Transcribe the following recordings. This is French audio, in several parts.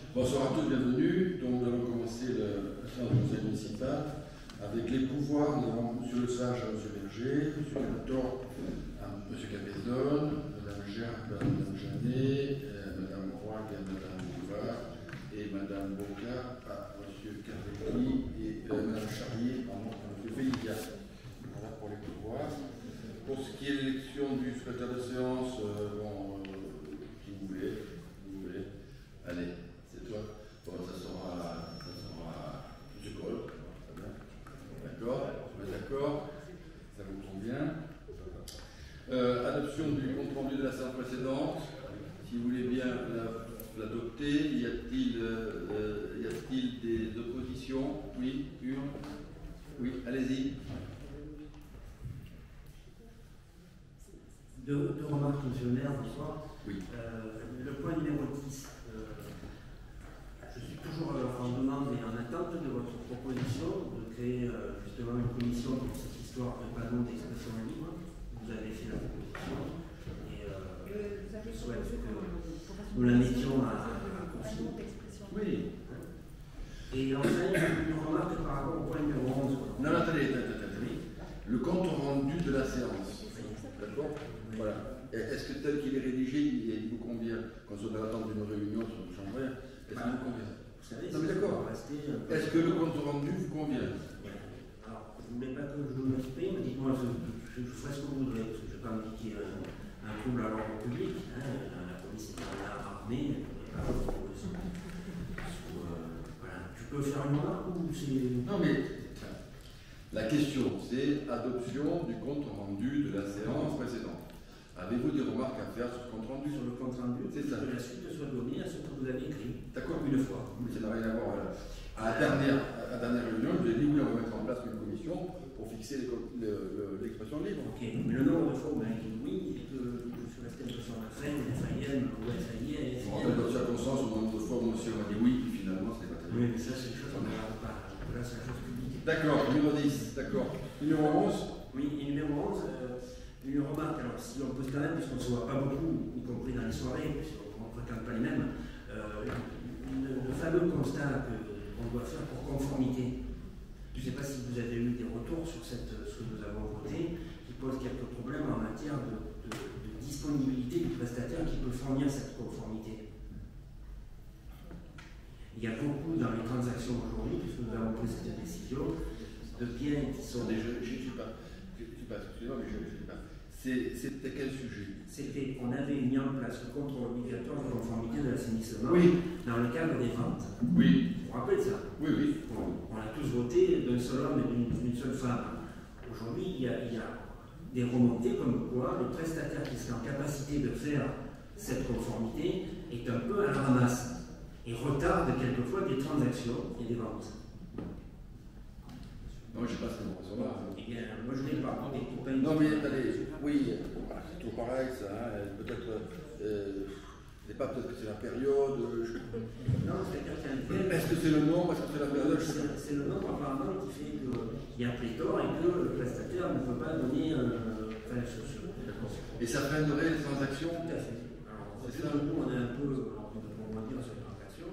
Bonsoir à tous, bienvenue. Donc, nous allons commencer la séance du conseil municipal avec les pouvoirs. Nous avons M. Le Sage à M. Berger, M. Cantor à M. Capézone, Mme Gerbe à Mme Janet, Mme Roig à Mme Bouvard et Mme Boca à M. Carvetti et Mme Charlier à M. Veillia. Voilà pour les pouvoirs. Pour ce qui est de l'élection du secrétaire de séance, qui vous voulez, allez. Bon, ça sera M. Cole. D'accord, d'accord, ça vous convient. Adoption du compte rendu de la séance précédente. Si vous voulez bien l'adopter, y a-t-il des oppositions? Oui, une. Oui, allez-y. Deux remarques, monsieur le maire, bonsoir. Oui. Le point numéro 10. Je suis toujours en demande et en attente de votre proposition de créer justement une commission pour cette histoire de panneau d'expression libre. Vous avez fait la proposition et je souhaite que nous la mettions à profit. Oui. Et enfin, une remarque par rapport au point numéro 11. Non, attendez. Le compte rendu de la séance. D'accord. Voilà. Est-ce que tel qu'il est rédigé, il vous convient? Quand on est dans l'attente d'une réunion sur une chambre, est-ce qu'il vous convient? Vous savez, non, mais d'accord. Est-ce que le compte rendu vous convient? Alors, vous ne voulez pas que je m'exprime? Dites-moi, je ferai ce que vous voudrez, parce que je ne vais pas indiquer un trouble à l'ordre public. La police est armée. Voilà. Tu peux faire une remarque ou c'est... Non, mais la question, c'est adoption du compte rendu de la séance précédente. Avez-vous des remarques à faire sur le compte rendu? Sur le compte rendu, c'est ça. Que la suite soit donnée à ce que vous avez écrit. D'accord. Une fois. Mais ça n'a rien à voir. À la dernière réunion, je vous ai dit oui, on va mettre en place une commission pour fixer l'expression libre. Ok, mais le nombre de fois où on a dit oui, et que je suis resté un peu sur la fin, FAIM, ou FAIM. En fait, dans circonstance, au nombre de fois où monsieur m'a dit oui, puis finalement, ce n'est pas très bien. Oui, mais ça, c'est une chose qu'on ne regarde pas. Là, c'est la chose publique. D'accord, numéro 10, d'accord. Numéro 11. Oui, et numéro 11, une remarque. Alors, si on peut quand même, puisqu'on ne se voit pas beaucoup, y compris dans les soirées, puisqu'on ne fréquente pas les mêmes, le fameux constat qu'on doit faire pour conformité. Je ne sais pas si vous avez eu des retours sur ce que nous avons voté, qui pose quelques problèmes en matière de disponibilité du prestataire qui peut fournir cette conformité. Il y a beaucoup dans les transactions aujourd'hui, puisque nous avons pris cette décision, de biens qui sont... Je ne suis pas, excusez-moi, mais je ne sais pas. C'était quel sujet? On avait mis en place le contrôle obligatoire de conformité de l'assainissement dans le cadre des ventes. Oui. Vous vous rappelez de ça? Oui. On a tous voté d'un seul homme et d'une seule femme. Aujourd'hui, il y a des remontées comme quoi le prestataire qui serait en capacité de faire cette conformité est un peu à la ramasse et retarde quelquefois des transactions et des ventes. Non, je ne sais pas si vous recevoir. Eh bien, moi je n'ai pas des copains. Non, mais attendez, oui, c'est toujours pareil, ça. Peut-être, c'est pas peut-être que c'est la période. Non, c'est-à-dire qu'il y a un tel... Est-ce que c'est le nom? Est-ce que c'est la période? C'est le nom apparemment qui fait qu'il y a pléthore et que le prestataire ne peut pas donner Et ça freinerait les transactions? Tout à fait. Alors, c'est ça, nous, on est un peu, on va dire, sur les transactions.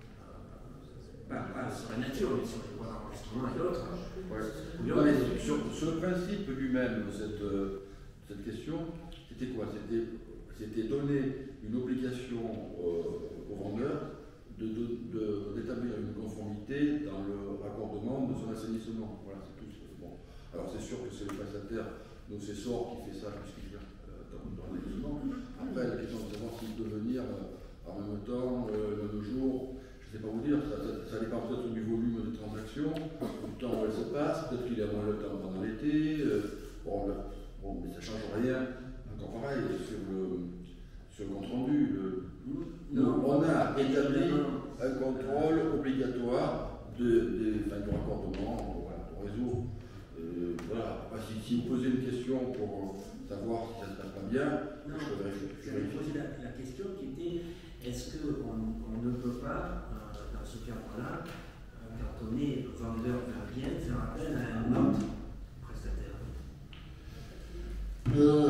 Pas sur la nature, mais sur les points d'enregistrement et d'autres. Ouais. Sur le principe lui-même de cette question, c'était quoi? C'était donner une obligation au vendeur d'établir une conformité dans le raccordement de son assainissement. Voilà, c'est tout. Bon. Alors c'est sûr que c'est le prestataire, nos assessors, qui fait ça puisqu'il vient dans l'équipement. Après, la question de savoir s'il peut venir en même temps, le même jour. Je ne sais pas vous dire, ça dépend peut-être du volume de transactions, du temps où elle se passe, peut-être qu'il a moins le temps pendant l'été, mais ça ne change rien, encore pareil, sur le compte rendu. On a établi un contrôle obligatoire du raccordement au réseau. Voilà. Si vous posez une question pour savoir si ça ne se passe pas bien, je vérifie. J'avais posé la question qui était, est-ce qu'on ne peut pas, dans ce cadre-là, quand on est vendeur d'un bien, faire appel à un autre prestataire?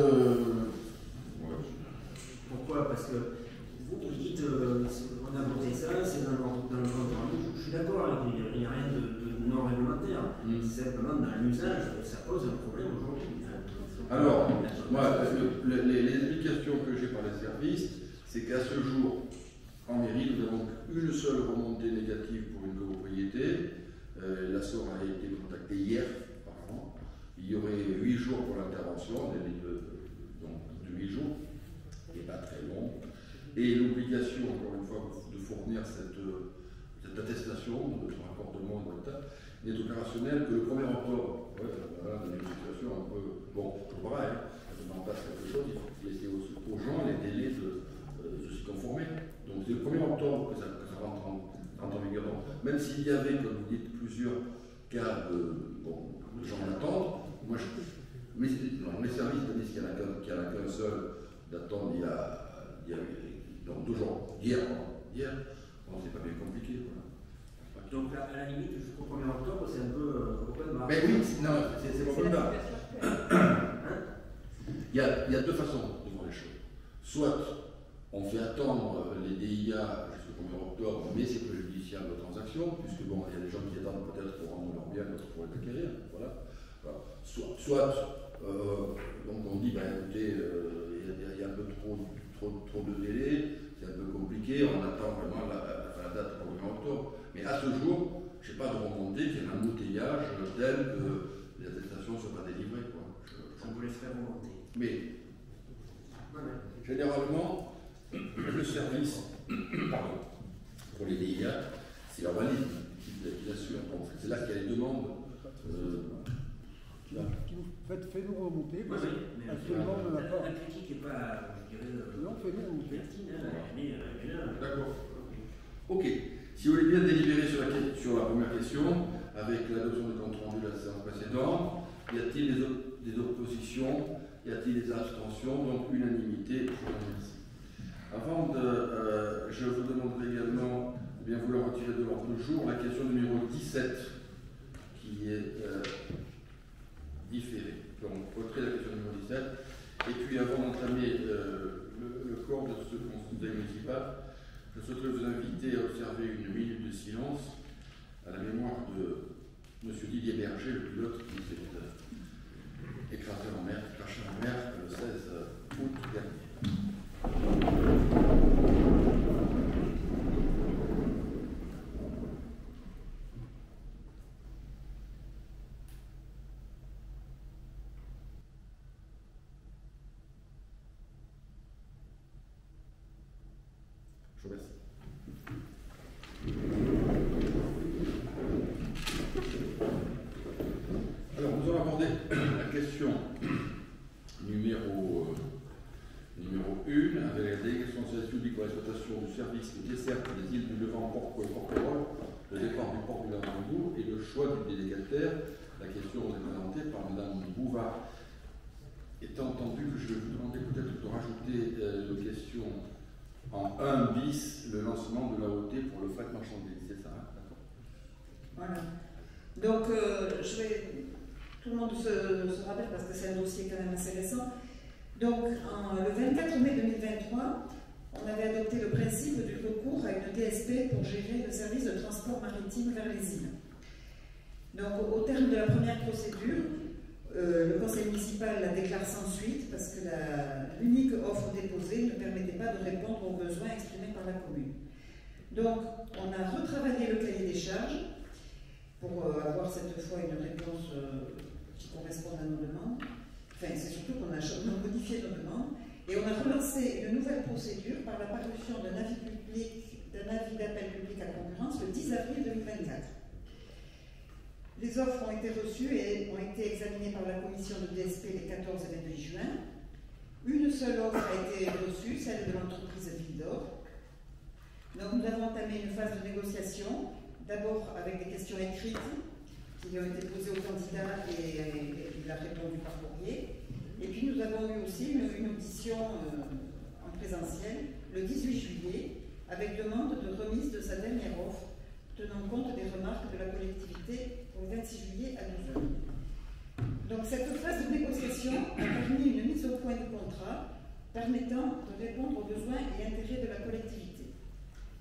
Pourquoi? Parce que vous dites, on a voté c'est ça, c'est dans le compte rendu. Je suis d'accord, il n'y a rien de non réglementaire. Simplement, dans l'usage, ça pose un problème aujourd'hui. Alors, moi, les explications que j'ai par les services, c'est qu'à ce jour, en mairie, nous avons une seule remontée négative pour une copropriété. La SOR a été contactée hier, apparemment. Il y aurait 8 jours pour l'intervention, donc de 8 jours, et pas très long. Et l'obligation, encore une fois, de fournir cette attestation, de son raccordement n'est opérationnelle que le 1er octobre. Ouais, voilà, dans une situation un peu. Bon, c'est pareil, quand on en passe quelque chose, il faut laisser aux gens les délais de s'y conformer. Donc c'est le 1er octobre que ça rentre en vigueur. Même s'il y avait, comme vous dites, plusieurs cas de gens d'attente, moi mais dans les services, c'est-à-dire qu'il n'y en a qu'un seul d'attente il y a donc 2 jours, hier, bon, c'est pas bien compliqué. Voilà. Donc à la limite, jusqu'au 1er octobre, c'est un peu open bar. Mais oui, non, c'est open bar. Il y a 2 façons de voir les choses. Soit on fait attendre les DIA jusqu'au 1er octobre, mais c'est préjudiciable aux transactions, puisque bon, il y a des gens qui attendent peut-être pour rendre leur bien, d'autres pour les acquérir. Voilà. Soit donc on dit, écoutez, il y a un peu trop de délai, c'est un peu compliqué, on attend vraiment la date pour le 1er octobre. Mais à ce jour, je n'ai pas de remontée qu'il y ait un embouteillage tel que les attestations ne soient pas délivrées. Ça vous laisserait remonter. Mais généralement, le service pour les DIA, c'est l'urbanisme qui l'assure. C'est là qu'il y a les demandes. Faites-nous remonter. Oui, mais actuellement, on n'a pas. La critique n'est pas, je dirais, non, faites-nous remonter. D'accord. Ok. Si vous voulez bien délibérer sur la première question, avec l'adoption du compte rendu de la séance précédente, y a-t-il des oppositions? Y a-t-il des abstentions? Donc unanimité, je vous remercie. Avant de. Je vous demanderai également de bien vouloir retirer de l'ordre du jour la question numéro 17, qui est différée. Donc retrait de la question numéro 17. Et puis avant d'entamer le corps de ce conseil municipal, je souhaiterais vous inviter à observer une minute de silence à la mémoire de M. Didier Berger, le pilote qui s'est craché en mer le 16 août dernier. Je vous remercie. Alors, nous allons aborder la question numéro 1 avec la délégation de service public pour l'exploitation du service de desserte des îles du Levant, Porquerolles, le départ du port du Lavandou et le choix du délégataire. La question est présentée par Mme Bouvard. Étant entendu que je vais vous demander peut-être de rajouter une question en 1 bis, le lancement de l'AOT pour le fret marchandise, c'est ça, hein? D'accord. Voilà. Donc, tout le monde se rappelle parce que c'est un dossier quand même assez récent. Donc, le 24 mai 2023, on avait adopté le principe du recours à une DSP pour gérer le service de transport maritime vers les îles. Donc, au terme de la première procédure, le conseil municipal la déclare sans suite parce que l'unique offre déposée ne permettait pas de répondre aux besoins exprimés par la commune. Donc, on a retravaillé le cahier des charges pour avoir cette fois une réponse qui corresponde à nos demandes. Enfin, c'est surtout qu'on a modifié nos demandes. Et on a relancé une nouvelle procédure par la parution d'un avis d'appel public à concurrence le 10 avril 2024. Les offres ont été reçues et ont été examinées par la commission de DSP les 14 et 28 juin. Une seule offre a été reçue, celle de l'entreprise Vildor. Donc nous avons entamé une phase de négociation, d'abord avec des questions écrites qui ont été posées aux candidats et il a répondu par courrier. Et puis nous avons eu aussi une audition en présentiel le 18 juillet avec demande de remise de sa dernière offre tenant compte des remarques de la collectivité au 26 juillet à 12h. Donc cette phase de négociation a permis une mise au point du contrat permettant de répondre aux besoins et intérêts de la collectivité.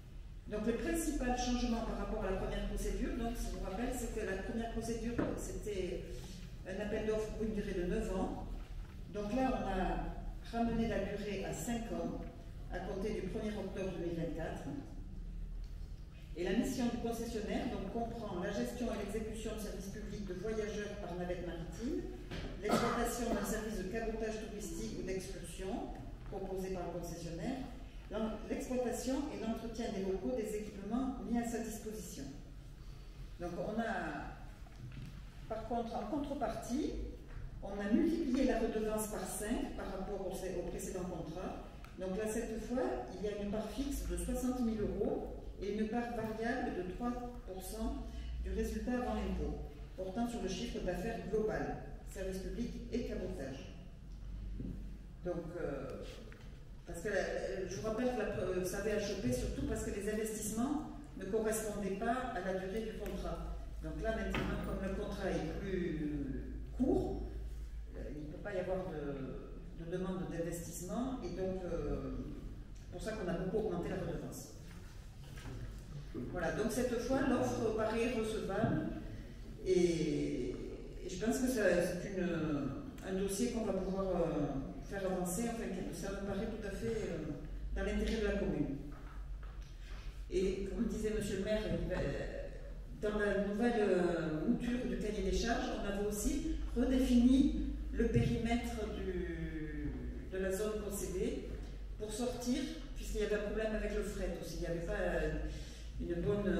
Donc le principal changement par rapport à la première procédure, donc si je vous rappelle, c'est que la première procédure, c'était un appel d'offres pour une durée de 9 ans. Donc là, on a ramené la durée à 5 ans, à compter du 1er octobre 2024. Et la mission du concessionnaire donc, comprend la gestion et l'exécution de services publics de voyageurs par navette maritime, l'exploitation d'un service de cabotage touristique ou d'excursion proposé par le concessionnaire, l'exploitation et l'entretien des locaux des équipements mis à sa disposition. Donc on a, par contre, en contrepartie, on a multiplié la redevance par 5 par rapport au précédent contrat. Donc là, cette fois, il y a une part fixe de 60 000 € et une part variable de 3% du résultat avant l'impôt, portant sur le chiffre d'affaires global, service public et cabotage. Donc, parce que je vous rappelle que ça avait achoppé surtout parce que les investissements ne correspondaient pas à la durée du contrat. Donc là, maintenant, comme le contrat est plus court, il ne peut pas y avoir de demande d'investissement et donc c'est pour ça qu'on a beaucoup augmenté la redevance. Voilà, donc cette fois, l'offre paraît recevable et je pense que c'est un dossier qu'on va pouvoir faire avancer, enfin, ça me paraît tout à fait dans l'intérêt de la commune. Et comme disait M. le maire, dans la nouvelle mouture du cahier des charges, on avait aussi redéfini le périmètre de la zone concédée pour sortir, puisqu'il y avait un problème avec le fret aussi, il n'y avait pas une bonne...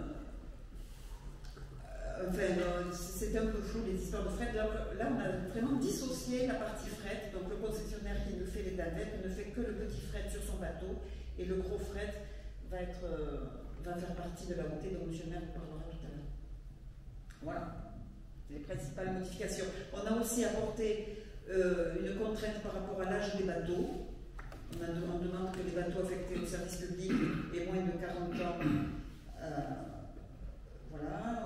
c'était un peu flou les histoires de fret. Là, on a vraiment dissocié la partie fret, donc le concessionnaire qui nous fait les navettes ne fait que le petit fret sur son bateau, et le gros fret va faire partie de la montée, dont M. le maire vous parlera tout à l'heure. Voilà les principales modifications. On a aussi apporté une contrainte par rapport à l'âge des bateaux. On demande que les bateaux affectés au service public aient moins de 40 ans. Voilà.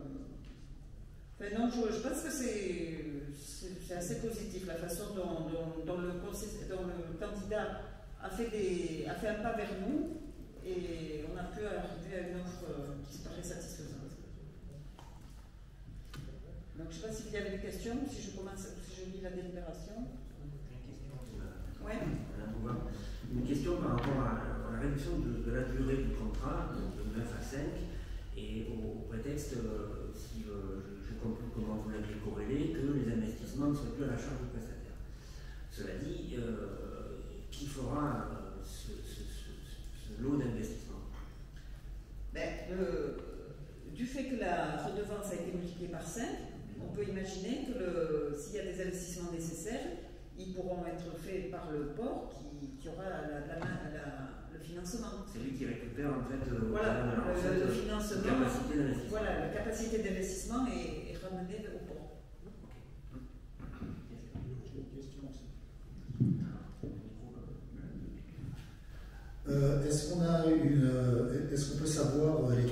Non, je pense que c'est assez positif la façon dont le candidat a fait un pas vers nous et on a pu arriver à une offre qui paraît satisfaisante. Donc, je ne sais pas s'il y avait des questions, si je lis la délibération. Oui. Une question par rapport à la réduction de la durée du contrat, de 9 à 5, et au prétexte, si je comprends comment vous l'aviez corrélé, que les investissements ne soient plus à la charge du prestataire. Cela dit, qui fera ce lot d'investissement? Du fait que la redevance a été multipliée par 5, on peut imaginer que s'il y a des investissements nécessaires, ils pourront être faits par le port qui aura le financement. C'est lui qui récupère en fait le financement, la capacité d'investissement. Voilà, la capacité d'investissement est ramenée au port. J'ai une question aussi. Est-ce qu'on peut savoir les 3%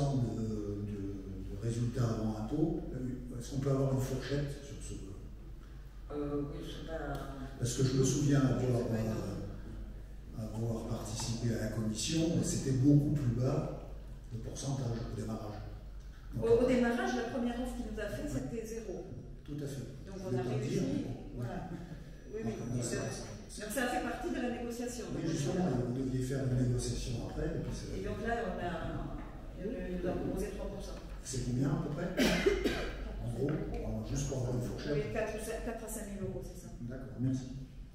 de résultats avant impôt? Est-ce qu'on peut avoir une fourchette sur ce? Oui, je sais pas. Parce que je me souviens avoir participé à la commission, et c'était beaucoup plus bas le pourcentage au démarrage. Au démarrage, la première offre qu'il nous a fait, c'était 0. Tout à fait. Donc on a réussi. Voilà. Oui. Donc ça a fait partie de la négociation. Oui, justement, vous deviez faire une négociation après. Et donc là, on a proposé 3%. C'est combien à peu près? En gros, juste pour avoir une fourchette. Oui, 4 à 5 000 €, c'est ça. D'accord, merci.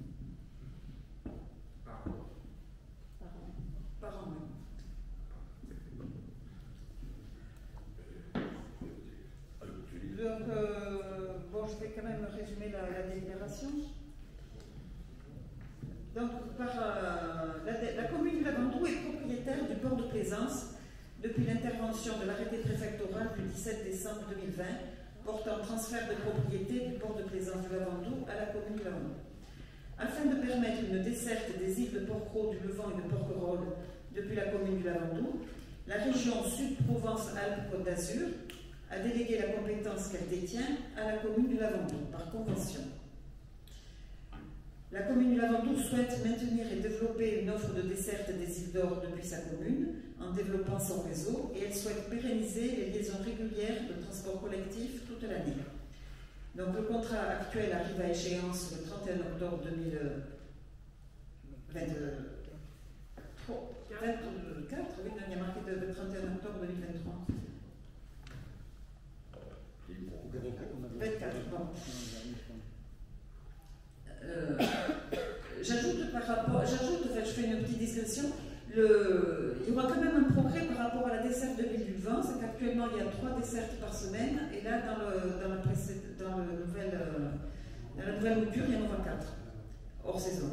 Par an, oui. Donc, je vais quand même résumer la délibération. Donc, la commune du Lavandou est propriétaire du port de plaisance depuis l'intervention de l'arrêté préfectoral du 17 décembre 2020 portant transfert de propriété du port de plaisance du Lavandou à la commune du Lavandou. Afin de permettre une desserte des îles de Porquerolles, du Levant et de Porquerolles depuis la commune du Lavandou, la région Sud-Provence-Alpes-Côte d'Azur a délégué la compétence qu'elle détient à la commune du Lavandou par convention. La commune du Lavandou souhaite maintenir et développer une offre de desserte des îles d'Or depuis sa commune en développant son réseau et elle souhaite pérenniser les liaisons régulières de transport collectif toute l'année. Donc le contrat actuel arrive à échéance le 31 octobre 2024, oui, il y a marqué le 31 octobre 2023. 24, bon. Je fais une petite discussion. Il y aura quand même un progrès par rapport à la desserte 2020, c'est qu'actuellement il y a 3 dessertes par semaine, et là dans la nouvelle mouture, il y en aura 4, hors saison.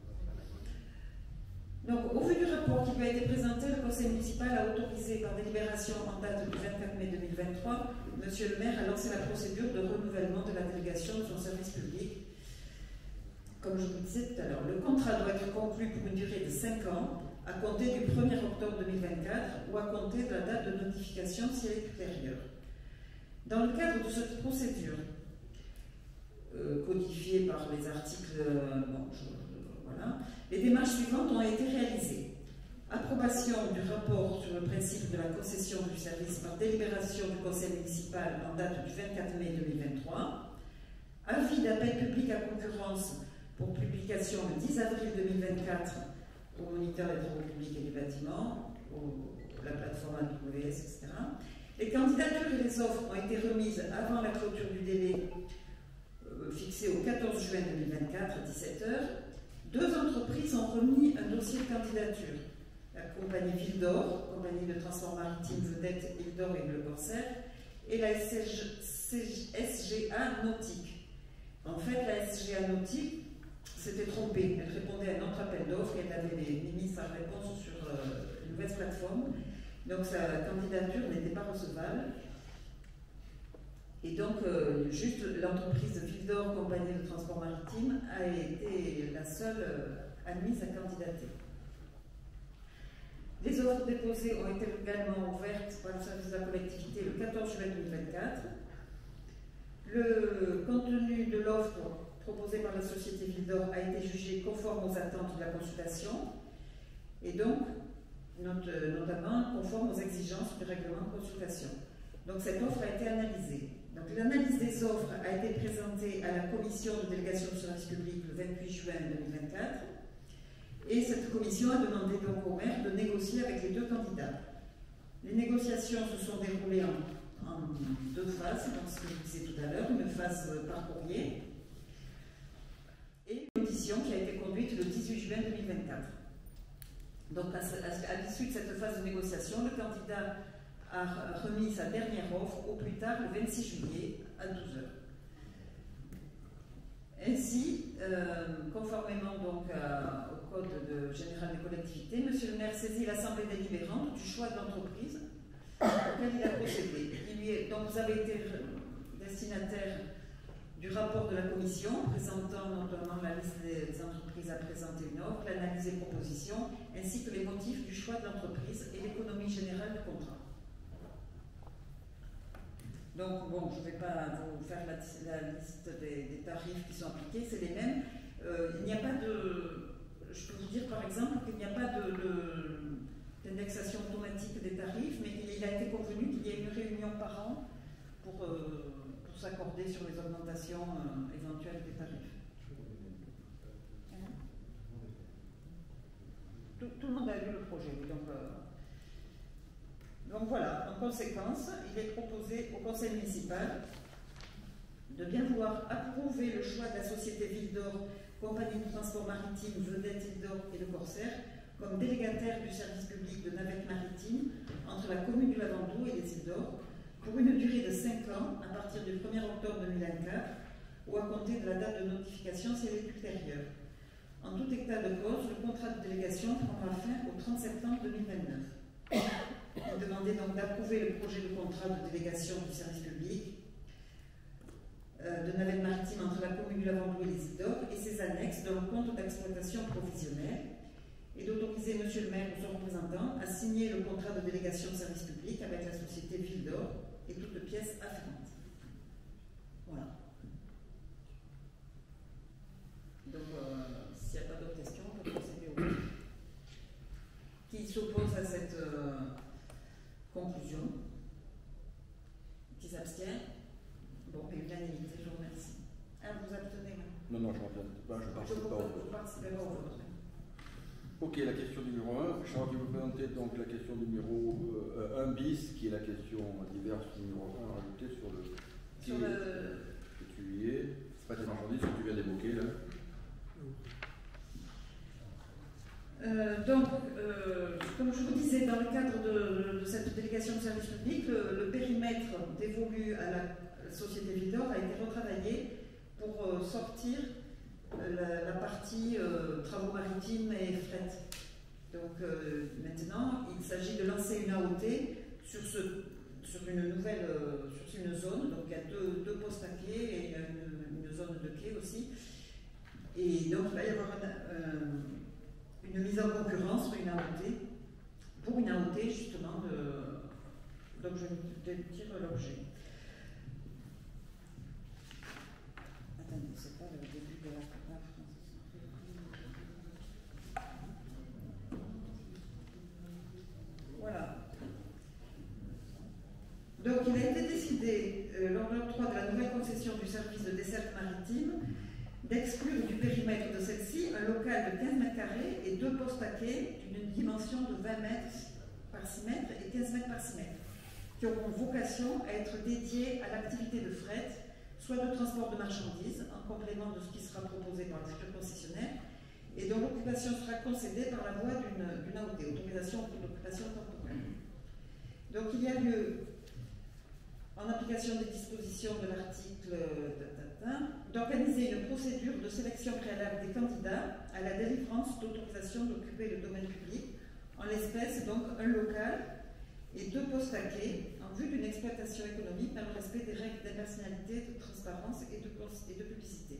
Donc, au vu du rapport qui lui a été présenté, le conseil municipal a autorisé par délibération en date du 24 mai 2023, M. le maire a lancé la procédure de renouvellement de la délégation de son service public. Comme je vous disais tout à l'heure, le contrat doit être conclu pour une durée de 5 ans, à compter du 1er octobre 2024 ou à compter de la date de notification si elle est ultérieure. Dans le cadre de cette procédure, codifiée par les articles, voilà, les démarches suivantes ont été réalisées. Approbation du rapport sur le principe de la concession du service par délibération du conseil municipal en date du 24 mai 2023. Avis d'appel public à concurrence pour publication le 10 avril 2024 au moniteur des travaux publics et des bâtiments, la plateforme AWS, etc. Les candidatures et les offres ont été remises avant la clôture du délai fixé au 14 juin 2024 à 17h. 2 entreprises ont remis un dossier de candidature. La compagnie Ville d'Or, compagnie de transport maritime vedette Île d'Or et Bleu Corsaire, et la SGA Nautique. En fait, la SGA Nautique s'était trompée. Elle répondait à un autre appel d'offres et elle avait mis sa réponse sur une mauvaise plateforme. Donc sa candidature n'était pas recevable. Et donc, juste l'entreprise de Ville d'Or, compagnie de transport maritime, a été la seule admise à candidater. Les offres déposées ont été également ouvertes par le service de la collectivité le 14 juin 2024. Le contenu de l'offre proposée par la société Ville d'Or a été jugé conforme aux attentes de la consultation et donc, notamment, conforme aux exigences du règlement de consultation. Donc, cette offre a été analysée. Donc, l'analyse des offres a été présentée à la commission de délégation de service public le 28 juin 2024 et cette commission a demandé donc au maire de négocier avec les 2 candidats. Les négociations se sont déroulées en 2 phases, donc ce que je disais tout à l'heure, une phase par courrier et une audition qui a été conduite le 18 juin 2024. Donc, à l'issue de cette phase de négociation, le candidat a remis sa dernière offre au plus tard le 26 juillet à 12h. Ainsi, conformément donc au Code général des collectivités, M. le maire saisit l'Assemblée délibérante du choix de l'entreprise auquel il a procédé. Donc vous avez été destinataire du rapport de la commission présentant notamment la liste des entreprises à présenter une offre, l'analyse des propositions, ainsi que les motifs du choix de l'entreprise et l'économie générale du contrat. Donc, bon, je ne vais pas vous faire la liste des tarifs qui sont appliqués, c'est les mêmes. Il n'y a pas de... Je peux vous dire par exemple qu'il n'y a pas d'indexation automatique des tarifs, mais il a été convenu qu'il y ait une réunion par an pour s'accorder sur les augmentations éventuelles des tarifs. Tout le monde a lu le projet, oui, donc voilà, en conséquence, il est proposé au conseil municipal de bien vouloir approuver le choix de la société Ville d'Or, compagnie de transport maritime vedette Île d'Or et le Corsaire, comme délégataire du service public de navette maritime entre la commune du Lavandou et les Îles d'Or, pour une durée de 5 ans à partir du 1er octobre 2024 ou à compter de la date de notification si elle est ultérieure. En tout état de cause, le contrat de délégation prendra fin au 30 septembre 2029. Il demandait donc d'approuver le projet de contrat de délégation du service public de navette maritime entre la commune du Lavandou et les Îles d'Or et ses annexes dans le compte d'exploitation provisionnel et d'autoriser M. le maire ou son représentant à signer le contrat de délégation de service public avec la société Ville d'Or et toutes pièces afférentes. Voilà. Donc, s'il n'y a pas d'autres questions, on peut procéder au vote. Qui s'oppose à cette Ok, la question numéro 1. Charles, vous présenter donc la question numéro 1 bis, qui est la question diverse numéro 1 rajoutée sur le que tu y es. C'est pas tes marchandises que tu viens d'évoquer là. Comme je vous disais, dans le cadre de cette délégation de service public, le périmètre dévolu à la société Vidor a été retravaillé pour sortir la partie travaux maritimes et fret. Donc maintenant, il s'agit de lancer une AOT sur une nouvelle sur une zone. Donc il y a deux postes à quai et une zone de quai aussi. Et donc il va y avoir une mise en concurrence pour une AOT justement donc je vais dire l'objet. Attendez, c'est pas le début de la France. Voilà. Donc il a été décidé lors de l'octroi de la nouvelle concession du service de desserte maritime d'exclure du périmètre de celle-ci un local de 15 mètres carrés et 2 postes à quai d'une dimension de 20 mètres par 6 mètres et 15 mètres par 6 mètres, qui auront vocation à être dédiés à l'activité de fret, soit de transport de marchandises, en complément de ce qui sera proposé par le futur concessionnaire, et dont l'occupation sera concédée par la voie d'une AOT, autorisation d'occupation temporaire. Donc il y a lieu, en application des dispositions de l'article d'organiser une procédure de sélection préalable des candidats à la délivrance d'autorisation d'occuper le domaine public, en l'espèce donc un local et 2 postes à quai en vue d'une exploitation économique dans le respect des règles d'impersonnalité, de transparence et de publicité.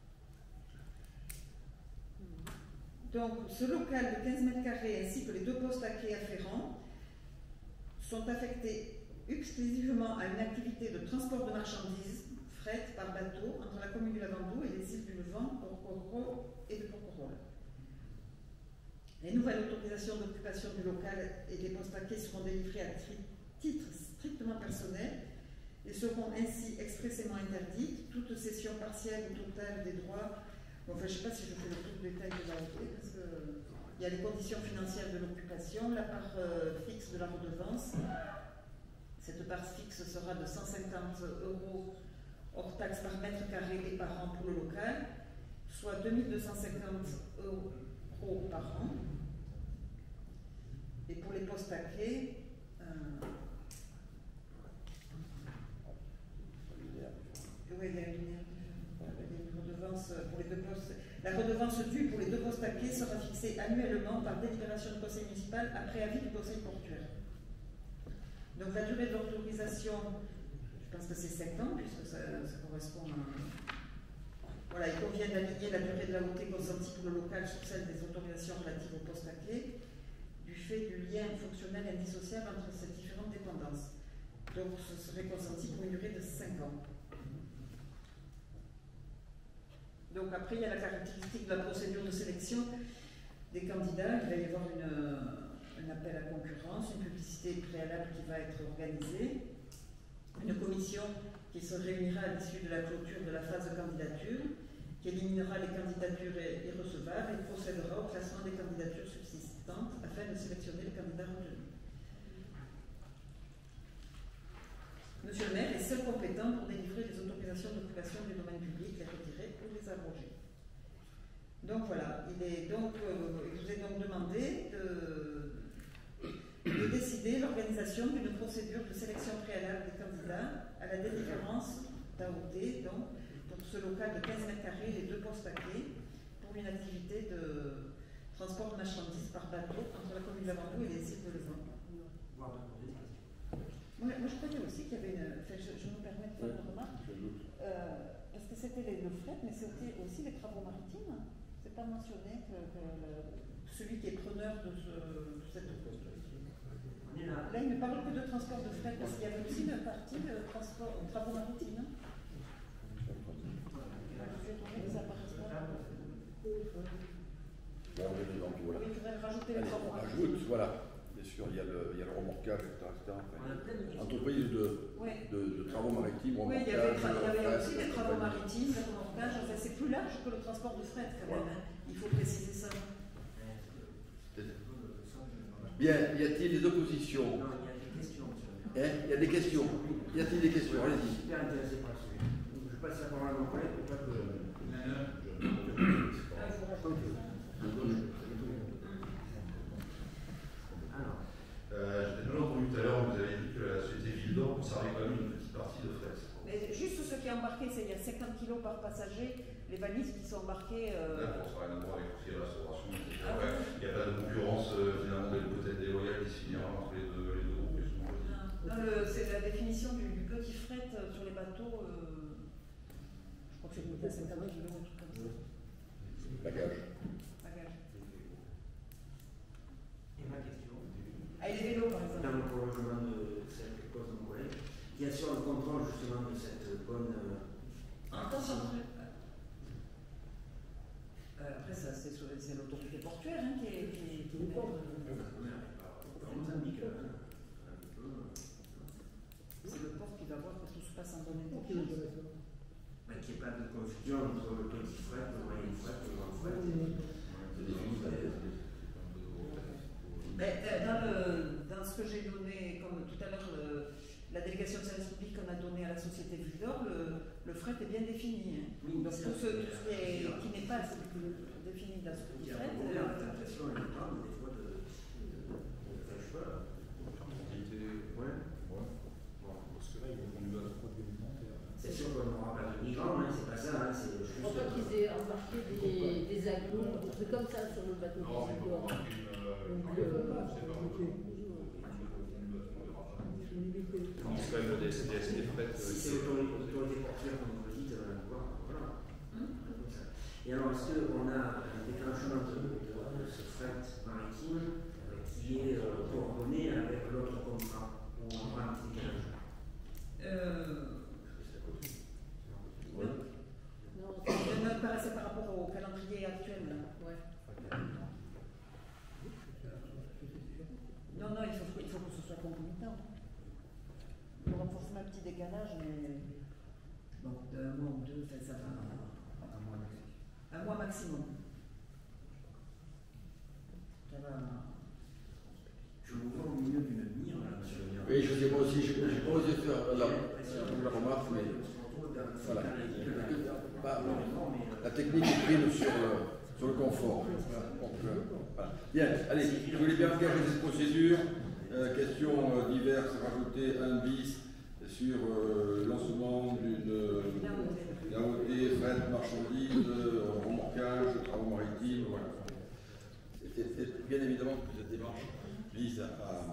Donc ce local de 15 mètres carrés ainsi que les 2 postes à quai afférents sont affectés exclusivement à une activité de transport de marchandises fret par bateau entre la commune du Lavandou et les îles du Levant, Porquerolles et de Porquerolles. Les nouvelles autorisations d'occupation du local et des postes à quai seront délivrées à titre strictement personnel et seront ainsi expressément interdites toute cession partielle ou totale des droits. Bon, enfin, je ne sais pas si je fais le tout détail de l'AOT parce qu'il y a les conditions financières de l'occupation, la part fixe de la redevance. Cette part fixe sera de 150 € hors taxe par mètre carré et par an pour le local, soit 2250 € par an. Et pour les postes à quai, oui, il y a une redevance pour les 2 postes. La redevance due pour les 2 postes à quai sera fixée annuellement par délibération du conseil municipal après avis du conseil portuaire. Donc la durée d'autorisation, je pense que c'est 5 ans, puisque ça correspond à... Voilà, il convient d'aligner la durée de la AOT consentie pour le local sur celle des autorisations relatives au poste à quai, du fait du lien fonctionnel indissociable entre ces différentes dépendances. Donc ce serait consenti pour une durée de 5 ans. Donc après, il y a la caractéristique de la procédure de sélection des candidats. Il va y avoir un appel à concurrence, une publicité préalable qui va être organisée, une commission qui se réunira à l'issue de la clôture de la phase de candidature, qui éliminera les candidatures irrecevables et procédera au classement des candidatures subsistantes afin de sélectionner les candidats retenus. Monsieur le maire est seul compétent pour délivrer les autorisations d'occupation du domaine public, les retirer ou les abroger. Donc voilà, il vous est donc demandé de décider l'organisation d'une procédure de sélection préalable des candidats à la délivrance d'AOT, donc pour ce local de 15 mètres carrés, les 2 postes à quai, pour une activité de transport de marchandises par bateau entre la commune de Lavandou et les îles de Levant. Moi, je croyais aussi qu'il y avait une... Enfin, je me permets de faire une remarque, parce que c'était le fret, mais c'était aussi les travaux maritimes. C'est pas mentionné que celui qui est preneur de cette... Là, il ne parle que de transport de fret, parce qu'il y avait aussi une partie de travaux maritimes. Oui, il faudrait rajouter les travaux maritimes. Ajoute, voilà. Bien sûr, il y a le remorquage, etc. Entreprise de travaux maritimes, oui, remorquage. il y avait aussi des travaux maritimes, le remorquage. Enfin, c'est plus large que le transport de fret, quand même. Hein. Il faut préciser ça. Bien, y a-t-il des oppositions? Non, il y a des questions, monsieur le maire. Il y a des questions. Y a-t-il des questions? Je Allez-y. suis super intéressé par le sujet. Donc, je passe la parole à mon collègue pour pas que. Alors. J'ai déjà entendu tout à l'heure, vous avez dit que la société Ville d'Or conservait quand même une petite partie de fret. Mais juste ce qui est embarqué, c'est il y a 50 kg par passager, les valises qui sont embarquées. D'accord, ça n'a rien à voir avec la restauration, etc. Ah, Ouais, il n'y a pas de concurrence finalement peut-être déloyale qui se finira entre les deux groupes. C'est la définition du petit fret sur les bateaux. Je crois que c'est limité à 50 kg, un truc comme ça. Bagage. Et ma question. Ah, et les vélos, par exemple. Dans le prolongement de celle que pose mon collègue, qui assure le contrôle justement de cette bonne. Attention. Après, ça, c'est l'autorité portuaire hein, qui est. C'est le port qui va voir que tout se passe en bonne intelligence. Qu'il n'y ait pas de confusion entre le petit fret, le moyen fret, le grand fret. Dans ce que j'ai donné, comme tout à l'heure, la délégation de service public qu'on a donné à la société Ville d'Or, le fret est bien défini. Hein. Oui, donc tout ce qui n'est pas défini dans ce petit fret. La tentation est énorme, des fois, de. Je sais pas. C'est sûr qu'on n'aura pas de migrants, hein, c'est pas ça, hein, c'est juste. En fait, ils aient embarqué des avions, des trucs comme ça sur le bateau de Ville d'Or. Si c'est l'autorité portuaire, comme vous le dites, voilà. Et alors, est-ce qu'on a un déclenchement de ce fret maritime qui est coordonné avec l'autre contrat ou on prend un petit décalage? Je ne paraissait par rapport au calendrier actuel. Là. Ouais. Non, il faut que ce soit concomitant. Il y aura forcément un petit décalage, mais bon, d'un mois ou deux, ça va. Un mois maximum. Ça va. Je vous vois au milieu d'une mire, là, monsieur le maire. Oui, je sais pas aussi, je n'ai pas osé faire la remarque, mais voilà. La technique est prime sur le confort. Donc, voilà. Bien, allez, je voulais bien engager cette procédure. Questions diverses, rajouter un bis sur lancement d'une AOT, fret, marchandises, remorquage, travaux maritimes, voilà. Bien évidemment que cette démarche vise à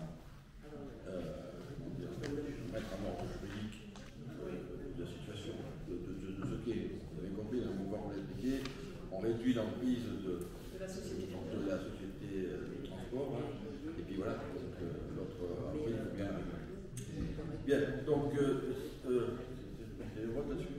mettre à mort juridique de la situation, de ce qu'est, vous avez compris, on va vous l'expliquer, on réduit l'emprise de la société de transport, hein, et puis voilà, donc l'autre après il faut bien. Bien, donc vote là-dessus.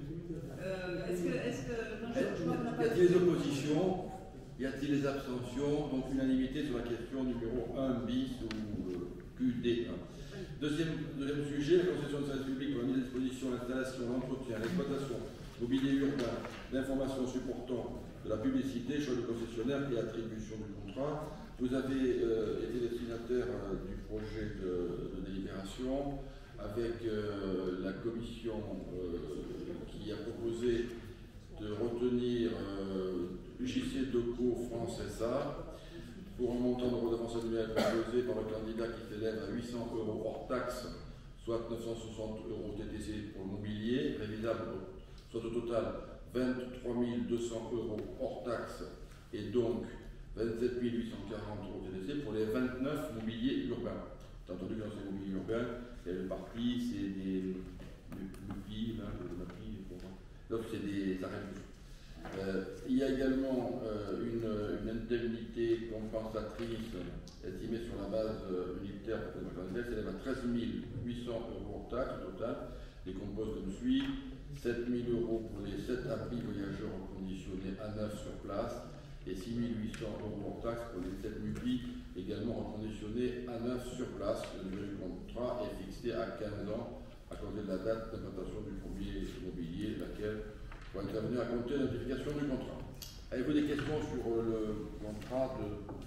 Y a-t-il des oppositions? Y a-t-il des abstentions? Donc unanimité sur la question numéro 1 bis ou QD1. Deuxième sujet, la concession de service public pour la mise à disposition, l'installation, l'entretien, l'exploitation, mobilier urbain, l'information supportant de la publicité, choix du concessionnaire et attribution du contrat. Vous avez été destinataire du projet de délibération avec la commission qui a proposé de retenir UJC Deco France SA pour un montant de redevance annuelle proposé par le candidat qui s'élève à 800 € hors taxe, soit 960 € TTC pour le mobilier, révisable, soit au total 23 200 € hors taxe et donc 27 840 € TTC pour les 29 mobiliers urbains. Tu as entendu que dans ces mobiliers urbains, il y a une partie, c'est des mupis, donc c'est des arrêts. Il y a également une indemnité compensatrice estimée sur la base unitaire pour le candidat, s'élève à 13 800 € hors taxe au total, décompose comme suit 7 000 € pour les 7 abris voyageurs reconditionnés à neuf sur place et 6 800 € hors taxe pour les 7 mupis également reconditionnés à neuf sur place. Le durée du contrat est fixée à 15 ans à cause de la date d'implantation du premier mobilier, laquelle pour intervenir à compter de la notification du contrat. Avez-vous des questions sur le contrat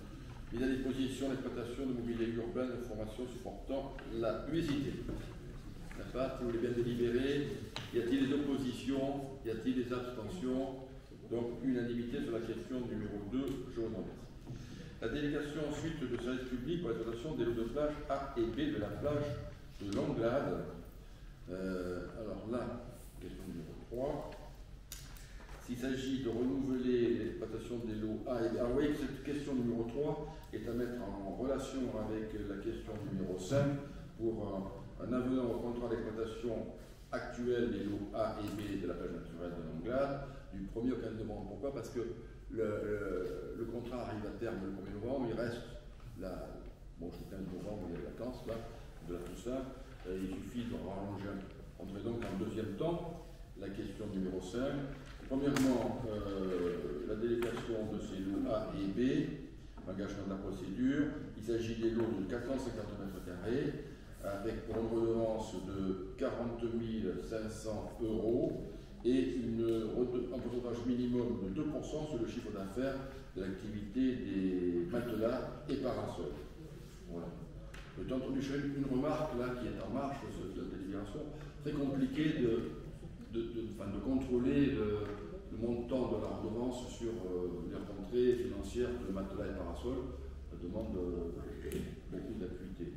mise à disposition l'exploitation de mobilier urbain de formation supportant la publicité. N'est-ce pas? Si vous voulez bien délibérer, y a-t-il des oppositions? Y a-t-il des abstentions? Donc, unanimité sur la question numéro 2, je vous remercie. La délégation ensuite de service public pour l'exploitation des lots de plage A et B de la plage de Langlade. Alors là, question numéro 3. S'il s'agit de renouveler l'exploitation des lots A et B. Alors vous voyez que cette question numéro 3 est à mettre en relation avec la question numéro 5 pour un avenant au contrat d'exploitation actuel des lots A et B de la plage naturelle de Langlade du 1er au 15 novembre. Pourquoi? Parce que le contrat arrive à terme le 1er novembre, il reste là, bon, c'est le 15 novembre, il y a les vacances là, de la Toussaint, il suffit de rallonger. On fait donc en deuxième temps la question numéro 5. Premièrement, la délégation de ces lots A et B, l'engagement de la procédure. Il s'agit des lots de 450 mètres carrés avec pour une redevance de 40 500 € et un pourcentage minimum de 2% sur le chiffre d'affaires de l'activité des matelas et parasols. Voilà. J'ai entendu une remarque là qui est en marche de la délibération. Très compliqué de contrôler le montant de la redevance sur les rentrées financières de matelas et parasols. Ça demande beaucoup d'acuité.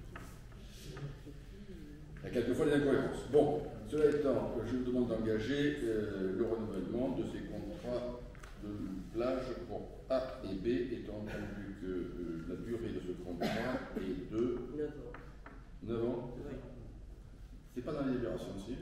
Il y a quelquefois des incohérences. Bon, cela étant, je vous demande d'engager le renouvellement de ces contrats de plage pour A et B, étant entendu que la durée de ce contrat est de 9 ans. C'est pas dans la délibération, si?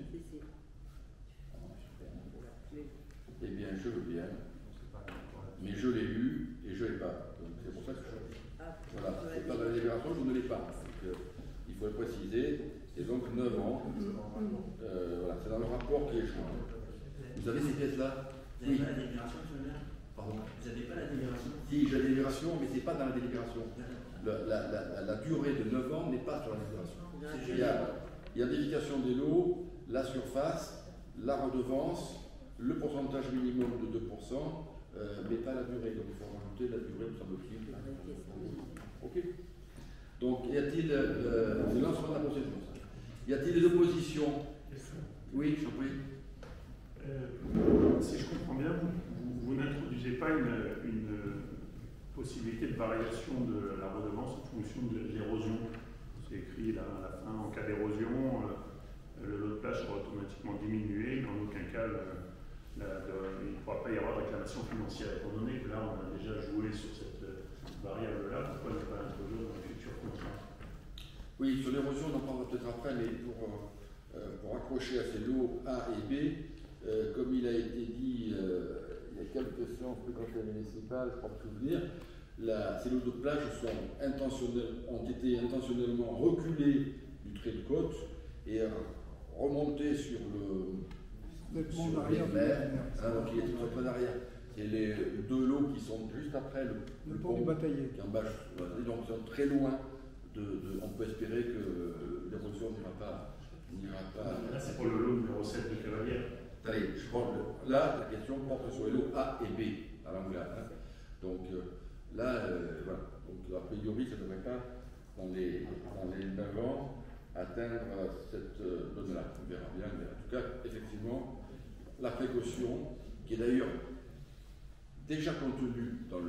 Eh bien, je veux bien, mais je l'ai lu et je ne l'ai pas. Donc c'est pour ça que voilà, c'est pas dans la délibération, je ne l'ai pas. Donc, il faut le préciser. Et donc 9 ans. Voilà, c'est dans le rapport qui est joint. Vous avez ces pièces-là? Vous n'avez pas la délibération, pardon? Vous n'avez pas la délibération? Si, j'ai la délibération, mais ce n'est pas dans la délibération. La durée de 9 ans n'est pas sur la délibération. Il y a l'identification des lots, la surface, la redevance, le pourcentage minimum de 2%, mais pas la durée. Donc il faut rajouter la durée, me semble-t-il. Ok. Donc, y a-t-il le lancement de la procédure? Y a-t-il des oppositions? Oui, je prie. Si je comprends bien, vous n'introduisez pas une possibilité de variation de la redevance en fonction de l'érosion. C'est écrit là à la fin, en cas d'érosion, le lot de plage sera automatiquement diminué, mais en aucun cas il ne pourra pas y avoir de réclamation financière. Étant donné que là on a déjà joué sur cette variable-là, pourquoi ne pas l'introduire dans le futur contrat? Oui, sur l'érosion, on en parlera peut-être après, mais pour accrocher à ces lots A et B, comme il a été dit il y a quelques séances du conseil municipal, je crois me souvenir, ces lots de plage ont été intentionnellement reculés du trait de côte et remontés sur les mers. Donc il est tout en arrière. C'est les deux lots qui sont juste après le pont du Bataillé. Qui en bas, donc ils sont très loin. On peut espérer que l'érosion n'ira pas. Là, c'est pour le lot numéro 7 de Cavalière. Allez, je prends là, la question porte sur les lots A et B à Langlade. Hein. Donc là, voilà. Donc a priori, ça ne devrait pas, dans les 9 ans, atteindre cette donne-là. On verra bien, mais en tout cas, effectivement, la précaution, qui est d'ailleurs déjà contenue dans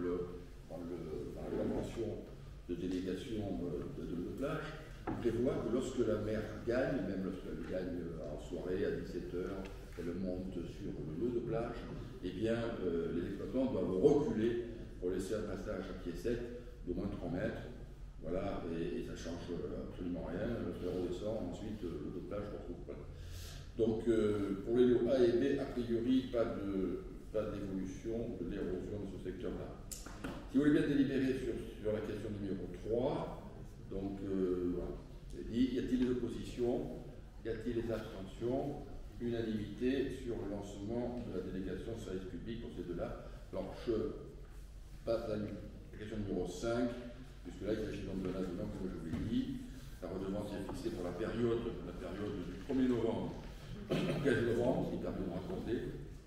la convention de délégation de plage, prévoit que lorsque la mer gagne, même lorsqu'elle gagne en soirée à 17h, elle monte sur le lot de plage, eh bien les exploitants doivent reculer pour laisser un passage à pied sec d'au moins 3 mètres. Voilà, et ça ne change absolument rien. Lorsqu'elle redescend, ensuite le lot de plage retrouve pas. Donc pour les lots A et B, a priori, pas d'évolution de l'érosion de ce secteur-là. Si vous voulez bien délibérer sur la question numéro 3, donc voilà, j'ai dit, y a-t-il des oppositions? Y a-t-il des abstentions? Unanimité sur le lancement de la délégation de service public pour ces deux-là. Alors je passe à la question numéro 5, puisque là il s'agit donc d'un avenant, comme je vous l'ai dit. La redevance est fixée pour la période du 1er novembre au 15 novembre, qui permet de raconter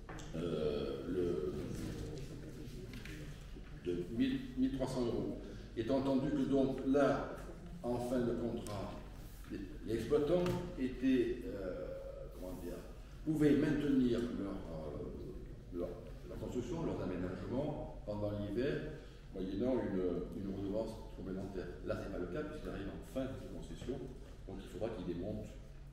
de 1 300 €. Étant entendu que donc là, en fin de contrat, les exploitants étaient, pouvaient maintenir leur construction, leurs aménagements pendant l'hiver, moyennant une redevance complémentaire. Là, ce n'est pas le cas puisqu'il arrive en fin de concession, donc il faudra qu'ils démontent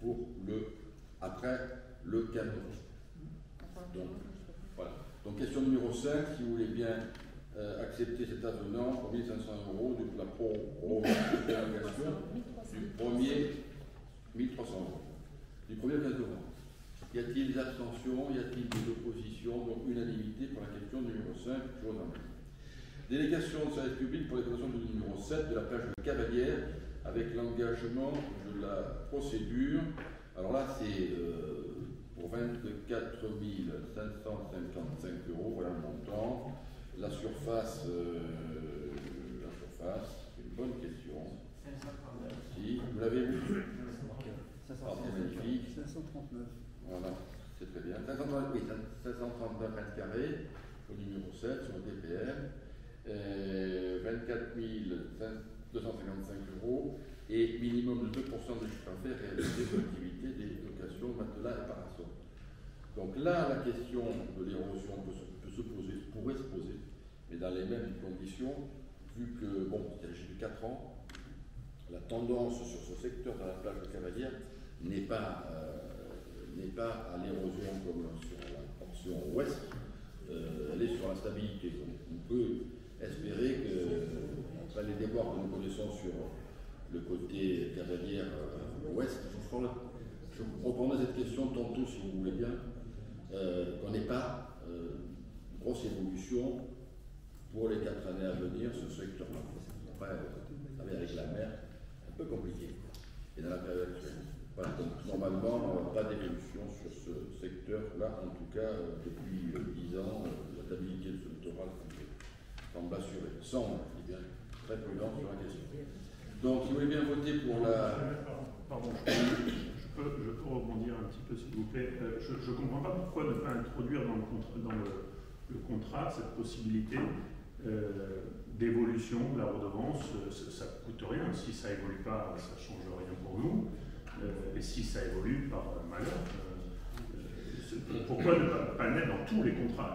après le camion. Donc, voilà. Donc question numéro 5, si vous voulez bien accepter cet avenant pour 1 500 € de la prolongation du premier 1 300 € du premier au 15 novembre. Y a-t-il des abstentions? Y a-t-il des oppositions? Donc unanimité pour la question numéro 5, chose en main. Délégation de service public pour l'exploitation du numéro 7 de la plage de Cavalière avec l'engagement de la procédure. Alors là, c'est pour 24 555 €, voilà le montant. La surface, c'est une bonne question. Merci. Vous l'avez vu? C'est magnifique. 539. Voilà, c'est très bien. 539 mètres carrés au numéro 7 sur le DPM. 24 255 € et minimum de 2% de chiffre d'affaires réalisé pour l'activité des locations, matelas et parasols. Donc là, la question de l'érosion pourrait se poser, mais dans les mêmes conditions, vu que, bon, il s'agit de 4 ans, la tendance sur ce secteur de la plage de Cavalière n'est pas à l'érosion comme sur la portion ouest, elle est sur la stabilité. Donc on peut espérer que, après les déboires que nous connaissons sur le côté Cavalière ouest, je reprendrai cette question tantôt si vous voulez bien, qu'on n'ait pas une grosse évolution pour les 4 années à venir ce secteur-là. Après, vous savez, avec la mer, c'est un peu compliqué. Et dans la période actuelle. Voilà, donc normalement, pas d'évolution sur ce secteur-là, en tout cas depuis 10 ans, la stabilité de ce littoral semble assurée. Semble, je dis bien, très prudent sur la question. Donc, si vous voulez bien voter pour la... Pardon, je peux rebondir un petit peu, s'il vous plaît. Je ne comprends pas pourquoi ne pas introduire dans le contrat cette possibilité d'évolution de la redevance. Ça ne coûte rien. Si ça évolue pas, ça ne change rien pour nous. Et si ça évolue par malheur, pourquoi ne pas le mettre dans tous les contrats?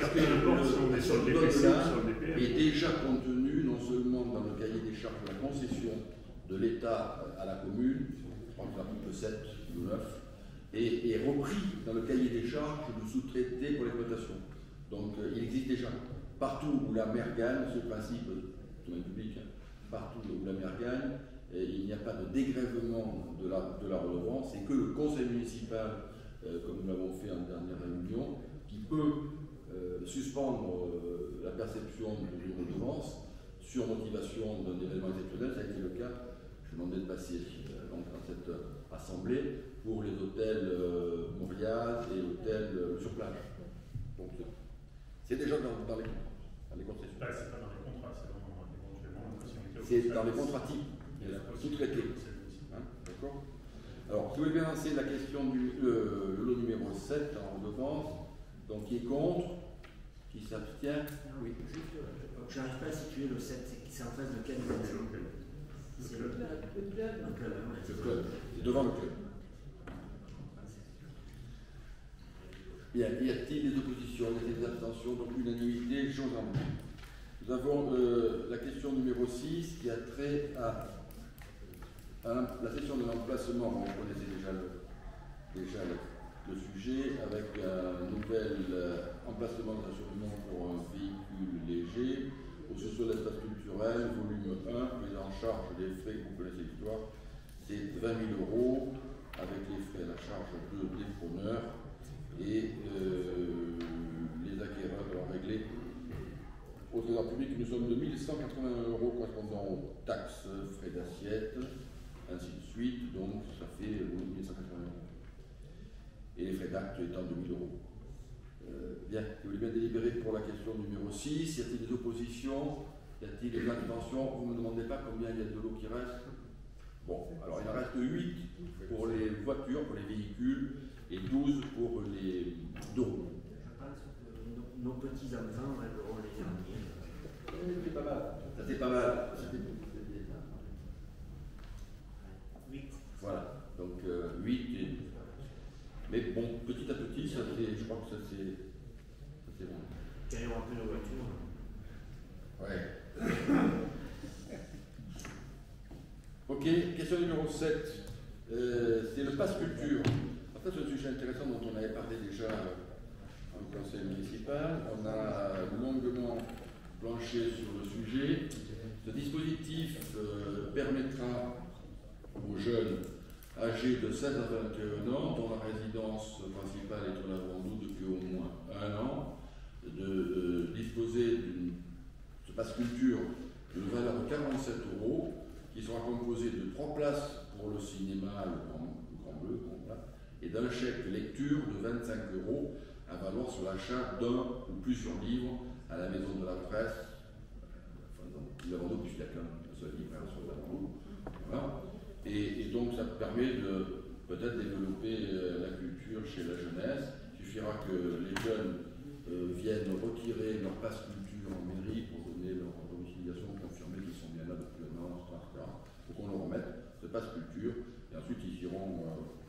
Est déjà contenu non seulement dans le cahier des charges de la concession de l'État à la commune, je crois que l'article 7 ou 9, et repris dans le cahier des charges de sous-traité pour l'exploitation. Donc il existe déjà. Partout où la mer gagne, ce principe du domaine public, partout où la mer gagne, il n'y a pas de dégrèvement de la redevance, c'est que le conseil municipal, comme nous l'avons fait en dernière réunion, qui peut suspendre la perception d'une redevance sur motivation d'un événement exceptionnel. Ça a été le cas, je demandais de passer donc, dans cette assemblée pour les hôtels Moriaz et hôtels sur plage. Donc c'est déjà dans les concessions. Là, c'est pas dans les contrats, c'est éventuellement. C'est dans les contrats types. Sous-traité. Hein, d'accord. Alors, si vous voulez bien lancer la question du lot numéro 7 en redevance, donc qui est contre, qui s'abstient? Oui. Je n'arrive pas à situer le 7, c'est en face de quel club? C'est le club. Le club. C'est devant le club. Bien, y a-t-il des oppositions? Y a-t-il des abstentions? Donc unanimité, chose en main. Nous avons la question numéro 6 qui a trait à la session de l'emplacement. Vous connaissez déjà le sujet, avec un nouvel emplacement d'assurement pour un véhicule léger au sous-sol d'espace culturel, volume 1, prise en charge des frais, vous connaissez l'histoire, c'est 20 000 € avec les frais à la charge des preneurs et les acquéreurs doivent régler au trésor public une somme de 1 181 € correspondant aux taxes, frais d'assiette, ainsi de suite, donc ça fait 1 180 €. Et les frais d'acte étant de 1 000 €. Bien, vous voulez bien délibérer pour la question numéro 6. Y a-t-il des oppositions? Y a-t-il des abstentions? Vous ne me demandez pas combien il y a de l'eau qui reste? Bon, alors il en reste 8 pour les voitures, pour les véhicules, et 12 pour les deux roues. Je pense que nos petits enfants auront les derniers. C'est pas mal. Ça c'est pas mal. Mais bon, petit à petit, je crois que ça c'est bon. Quand on remplit la voiture. Ouais. Ok, question numéro 7. C'est le pass culture. En fait, c'est un sujet intéressant dont on avait parlé déjà en conseil municipal. On a longuement planché sur le sujet. Ce dispositif permettra aux jeunes âgés de 16 à 21 ans, dont la résidence principale est au Lavandou depuis au moins 1 an, de disposer de pass culture d'une valeur de 47 €, qui sera composé de 3 places pour le cinéma, le grand bleu, et d'un chèque lecture de 25 € à valoir sur l'achat d'un ou plusieurs livres à la maison de la presse. Nous avons donc, puisqu'il n'y a qu'un seul livre sur le Lavandou. Voilà. Et donc ça permet de peut-être développer la culture chez la jeunesse. Il suffira que les jeunes viennent retirer leur passe culture en mairie pour donner leur domiciliation, confirmer qu'ils sont bien là depuis un an, etc. Pour qu'on leur remette ce passe culture, et ensuite ils iront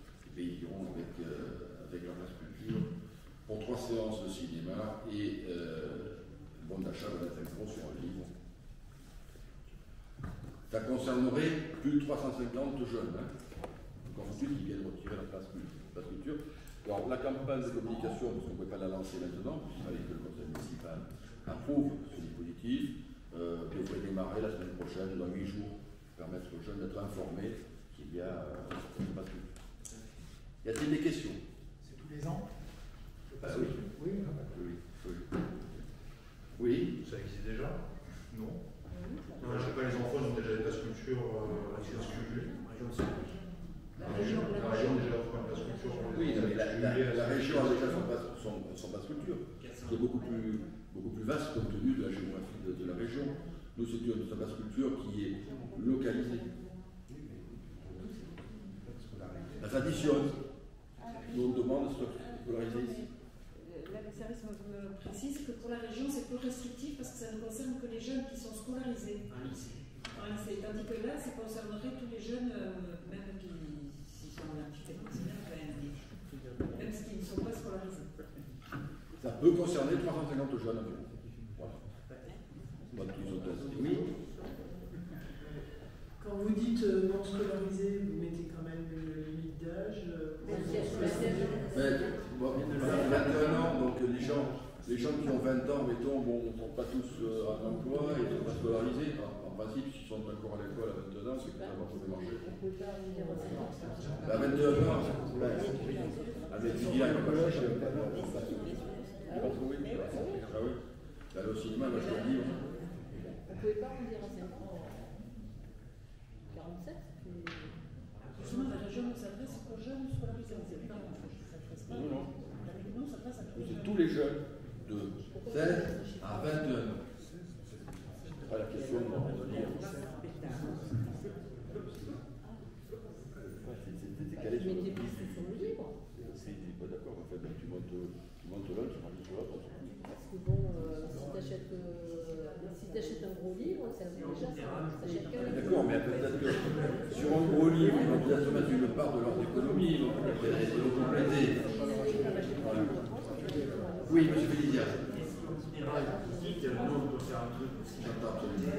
avec leur passe culture pour 3 séances de cinéma et bon d'achat de 25 € sur un livre. Ça concernerait plus de 350 jeunes, donc ensuite ils viennent retirer la passe culture. Alors la campagne de communication, parce qu'on ne peut pas la lancer maintenant, puisqu'il fallait que le conseil municipal approuve ce dispositif, devrait démarrer la semaine prochaine, dans 8 jours, pour permettre aux jeunes d'être informés qu'il y a une passe culture. Y a-t-il des questions? C'est tous les ans? Oui. Oui. Ça existe déjà? Non. Non, je sais pas, les enfants ont déjà des passes culture La région déjà offre une passe culture. Oui, mais la région a déjà son passe culture, qui est beaucoup plus vaste compte tenu de la géographie de la région. Nous, c'est une passe culture qui est localisée. La tradition, nous on demande de se scolariser ici. Le service me précise que pour la région, c'est plus restrictif parce que ça ne concerne que les jeunes qui sont scolarisés en lycée. Tandis que là, ça concernerait tous les jeunes, même s'ils sont en activité professionnelle, même s'ils ne sont pas scolarisés. Ça peut concerner 350 jeunes environ. Voilà. Oui. Quand vous dites non scolarisé, vous mettez quand même une limite d'âge. 21 ans, donc les gens qui ont 20 ans, mettons, bon, ne sont pas tous en emploi et ne sont pas scolarisés. En principe, s'ils sont encore à l'école à 22 ans, c'est que ça va trouver marché. À 22 ans, avec du dialogue, on va chercher. Il va trouver. Ah oui. D'aller au cinéma, va acheter un livre. On ne pouvait pas en dire à 5 ans. 47, Justement, la région nous s'adresse aux jeunes scolarisés. Non. C'est tous les jeunes de 16 à 21 ans. C'est pas la question de dire. C'est calé sur le livre. C'est pas d'accord. En fait, tu montes là, tu rajoutes là. Parce que bon, si tu achètes un gros livre, ça déjà ça. D'accord, mais peut-être que sur un gros livre, ils vont peut-être mettre une part de leur économie, ils vont peut-être le compléter. Voilà. Oui, monsieur Félicia. J'entends absolument.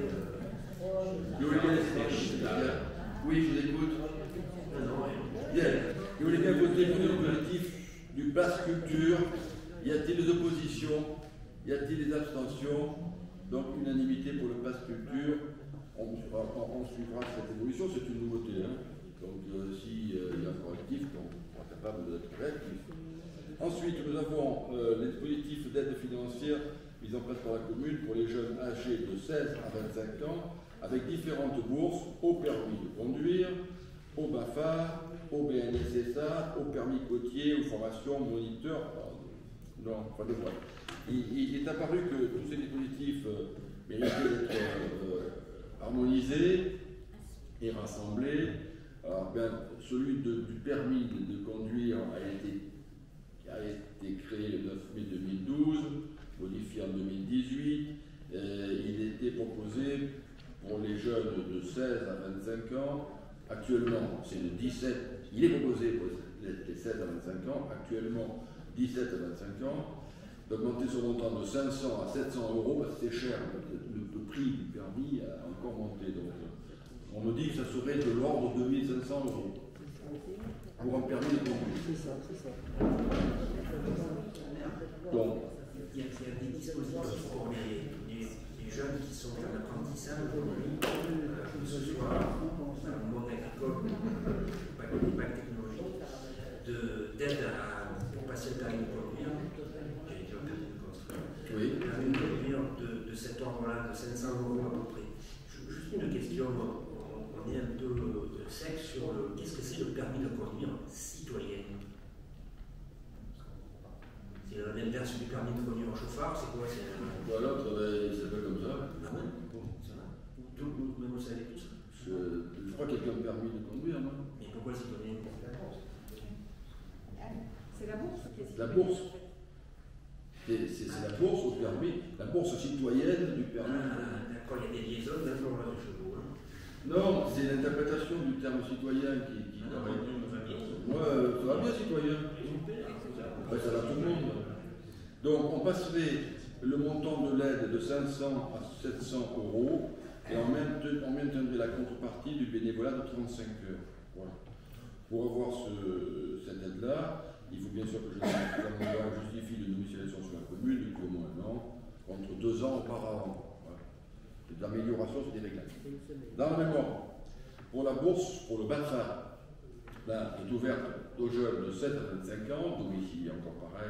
Oui, je vous écoute. Bien. Vous voulez bien voter pour le collectif du pass culture. Y a-t-il des oppositions? Y a-t-il des abstentions? Donc unanimité pour le pass culture. On suivra cette évolution, c'est une nouveauté. Hein. Donc s'il y a un collectif, on sera capable d'être réactif. Ensuite, nous avons les dispositifs d'aide financière mis en place par la commune pour les jeunes âgés de 16 à 25 ans, avec différentes bourses au permis de conduire, au BAFA, au BNSSA, au permis côtier, aux formations moniteur. Non, pas de moi. Il est apparu que tous ces dispositifs méritaient d'être harmonisés et rassemblés. Alors, celui du permis de conduire a été créé le 9 mai 2012, modifié en 2018. Il était proposé pour les jeunes de 16 à 25 ans. Actuellement, c'est de 17. Il est proposé pour les 7 à 25 ans, actuellement 17 à 25 ans, d'augmenter son montant de 500 à 700 euros, parce que c'est cher, le prix du permis a encore monté. Donc, on me dit que ça serait de l'ordre de 2500 euros pour un permis de conduire. C'est ça, c'est ça. Donc, il y a des dispositifs pour les jeunes qui sont en apprentissage aujourd'hui, que ce soit dans le monde agricole ou pas technologique, d'aide pour passer le permis de conduire. J'ai déjà un permis de construire. oui. Le permis de conduire de cet ordre-là, de 500 euros à peu près. Juste une question, on est un peu sec sur qu'est-ce que c'est le permis de conduire citoyen? C'est l'inverse du permis de conduire en chauffard, c'est quoi? Voilà, il s'appelle comme ça. Ah ouais? Ça va? Vous savez tout ça? Je crois qu'il y a qu'un permis de conduire, non? Mais pourquoi citoyen? C'est la bourse qui est La bourse. C'est la bourse au permis, la bourse citoyenne du permis. D'accord, il y a des liaisons d'accord là de chevaux. Hein. Non, c'est l'interprétation du terme citoyen qui paraît. Ouais, ça va bien, citoyen. Après, ça va tout le monde. Donc, on passerait le montant de l'aide de 500 à 700 euros et on maintiendrait la contrepartie du bénévolat de 35 heures. Voilà. Pour avoir cette aide-là, il faut bien sûr que la loi justifie de domiciliation sur la commune depuis au moins un an, contre 2 ans auparavant. Voilà. C'est de l'amélioration, c'est des réglages. Dans le même ordre, pour la bourse, pour le BAFA, là, est ouverte aux jeunes de 7 à 25 ans, domiciliés encore pareil,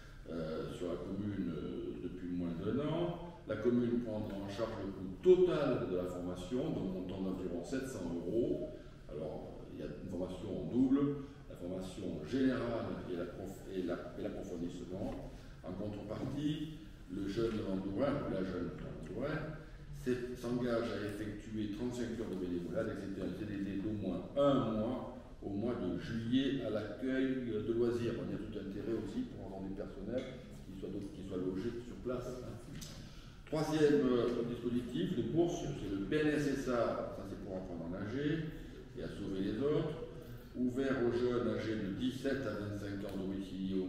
sur la commune depuis moins d'1 an. La commune prendra en charge le coût total de la formation, d'un montant d'environ 700 euros. Alors, il y a une formation en double, la formation générale et l'approfondissement. En contrepartie, le jeune Landourin, ou la jeune Landourin, s'engage à effectuer 35 heures de bénévolat, d'accepter un CDD d'au moins 1 mois au mois de juillet à l'accueil de loisirs. On y a tout intérêt aussi pour avoir des personnels qui soient logés sur place. Troisième dispositif, les bourses, c'est le BNSSA, ça c'est pour apprendre à nager et à sauver les autres, ouvert aux jeunes âgés de 17 à 25 ans domiciliés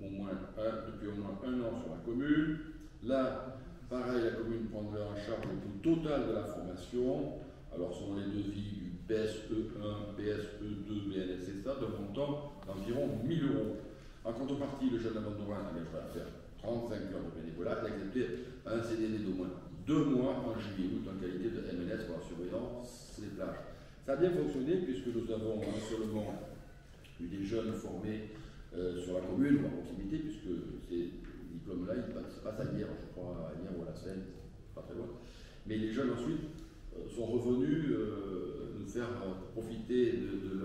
depuis au moins 1 an sur la commune. Là, pareil, la commune prendrait en charge le coût total de la formation. Alors, selon les devis du PSE1, PSE2, BNSSA, de montant d'environ 1 000 euros. En contrepartie, le jeune Landourin engagera à faire 35 heures de bénévolat et accepter un CDD d'au moins 2 mois en juillet-août en qualité de MNS pour la surveillance des plages. Ça a bien fonctionné puisque nous avons non seulement eu des jeunes formés sur la commune ou à proximité, puisque ces diplômes-là, ils passent à Hyères, je crois, à Hyères ou à la Seine, pas très loin. Mais les jeunes ensuite sont revenus nous faire profiter de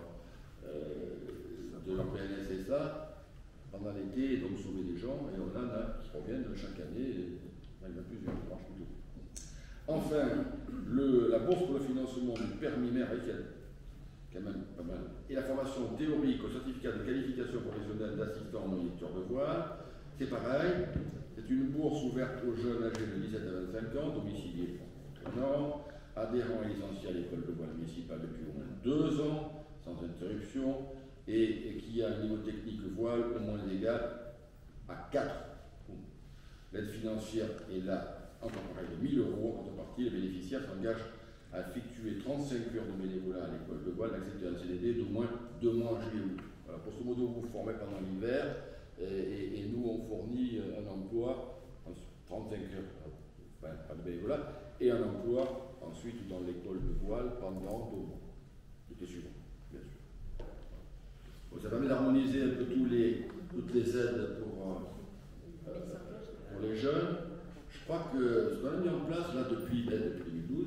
leur PNSSA pendant l'été, et donc sauver des gens, et on en a qui reviennent chaque année, il y en a plusieurs, ça marche plutôt. Enfin, la bourse pour le financement du permis maire, quand même pas mal, et la formation théorique au certificat de qualification professionnelle d'assistant moniteur de voile, c'est pareil, c'est une bourse ouverte aux jeunes âgés de 17 à 25 ans, domiciliés pour 1 an, adhérents et licenciés à l'école de voile municipale depuis au moins 2 ans, sans interruption, et qui a un niveau technique voile au moins égal à 4. L'aide financière est là, encore pareil, de 1 000 euros. En contrepartie, les bénéficiaires s'engagent à effectuer 35 heures de bénévolat à l'école de voile, d'accepter un CDD d'au moins 2 mois en juillet-août. Voilà, grosso modo, vous vous formez pendant l'hiver, et nous, on fournit un emploi, 35 heures, pas de bénévolat, et un emploi ensuite dans l'école de voile pendant 2 mois. L'été suivant, bien sûr. Bon, ça permet d'harmoniser un peu toutes les aides pour les jeunes. Je crois que ce qu'on a mis en place là depuis 2012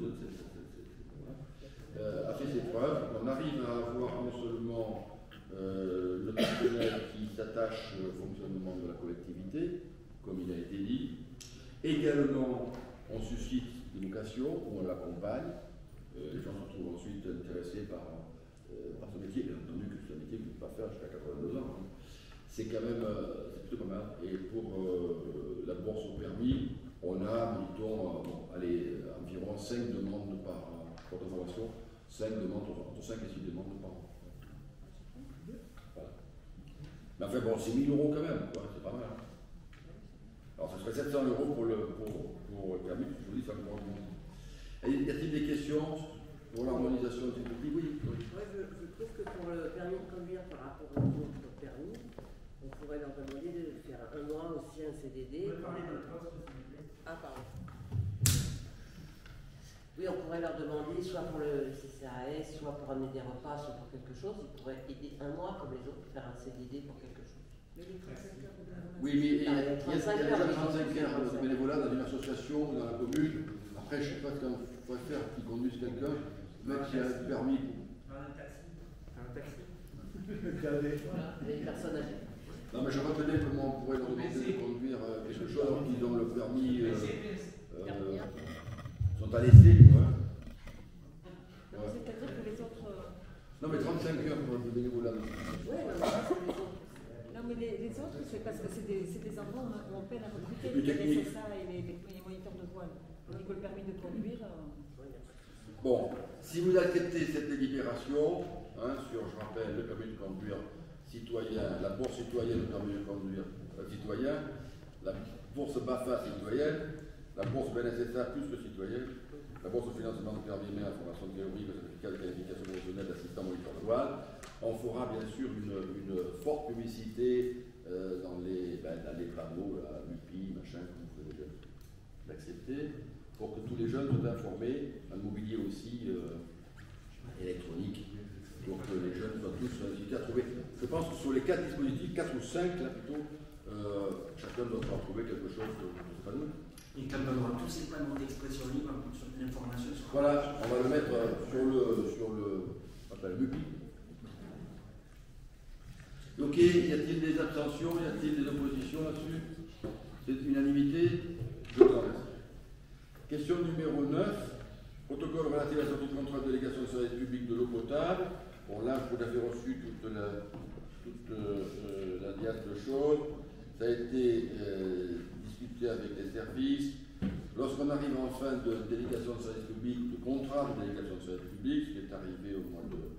a fait ses preuves. On arrive à avoir non seulement le personnel qui s'attache au fonctionnement de la collectivité, comme il a été dit. Également, on suscite des vocations, où on l'accompagne. Les gens se retrouvent ensuite intéressés par ce métier. Bien entendu que c'est un métier que vous ne pouvez pas faire jusqu'à 82 ans. Hein. C'est quand même c'est plutôt pas mal. Et pour la bourse au permis, on a, mettons, environ 5 demandes par porte de formation, 5 demandes, entre 5 et 6 demandes par an. Voilà. Mais enfin bon, c'est 1000 € quand même, quoi, c'est pas mal. Alors ça serait 700 € pour le permis, je vous dis, ça me prend du monde. Y a-t-il des questions pour l'harmonisation du public? Oui. Moi, je trouve que pour le permis de conduire par rapport aux autres permis, on pourrait leur demander de faire un mois aussi un CDD. Ah, pardon. Oui, on pourrait leur demander, soit pour le CCAS, soit pour amener des repas, soit pour quelque chose. Ils pourraient aider un mois comme les autres, faire un CDD pour quelque chose. Oui, mais il y a déjà 35 heures de bénévolat dans une association ou dans la commune. Après, je ne sais pas ce qu'on pourrait faire qui conduise quelqu'un, le mec qui a le permis. Un taxi. Voilà, les personnes âgées. Non, mais je vois très bien comment on pourrait leur demander de conduire quelque chose alors qu'ils ont le permis. Sont à l'essai, quoi. Ouais. C'est-à-dire que les autres. Non, mais 35 heures pour le bénévolat. Non, mais les autres, c'est parce que c'est des endroits où on peine à recruter plus technique. C'est ça, et les moniteurs de voile. Au niveau le permis de conduire. Bon, si vous acceptez cette délibération, sur, je rappelle, le permis de conduire citoyen, la bourse citoyenne du permis de conduire citoyen, la bourse BAFA citoyenne, la bourse BNSSA plus que citoyenne, la bourse de financement de permis mais information théorique, le certificat de qualification professionnelle d'assistant moniteur de voile. On fera bien sûr une forte publicité dans les panneaux, là, UPI, machin, que vous pouvez l'accepter, pour que tous les jeunes soient informés, un mobilier aussi électronique, pour que les jeunes soient tous incités à trouver. Je pense que sur les 4 dispositifs, 4 ou 5 là plutôt, chacun doit pouvoir trouver quelque chose de panneau. Et quand on aura tous ces panneaux d'expression libre, sur l'information sur. Voilà, on va le mettre sur le MUPI. Ok, y a-t-il des abstentions, y a-t-il des oppositions là-dessus? C'est unanimité? Je vous remercie. Question numéro 9. Protocole relatif à la sortie de contrat de délégation de service public de l'eau potable. Bon, là, vous avez reçu toute la diade de choses. Ça a été discuté avec les services. Lorsqu'on arrive en fin de délégation de service public, de contrat de délégation de service public, ce qui est arrivé au mois de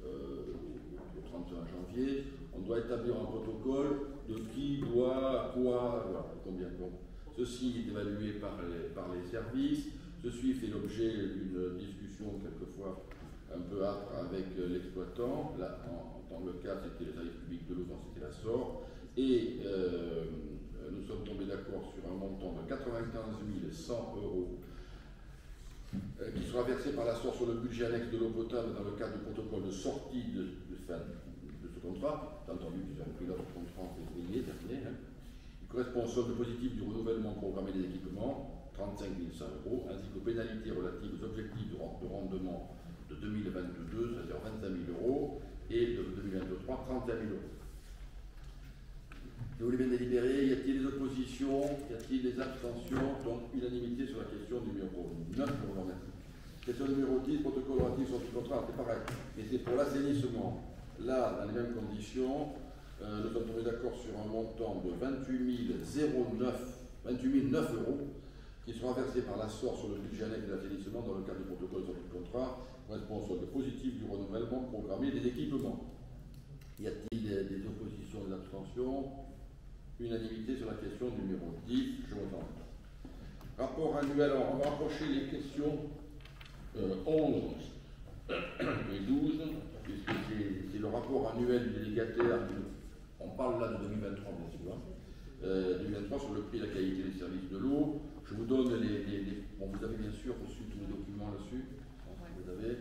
31 janvier, on doit établir un protocole de qui doit, quoi, voilà, combien compte. Ceci est évalué par les services. Ceci fait l'objet d'une discussion quelquefois un peu âpre avec l'exploitant. Là, dans le cas, c'était le service public de l'eau, c'était la SOR. Et nous sommes tombés d'accord sur un montant de 95 100 € qui sera versé par la SOR sur le budget annexe de l'eau potable dans le cadre du protocole de sortie de ce contrat. T'as entendu qu'ils ont pris l'autre contrat en février dernier. Il correspond au solde positif du renouvellement programmé des équipements, 35 100 €, ainsi qu'aux pénalités relatives aux objectifs de rendement de 2022, c'est-à-dire 25 000 €, et de 2023, 35 000 €. Si vous voulez bien délibérer, y a-t-il des oppositions, y a-t-il des abstentions? Donc, unanimité sur la question numéro 9, je vous remercie. Question numéro 10, protocole relatif sur ce contrat, c'est pareil, mais c'est pour l'assainissement. Là, dans les mêmes conditions, nous sommes tombés d'accord sur un montant de 28 009 € qui sera versé par la SOR sur le budget annexe de l'assainissement dans le cadre du protocole de sortie de contrat, correspond au solde positif du renouvellement programmé des équipements. Y a-t-il des oppositions, des abstentions? Unanimité sur la question numéro 10, je vous en prie. Rapport annuel, alors on va rapprocher les questions 11 et 12, puisque c'est le rapport annuel du délégataire. On parle là de 2023, bien sûr. 2023 sur le prix et la qualité des services de l'eau. Je vous donne bon, vous avez bien sûr reçu tous les documents là-dessus. Vous avez.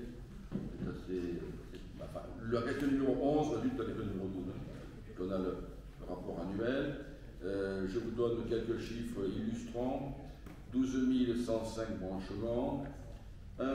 La question numéro 11 résulte de la question numéro 12. On a le rapport annuel. Je vous donne quelques chiffres illustrants. 12 105 branchements, 1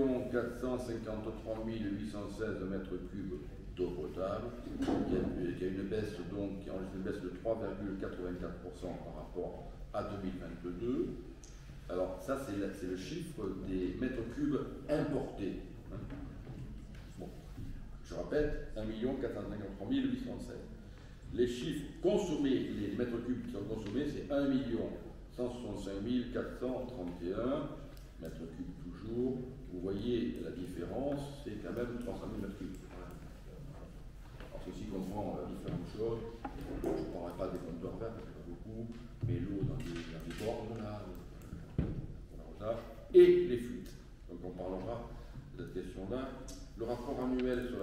453 816 mètres cubes d'eau potable, qui a une baisse donc, qui enregistre une baisse de 3,84% par rapport à 2022. Alors ça c'est le chiffre des mètres cubes importés. Bon. Je répète, 1 453 816. Les chiffres consommés, les mètres cubes qui sont consommés, c'est 1 165 431 mètres cubes toujours. Vous voyez la différence, c'est quand même 300 000 mètres cubes. Alors ceci comprend différentes choses.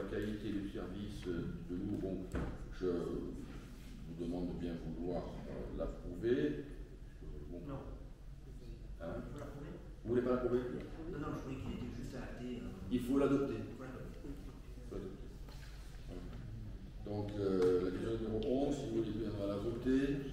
la qualité du service de nous, bon, je vous demande de bien vouloir l'approuver. Bon. Non. Hein? Il faut l'approuver. Vous voulez pas l'approuver? Non, non, je croyais qu'il était juste arrêté. Il faut l'adopter. Voilà. Donc, la question numéro 11, si vous voulez bien la voter.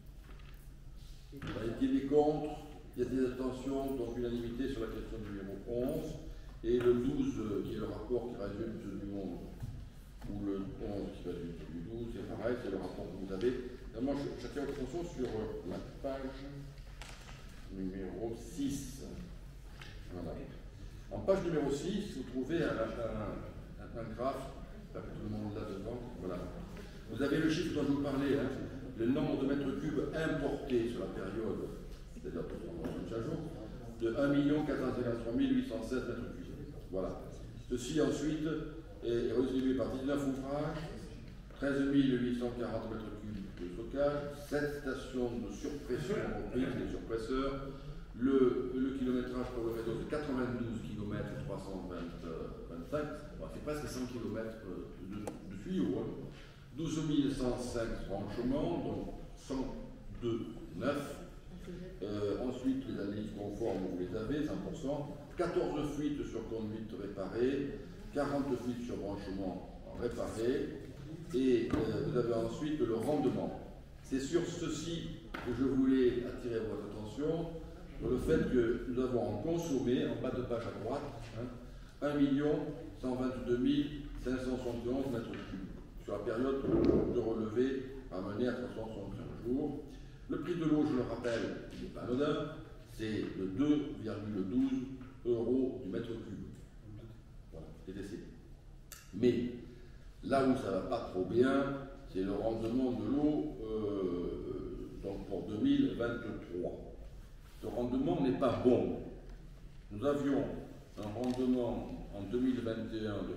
Il y a des contre, il y a des abstentions, donc unanimité sur la question numéro 11. Et le 12, qui est le rapport qui résume du 11, ou le 11 qui résume du 12, c'est pareil, c'est le rapport que vous avez. Moi, j'attire votre attention sur la page numéro 6. Voilà. En page numéro 6, vous trouvez un graphe, pas que tout le monde l'a devant. Voilà. Vous avez le chiffre dont je vous parlais, hein, le nombre de mètres cubes importés sur la période, c'est-à-dire pour 25 jours, de 1 453 816 mètres cubes. Voilà. Ceci ensuite est redistribué par 19 ouvrages, 13 840 mètres cubes de stockage, 7 stations de surpression reprises, des surpresseurs, le kilométrage pour le réseau de 92 km 325, c'est presque 100 km de tuyaux, hein. 12 105 branchements, donc 102 neufs. Ensuite, les analyses conformes, vous les avez, 100%. 14 fuites sur conduite réparée, 40 fuites sur branchement réparé. Et vous avez ensuite le rendement. C'est sur ceci que je voulais attirer votre attention, sur le fait que nous avons consommé, en bas de page à droite, hein, 1 122 571 mètres cubes sur la période de relevé amenée à 365 jours. Le prix de l'eau, je le rappelle, il n'est pas anodin, c'est de 2,12 € du mètre cube. Voilà, TTC. Mais là où ça ne va pas trop bien, c'est le rendement de l'eau donc pour 2023. Ce rendement n'est pas bon. Nous avions un rendement en 2021 de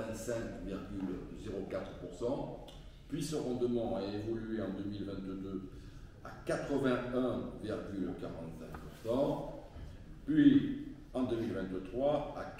85,04%, puis ce rendement a évolué en 2022 à 81,45%, puis en 2023 à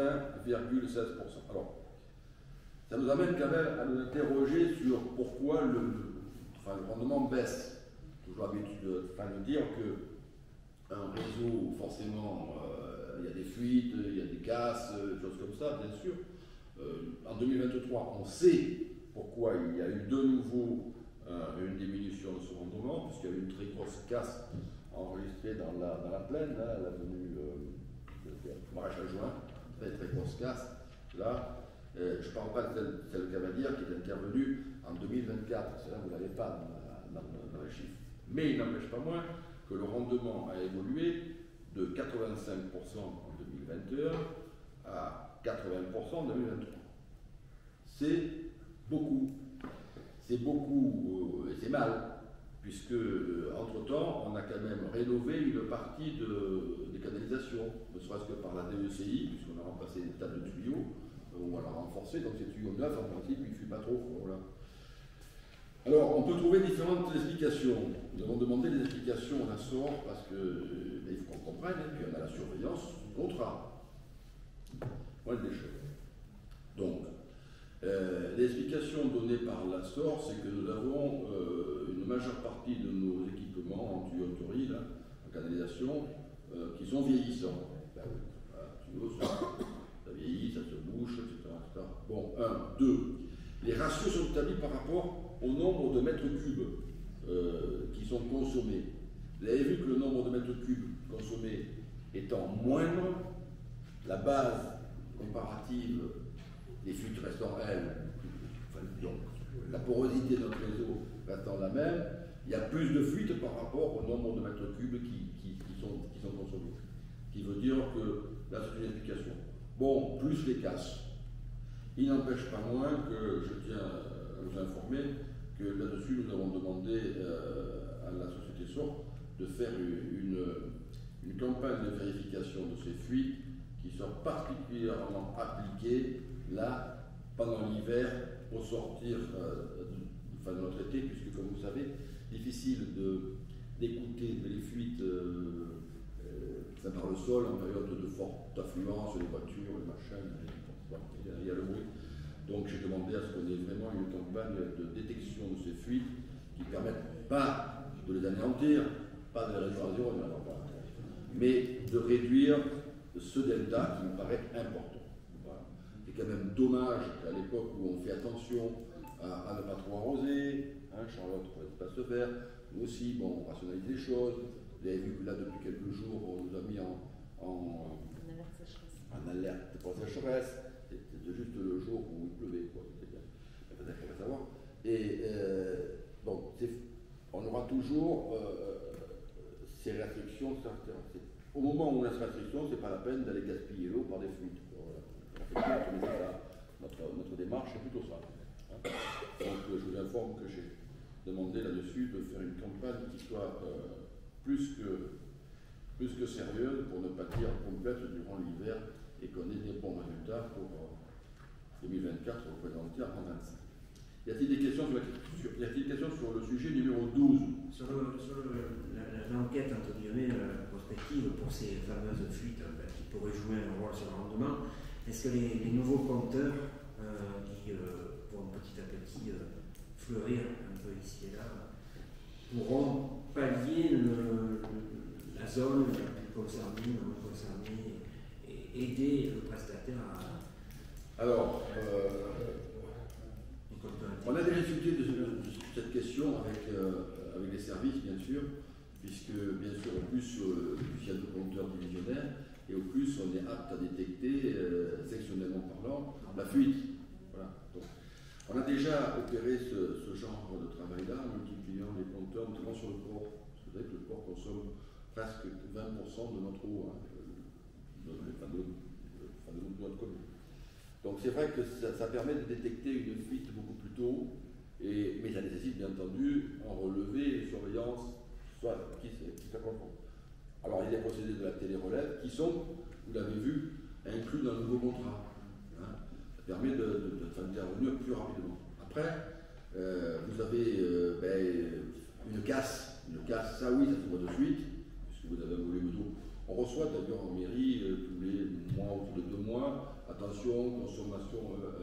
80,16%. Alors, ça nous amène quand même à nous interroger sur pourquoi le rendement baisse. Toujours l'habitude de dire qu'un réseau, forcément, il y a des fuites, il y a des casses, des choses comme ça, bien sûr. En 2023, on sait pourquoi il y a eu de nouveau une diminution de ce rendement, puisqu'il y a eu une très grosse casse enregistrée dans la plaine, là, l'avenue Maréchal Juin, très très grosse casse. Là, je ne parle pas de celle Cavalière qui est intervenue en 2024, celle-là vous ne l'avez pas dans les chiffres. Mais il n'empêche pas moins que le rendement a évolué de 85% en 2021 à 80% en 2023. C'est beaucoup. C'est beaucoup et c'est mal, puisque entre-temps, on a quand même rénové une partie des canalisations, ne serait-ce que par la DECI, puisqu'on a remplacé des tas de tuyaux, on l'a renforcé, donc ces tuyaux neufs, en principe, il ne fuient pas trop. Voilà. Alors, on peut trouver différentes explications. Nous avons demandé des explications à la SOR parce que il faut qu'on comprenne, et puis on a la surveillance du contrat. Voilà des choses. Donc, l'explication donnée par la SOR, c'est que nous avons une majeure partie de nos équipements en tuyauterie, là, en canalisation, qui sont vieillissants. Ben oui, voilà, tuyaux, ça vieillit, ça se bouche, etc. Bon, 1, 2. Les ratios sont établis par rapport au nombre de mètres cubes qui sont consommés. Vous avez vu que le nombre de mètres cubes consommés étant moindre, la base comparative des fuites restant elles, donc, la porosité de notre réseau restant la même, il y a plus de fuites par rapport au nombre de mètres cubes qui sont consommés. Ce qui veut dire que là c'est une explication. Bon, plus les casses. Il n'empêche pas moins que je tiens à vous informer que là-dessus, nous avons demandé à la société SOR de faire une campagne de vérification de ces fuites qui sont particulièrement appliquées là, pendant l'hiver, au sortir de notre été, puisque comme vous savez, difficile d'écouter les fuites par le sol en période de forte affluence, les voitures, les machins, il y a le bruit. Donc j'ai demandé à ce qu'on ait vraiment une campagne de détection de ces fuites qui permettent pas de les anéantir, pas de les réduire à zéro, mais de réduire ce delta qui me paraît important. Voilà. C'est quand même dommage qu'à l'époque où on fait attention à ne pas trop arroser, hein, Charlotte pour l'espace vert, nous aussi, bon, on rationalise les choses. Vous avez vu que là, depuis quelques jours, on nous a mis en alerte pour la sécheresse. C'était juste le jour où il pleuvait, quoi. C'était bien. Il fallait savoir. Et bon, on aura toujours ces restrictions. Au moment où on a ces restrictions, c'est pas la peine d'aller gaspiller l'eau par des fuites. Voilà. Notre démarche, c'est plutôt ça. Hein. Donc, je vous informe que j'ai demandé là-dessus de faire une campagne qui soit plus que sérieuse pour ne pas dire complète durant l'hiver et qu'on ait des bons résultats pour 2024 représentés en 2025. Y a-t-il des questions sur le sujet numéro 12? Sur l'enquête entre guillemets prospective pour ces fameuses fuites qui pourraient jouer un rôle sur le rendement, est-ce que les nouveaux compteurs qui vont petit à petit fleurir un peu ici et là pourront pallier la zone la plus concernée, non concernée, et aider le prestataire à... Alors, on a déjà discuté de cette question avec les services, bien sûr, puisque, bien sûr, au plus il y a de compteurs divisionnaires, et au plus on est apte à détecter, sectionnellement parlant, la fuite. Voilà. Donc, on a déjà opéré ce genre de travail-là, en multipliant les compteurs, notamment sur le port. Parce que vous savez que le port consomme presque 20% de notre eau, hein, de notre commune. Donc c'est vrai que ça permet de détecter une fuite beaucoup plus tôt, mais ça nécessite bien entendu un relevé, une surveillance, soit qui soit conforme. Alors il y a des procédés de la télé-relève qui sont, vous l'avez vu, inclus dans le nouveau contrat. Hein. Ça permet d'intervenir plus rapidement. Après, vous avez une casse, ça oui, ça se voit de suite, puisque vous avez un volume d'eau. On reçoit d'ailleurs en mairie tous les mois ou tous les 2 mois, attention, consommation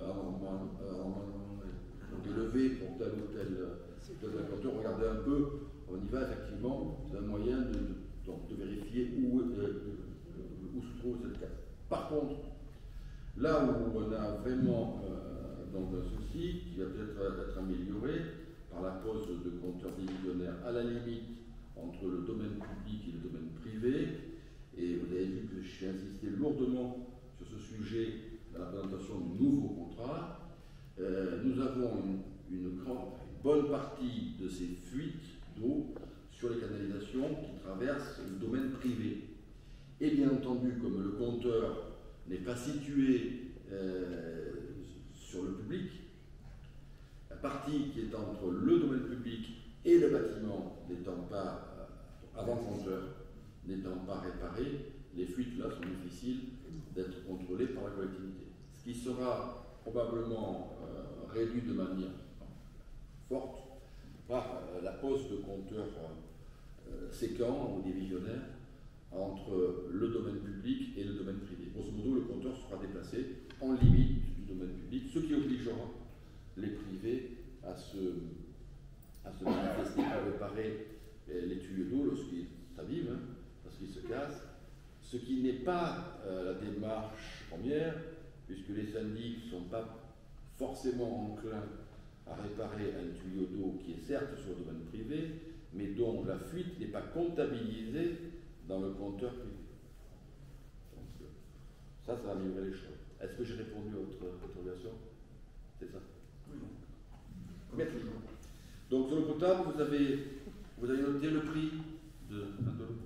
élevée pour tel ou tel compteur. Regardez un peu, on y va effectivement, c'est un moyen de vérifier où se trouve cette casse. Par contre, là où on a vraiment un souci qui va peut-être être amélioré par la pose de compteurs divisionnaires à la limite entre le domaine public et le domaine privé, et vous avez vu que j'ai insisté lourdement sur ce sujet dans la présentation du nouveau contrat. Nous avons une bonne partie de ces fuites d'eau sur les canalisations qui traversent le domaine privé. Et bien entendu, comme le compteur n'est pas situé sur le public, la partie qui est entre le domaine public et le bâtiment n'étant pas, avant compteur, n'étant pas réparée, les fuites là sont difficiles d'être contrôlées par la collectivité. Ce qui sera probablement réduit de manière forte par la pose de compteurs séquents ou divisionnaires entre le domaine public et le domaine privé. Grosso modo, le compteur sera déplacé en limite du domaine public, ce qui obligera les privés à se manifester pour réparer les tuyaux d'eau lorsqu'ils s'abîment, hein, parce qu'ils se cassent, ce qui n'est pas la démarche première, puisque les syndics ne sont pas forcément enclins à réparer un tuyau d'eau qui est certes sur le domaine privé, mais dont la fuite n'est pas comptabilisée dans le compteur privé. Donc, ça va améliorer les choses. Est-ce que j'ai répondu à votre interrogation? C'est ça? Oui. Merci. Donc sur le potable, vous avez noté le prix de l'eau.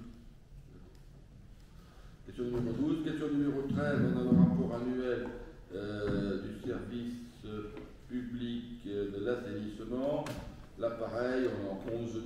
Question numéro 12. Question numéro 13. On a le rapport annuel du service public de l'assainissement. Là, pareil, on a 11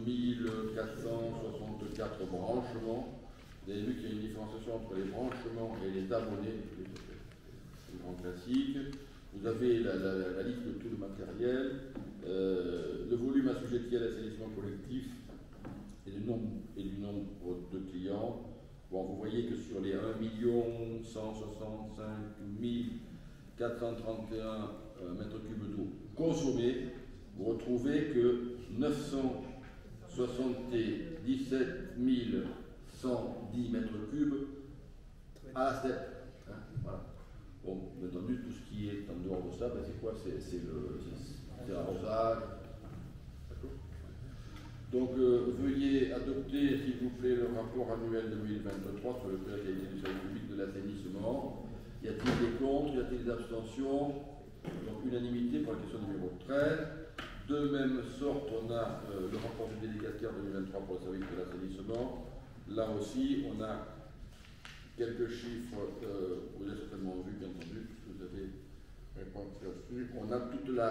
464 branchements. Vous avez vu qu'il y a une différenciation entre les branchements et les abonnés. C'est un grand classique. Vous avez la liste de tout le matériel, le volume assujetti à l'assainissement collectif et du nombre de clients. Bon, vous voyez que sur les 1 165 400 431 mètres cubes d'eau consommés, vous retrouvez que 977 110 mètres cubes à la steppe. Hein, voilà. Bon, bien entendu, tout ce qui est en dehors de ça, ben c'est quoi? C'est l'arrosage. Donc, veuillez adopter, s'il vous plaît, le rapport annuel 2023 sur le plan de la qualité du service public de l'assainissement. Y a-t-il des contre? Y a-t-il des abstentions? Donc, unanimité pour la question numéro 13. De même sorte, on a le rapport du délégataire 2023 pour le service de l'assainissement. Là aussi, on a quelques chiffres, vous avez certainement vu, bien entendu, puisque vous avez répondu là-dessus. On a toute la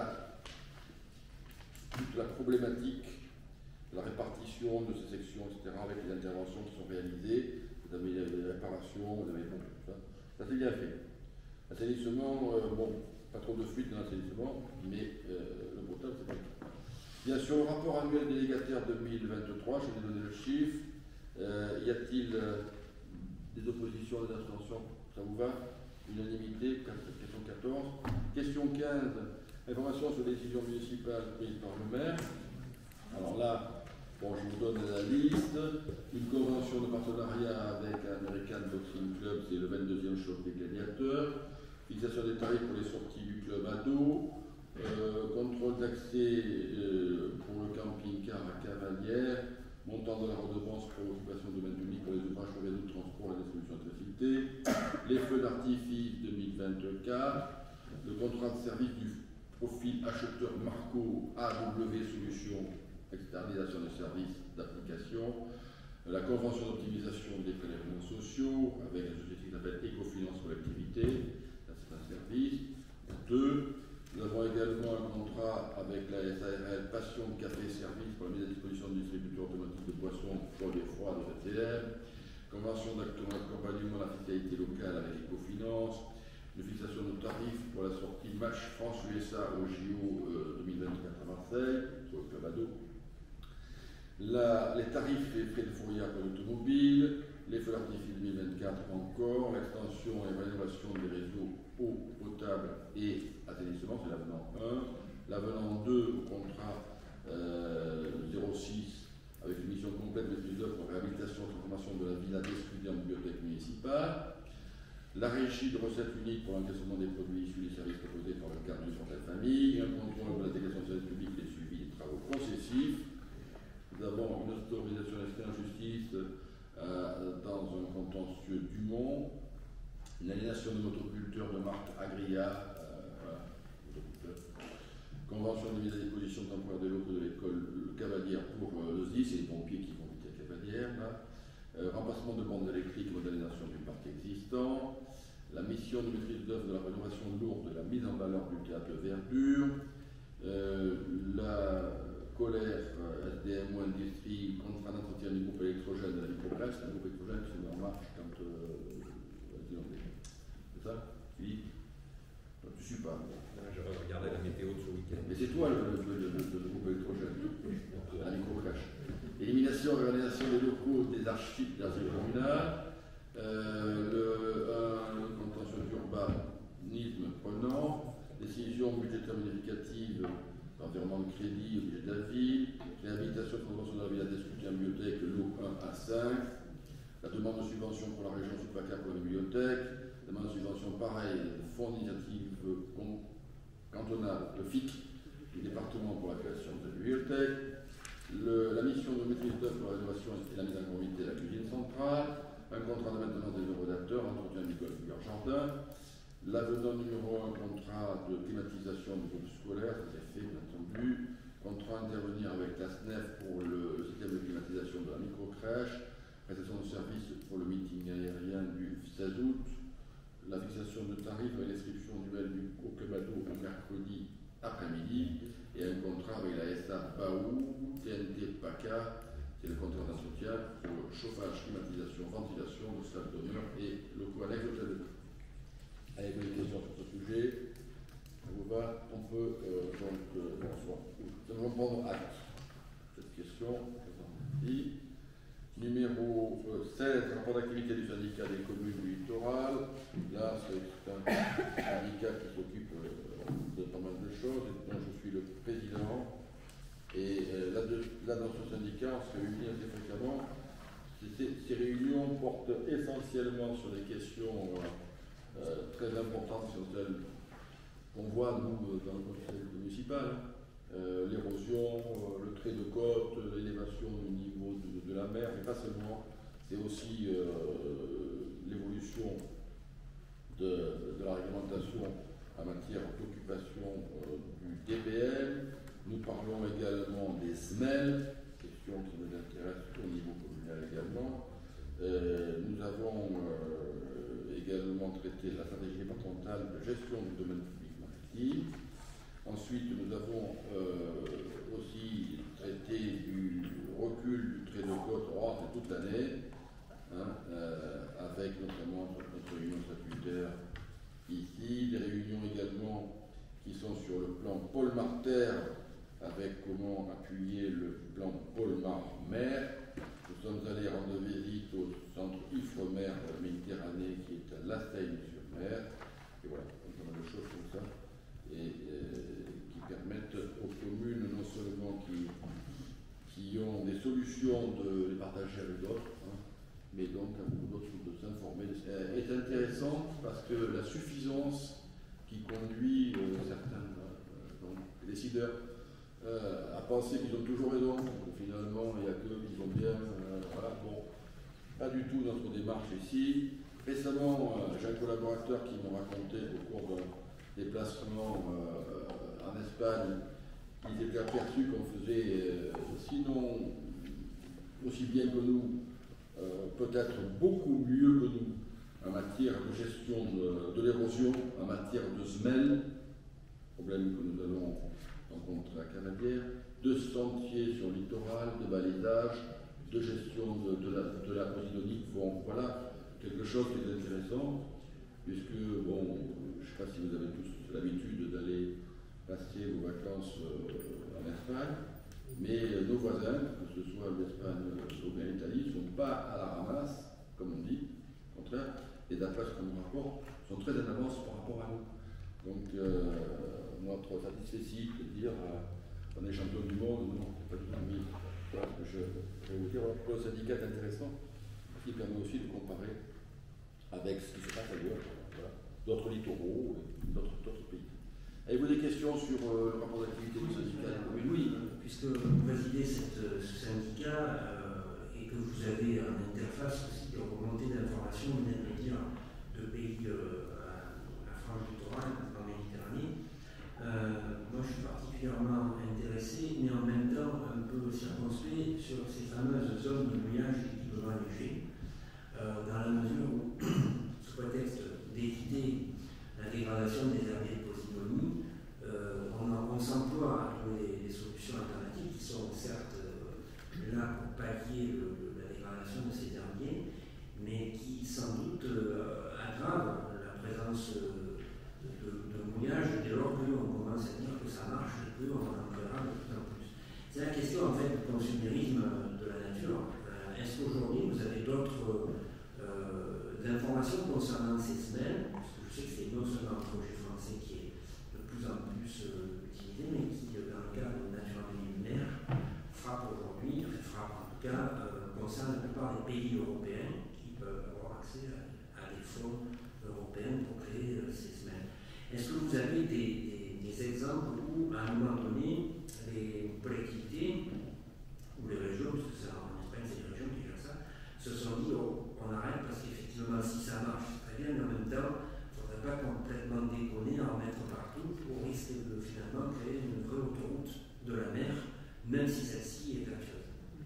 problématique, la répartition de ces sections, etc., avec les interventions qui sont réalisées. Vous avez les réparations, vous avez tout ça. Ça c'est bien fait. L'assainissement, bon, pas trop de fuite dans l'assainissement, mais le potable, c'est pas le cas. Bien sûr, le rapport annuel délégataire 2023, je vais donner le chiffre. Y a-t-il des oppositions, des abstentions? Ça vous va? Unanimité, question 14. Question 15, information sur les décisions municipales prises par le maire. Alors là, bon, je vous donne la liste. Une convention de partenariat avec American Boxing Club, c'est le 22e choc des gladiateurs. Fixation des tarifs pour les sorties du club ado. Contrôle d'accès pour le camping-car à Cavalière. Montant de la redevance pour l'occupation de domaine public pour les ouvrages pour de transport et la distribution d'électricité. Les feux d'artifice 2024. Le contrat de service du profil acheteur Marco AW Solutions, externalisation des services d'application. La convention d'optimisation des prélèvements sociaux avec la société qui s'appelle Ecofinance Collectivité. Ça, c'est un service. 2. Nous avons également un contrat avec la SARL Passion Café Service pour la mise à disposition du distributeur automatique de boissons chaudes et froides aux ZTL. Convention d'accompagnement à la fiscalité locale avec Ecofinance. Une fixation de tarifs pour la sortie match France-USA au JO 2024 à Marseille, sur le club ado. Les tarifs et frais de fourrière pour l'automobile, les feux d'artifice 2024 encore, l'extension et rénovation des réseaux eau potable et assainissement, c'est l'avenant 1. L'avenant 2 au contrat 06 avec une mission complète de maîtrise d'œuvre pour réhabilitation et transformation de la villa d'Escudé en bibliothèque municipale. La régie de recettes uniques pour l'encaissement des produits issus des services proposés par le cadre du Fonds de famille, un contrôle de la délégation de services publics et suivi des travaux concessifs. Nous avons une autorisation externe en justice dans un contentieux du Mont, une aliénation de motoculteurs de marque Agria, voilà, convention de mise à disposition temporaire des locaux de l'école Cavalière pour le SDI, c'est les pompiers qui vont vite à Cavalière, remplacement de bandes électriques, modernisation du parc existant, la mission de maîtrise d'œuvre de la rénovation lourde de la mise en valeur du théâtre de Verdure, la colère SDM ou industrie, contrat d'entretien du groupe électrogène de la microcrèche. Un groupe électrogène qui se met en marche quand c'est ça, Philippe? Non, tu ne suis pas. J'aurais regardé la météo de ce week-end. Mais c'est toi le groupe électrogène, la microcrèche. Élimination et réalisation des locaux des archives d'archives communales. Le contentieux d'urbanisme prenant. Décision budgétaire modificative. Environnement de crédit au budget de la ville, réhabilitation de convention de la ville à discuter en bibliothèque, lot 1 à 5, la demande de subvention pour la région Sud-PACA pour la bibliothèque, la demande de subvention pareil, fonds d'initiative cantonale, le FIC, du département pour la création de la bibliothèque, la mission de maîtrise d'œuvre pour la rénovation et la mise en conformité de la cuisine centrale, un contrat de maintenance des œuvres d'acteurs, entretien du golf du jardin. L'avenant numéro 1, contrat de climatisation du groupe scolaire, ça c'est fait bien entendu. Contrat intervenir avec la SNEF pour le système de climatisation de la microcrèche. Prestation de service pour le meeting aérien du 16 août. La fixation de tarifs et l'inscription annuelle au club ado un mercredi après-midi. Et un contrat avec la SA BAOU, TNT PACA, c'est le contrat d'entretien pour chauffage, climatisation, ventilation de salle d'honneur et locaux annexes au club ado. Avez-vous des questions sur ce sujet? Ça vous va? On peut nous répondre à cette question. Numéro 16, rapport d'activité du syndicat des communes du littoral. Là, c'est un syndicat qui s'occupe de pas mal de choses, et dont je suis le président. Et là, dans ce syndicat, on se réunit assez fréquemment. Ces réunions portent essentiellement sur des questions très importantes sur celles qu'on voit, nous, dans le conseil municipal. L'érosion, le trait de côte, l'élévation du niveau de la mer, mais pas seulement. C'est aussi l'évolution de la réglementation en matière d'occupation du DPL. Nous parlons également des SMEL, question qui nous intéresse au niveau communal également. Nous avons également traité la stratégie départementale de gestion du domaine public maritime. Ensuite, nous avons aussi traité du recul du trait de côte, c'est toute l'année, hein, avec notamment notre réunion statutaire ici, des réunions également qui sont sur le plan Paul-Marter, avec comment appuyer le plan Paul-Mar-Mer. Nous sommes allés rendre visite au centre Ifremer Méditerranée qui est à La Seyne-sur-Mer. Et voilà, un nombre de choses comme ça. Et qui permettent aux communes non seulement qui ont des solutions de les partager avec d'autres, hein, mais donc à beaucoup d'autres de s'informer. Est intéressant parce que la suffisance qui conduit certains décideurs à penser qu'ils ont toujours raison, finalement il n'y a que qu'ils ont bien, voilà, bon, pas du tout notre démarche ici. Récemment, j'ai un collaborateur qui m'a raconté au cours d'un déplacement en Espagne, il était aperçu qu'on faisait, sinon aussi bien que nous, peut-être beaucoup mieux que nous, en matière de gestion de l'érosion, en matière de SMEL, problème que nous allons rencontrer à Canadière, de sentiers sur le littoral, de balisage, de gestion de la Posidonie. Bon, voilà, quelque chose qui est intéressant, puisque, bon, je ne sais pas si vous avez tous l'habitude d'aller passer vos vacances en Espagne, mais nos voisins, que ce soit l'Espagne ou bien l'Italie, ne sont pas à la ramasse, comme on dit, au contraire, et d'après ce qu'on nous rapporte, sont très en avance par rapport à nous. Donc, notre satisfait de dire on est champion du monde, non, c'est pas du tout mis. Voilà ce que je vais vous dire. Le syndicat est intéressant, qui permet aussi de comparer avec ce qui se passe ailleurs, voilà, d'autres littoraux et d'autres pays. Avez-vous des questions sur le rapport d'activité du syndicat? Oui, puisque vous présidez ce syndicat et que vous avez en interface aussi des remontées d'informations de pays à la frange littorale, en Méditerranée. Moi, je suis particulièrement intéressé, mais en même temps un peu circonspect sur ces fameuses zones de mouillage équipement léger, dans la mesure où, sous prétexte d'éviter la dégradation des herbiers de Posidonie, on s'emploie à trouver des solutions alternatives qui sont certes là pour pallier la dégradation de ces herbiers, mais qui sans doute aggravent la présence de mouillage dès lors qu'on commence à dire que ça marche et qu'on en verra de plus en plus. C'est la question en fait du consumérisme de la nature. Est-ce qu'aujourd'hui vous avez d'autres informations concernant ces semaines? Parce que je sais que c'est non seulement un projet français qui est de plus en plus utilisé, mais qui, dans le cadre de Nature 2000, frappe aujourd'hui, frappe en tout cas, concerne la plupart des pays européens qui peuvent avoir accès à des fonds européens pour créer ces semaines. Est-ce que vous avez des exemples où, à un moment donné, les collectivités ou les régions, parce que en Espagne c'est les régions qui gèrent ça, se sont dit on arrête parce qu'effectivement si ça marche très bien, mais en même temps il ne faudrait pas complètement déconner, en mettre partout au risque de finalement créer une vraie autoroute de la mer, même si celle-ci est vertueuse.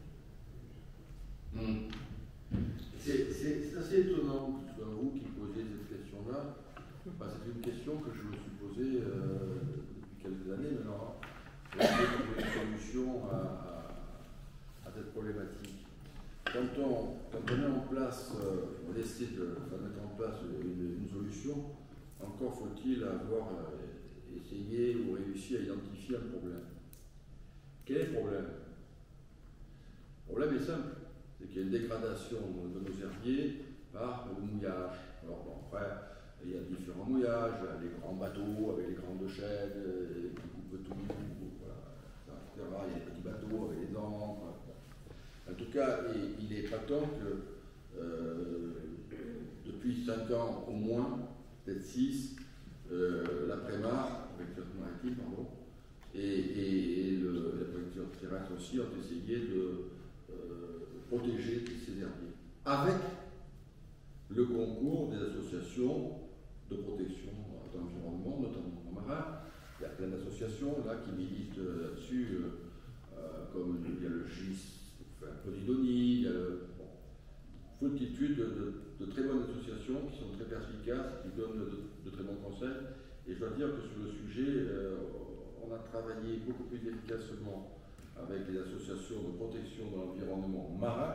C'est assez étonnant que ce soit vous qui posez cette question-là. C'est une question que je me suis posée depuis quelques années maintenant, pour trouver une solution à cette problématique. Quand on met en place, on essaie de mettre en place une solution, encore faut-il avoir essayé ou réussi à identifier un problème. Quel est le problème? Le problème est simple, c'est c'est qu'il y a une dégradation de nos herbiers par le mouillage. Alors bon, après, il y a différents mouillages, les grands bateaux avec les grandes chaînes, qui coupent tout, voilà, etc. Il y a les petits bateaux avec les ancres. En tout cas, il est patent que depuis 5 ans au moins, peut-être 6, la Prémar, avec le maritime, pardon, et la préfecture terrestre aussi ont essayé de protéger ces herbiers, avec le concours des associations de protection de l'environnement, notamment marin. Il y a plein d'associations là qui militent là-dessus, comme il y a le GIS, Posidonie, il y a une multitude de très bonnes associations qui sont très perspicaces, qui donnent de très bons conseils. Et je dois dire que sur le sujet, on a travaillé beaucoup plus efficacement avec les associations de protection de l'environnement marin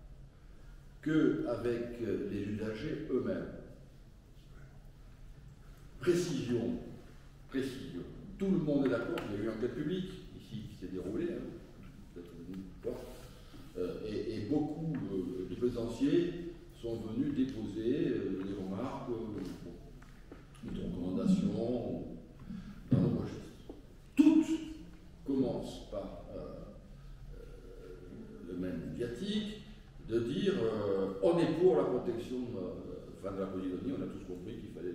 qu'avec les usagers eux-mêmes. Précision. Tout le monde est d'accord, il y a eu une enquête publique ici qui s'est déroulée, et beaucoup de plaisanciers sont venus déposer des remarques, des recommandations dans le registre. Toutes commencent par le même médiatique de dire on est pour la protection de la Posidonie, on a tous compris qu'il fallait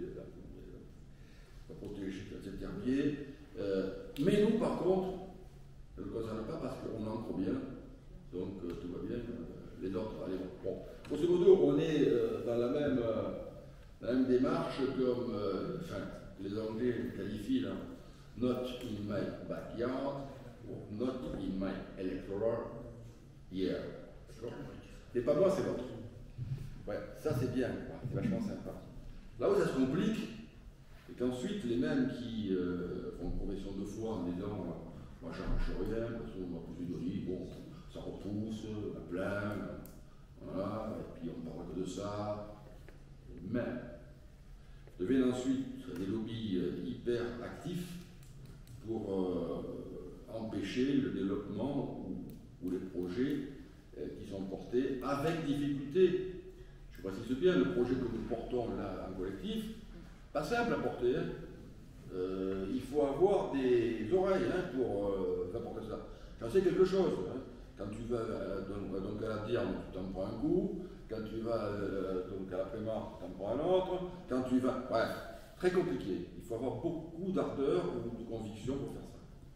la protéger cet herbier, mais nous par contre, ça ne nous concerne pas parce qu'on ancre bien, donc tout va bien, les autres, allez bon. Grosso modo, on est dans la même démarche comme les Anglais qualifient là, not in my backyard, ou not in my electoral year. C'est pas moi, c'est l'autre. Ouais, ça c'est bien, c'est vachement sympa. Là où ça se complique, c'est qu'ensuite les mêmes qui font une profession de foi en disant moi j'arrache rien, parce que ma Posidonie, bon, ça repousse, on a plein, voilà, et puis on parle que de ça. Même deviennent ensuite des lobbies hyper actifs pour empêcher le développement ou les projets qui sont portés avec difficulté. Je précise bien, le projet que nous portons là en collectif, pas simple à porter. Il faut avoir des oreilles pour faire porter ça. J'en sais quelque chose. Quand tu vas donc à la Dierne, tu t'en prends un coup. Quand tu vas donc à la Prémar, tu t'en prends un autre. Quand tu vas... Bref, très compliqué. Il faut avoir beaucoup d'ardeur ou de conviction pour faire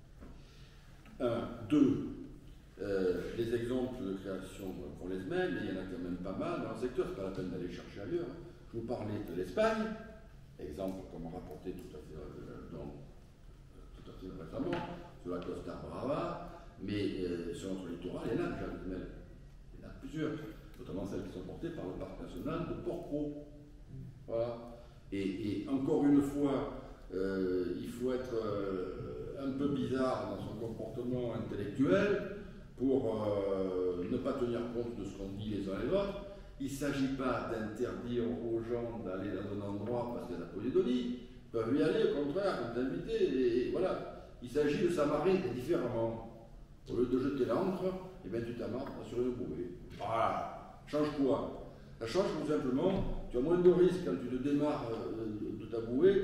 ça. 2. Les exemples de création qu'on les met, mais il y en a quand même pas mal dans le secteur, c'est pas la peine d'aller chercher ailleurs. Je vous parlais de l'Espagne, exemple qu'on m'a rapporté tout à fait récemment, sur la Costa Brava, mais sur notre littoral, il y en a déjà des semelles. Il y en a plusieurs, notamment celles qui sont portées par le parc national de Porquerolles. Voilà. Et encore une fois, il faut être un peu bizarre dans son comportement intellectuel pour ne pas tenir compte de ce qu'on dit les uns et les autres. Il ne s'agit pas d'interdire aux gens d'aller dans un endroit parce qu'il y a la Posidonie. Ils peuvent y aller, au contraire, comme invités, et voilà. Il s'agit de s'amarrer différemment. Au lieu de jeter l'ancre, eh bien, tu t'amarres sur une bouée. Voilà. Change quoi? Ça change tout simplement. Tu as moins de risques quand tu te démarres de ta bouée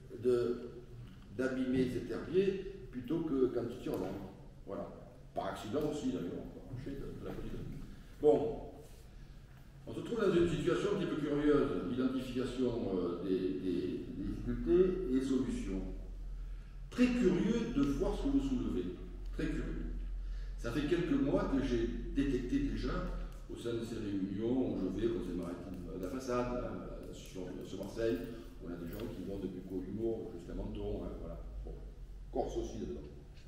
d'abîmer cet herbier plutôt que quand tu tires l'ancre. Voilà. Par accident aussi, d'ailleurs, de la Posidonie. Bon. On se trouve dans une situation un petit peu curieuse, identification des difficultés et solutions. Très curieux de voir ce que vous soulevez, très curieux. Ça fait quelques mois que j'ai détecté déjà, au sein de ces réunions où je vais au Conseil maritime de la façade, sur Marseille, on a des gens qui vont depuis Collioure jusqu'à Menton, voilà. Bon. Corse aussi dedans.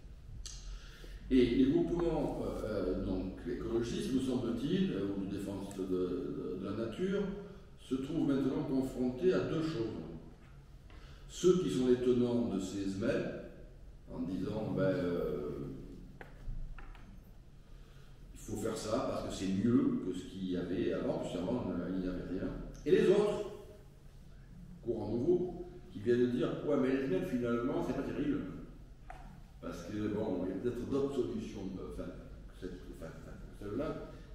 Et les groupements donc écologistes, me semble-t-il, ou de défense de la nature, se trouvent maintenant confrontés à deux choses. Ceux qui sont les tenants de ces semelles, en disant il faut faire ça parce que c'est mieux que ce qu'il y avait avant, puisque avant il n'y avait rien. Et les autres, courant nouveau, qui viennent dire ouais, mais les semelles finalement c'est pas terrible. Parce que, bon, il y a peut-être d'autres solutions, celle-là.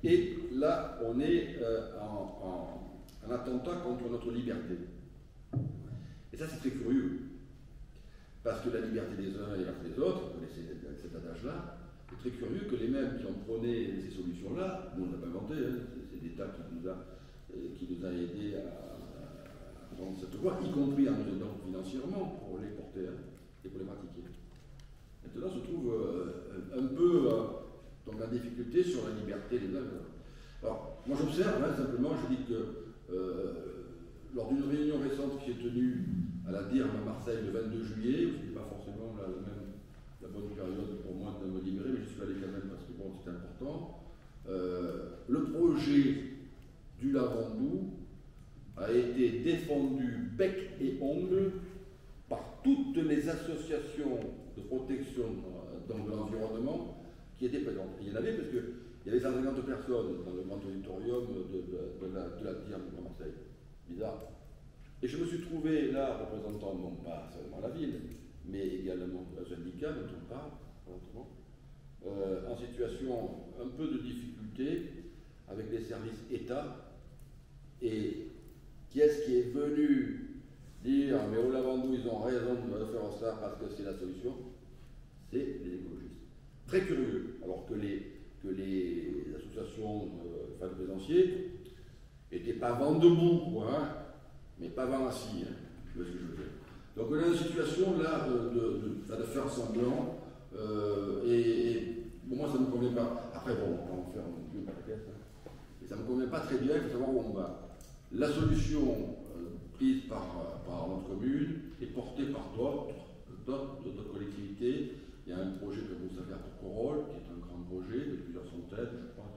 Et là, on est en attentat contre notre liberté. Et ça, c'est très curieux. Parce que la liberté des uns et la liberté des autres, vous connaissez cet adage-là, c'est très curieux que les mêmes qui ont prôné ces solutions-là, nous on n'a pas inventé, hein, c'est l'État qui nous a aidés à prendre cette voie, y compris en nous aidant financièrement pour les porter et pour les pratiquer. Maintenant, on se trouve un peu en difficulté sur la liberté des uns. Alors, moi j'observe, hein, simplement, je dis que lors d'une réunion récente qui s'est tenue à la DIRM à Marseille le 22 juillet, ce n'est pas forcément la bonne période pour moi de me libérer, mais je suis allé quand même parce que bon, c'est important. Le projet du Lavandou a été défendu bec et ongle par toutes les associations de protection de l'environnement qui étaient présentes. Et il y en avait parce qu'il y avait 150 personnes dans le grand auditorium de la DIRM à Marseille. Bizarre. Et je me suis trouvé là représentant non pas seulement la ville, mais également un syndicat dont on parle, en situation un peu de difficulté avec les services État. Et qui est-ce qui est venu dire mais au Lavandou ils ont raison de faire ça parce que c'est la solution? C'est les écologistes. Très curieux, alors que les associations de plaisanciers n'étaient pas vent debout, quoi, hein, mais pas vent assis, hein, tu vois ce que je veux dire. Donc on a une situation là de faire semblant, et bon, moi ça ne me convient pas. Après bon, on va en faire un peu par la caisse, hein. Et ça ne me convient pas très bien, il faut savoir où on va. La solution prise par notre commune est portée par d'autres collectivités. Il y a un projet, comme vous savez, à Porquerolles, qui est un grand projet de plusieurs centaines, je crois,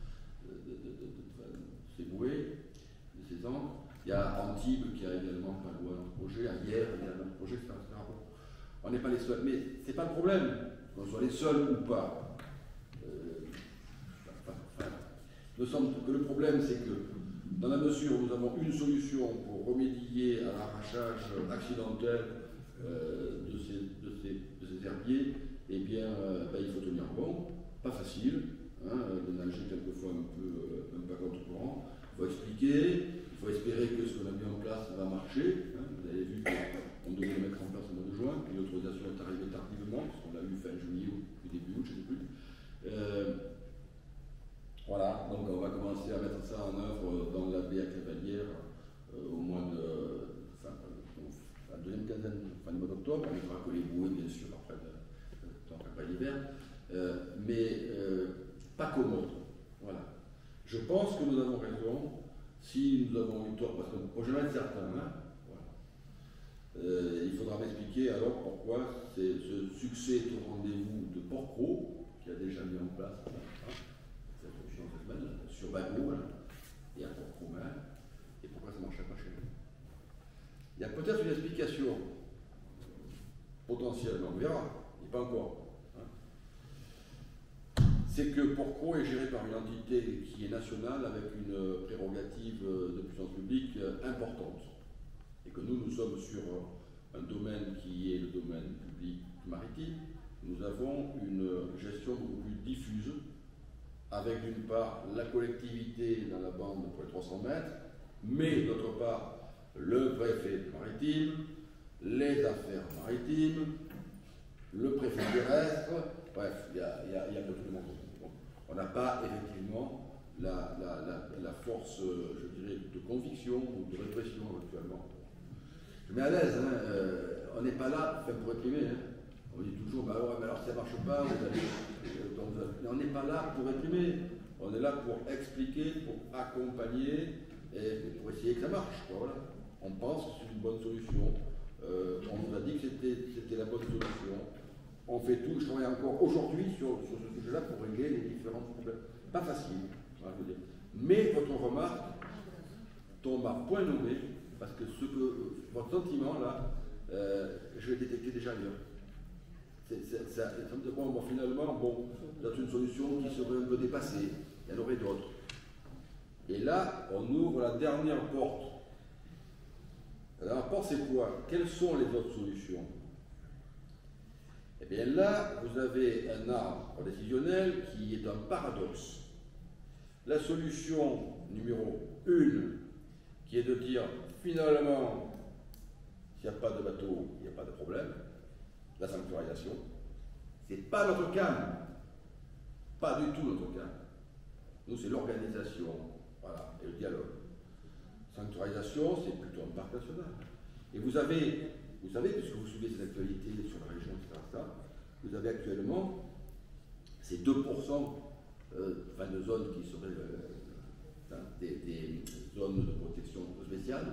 de Séboué, de ces ans. Il y a Antibes qui a également pas loin un projet, à Hyères, il y a un autre projet, etc. On n'est pas les seuls. Mais ce n'est pas le problème, qu'on soit les seuls ou pas. Il me semble que le problème, c'est que dans la mesure où nous avons une solution pour remédier à l'arrachage accidentel de ces herbiers, eh bien, il faut tenir bon. Pas facile, hein, de nager quelquefois un peu à contre-courant. Il faut expliquer, il faut espérer que ce qu'on a mis en place va marcher. Hein. Vous avez vu qu'on devait le mettre en place au mois de juin, puis l'autorisation est arrivée tardivement, parce qu'on l'a eu fin juillet ou début août, je ne sais plus. Voilà, donc on va commencer à mettre ça en œuvre dans la baie à Cavalière au mois de. La deuxième quinzaine, fin du mois d'octobre. On mettra que les bouées, bien sûr, après l'hiver. Mais pas commode. Voilà. Je pense que nous avons raison si nous avons eu tort, parce que moi je vais être certain. Hein, voilà. Il faudra m'expliquer alors pourquoi ce succès est au rendez-vous de Porquerolles, qui a déjà mis en place. Sur Bagot et à Port-Romain, et pourquoi ça ne marchait pas chez nous. Il y a peut-être une explication potentielle, mais on verra, mais pas encore. Hein. C'est que Porquerolles est géré par une entité qui est nationale avec une prérogative de puissance publique importante. Et que nous sommes sur un domaine qui est le domaine public maritime. Nous avons une gestion beaucoup plus diffuse, avec d'une part la collectivité dans la bande pour les 300 mètres, mais d'autre part le préfet maritime, les affaires maritimes, le préfet terrestre, bref, il y a de tout le monde. Bon, on n'a pas effectivement la force, je dirais, de conviction ou de répression actuellement. Je mets à l'aise, hein, on n'est pas là pour réprimer. Hein. On dit toujours, bah ouais, mais alors ça ne marche pas, on n'est pas là pour réprimer, on est là pour expliquer, pour accompagner et pour essayer que ça marche. Voilà. On pense que c'est une bonne solution, on nous a dit que c'était la bonne solution, on fait tout, je travaille encore aujourd'hui sur ce sujet-là pour régler les différents problèmes. Pas facile, voilà, je veux dire. Mais votre remarque tombe à point nommé, parce que votre sentiment là, je l'ai détecté déjà ailleurs. Finalement, c'est une solution qui serait un peu dépassée, il y en aurait d'autres. Et là, on ouvre la dernière porte. La dernière porte, c'est quoi? Quelles sont les autres solutions? Eh bien là, vous avez un arbre décisionnel qui est un paradoxe. la solution numéro 1, qui est de dire finalement, s'il n'y a pas de bateau, il n'y a pas de problème, la sanctuarisation, c'est pas notre cas. Pas du tout notre cas. Nous, c'est l'organisation, voilà, et le dialogue. Sanctuarisation, c'est plutôt un parc national. Et vous savez, puisque vous suivez cette actualité sur la région, etc., vous avez actuellement ces 2% de zones qui seraient des zones de protection spéciale.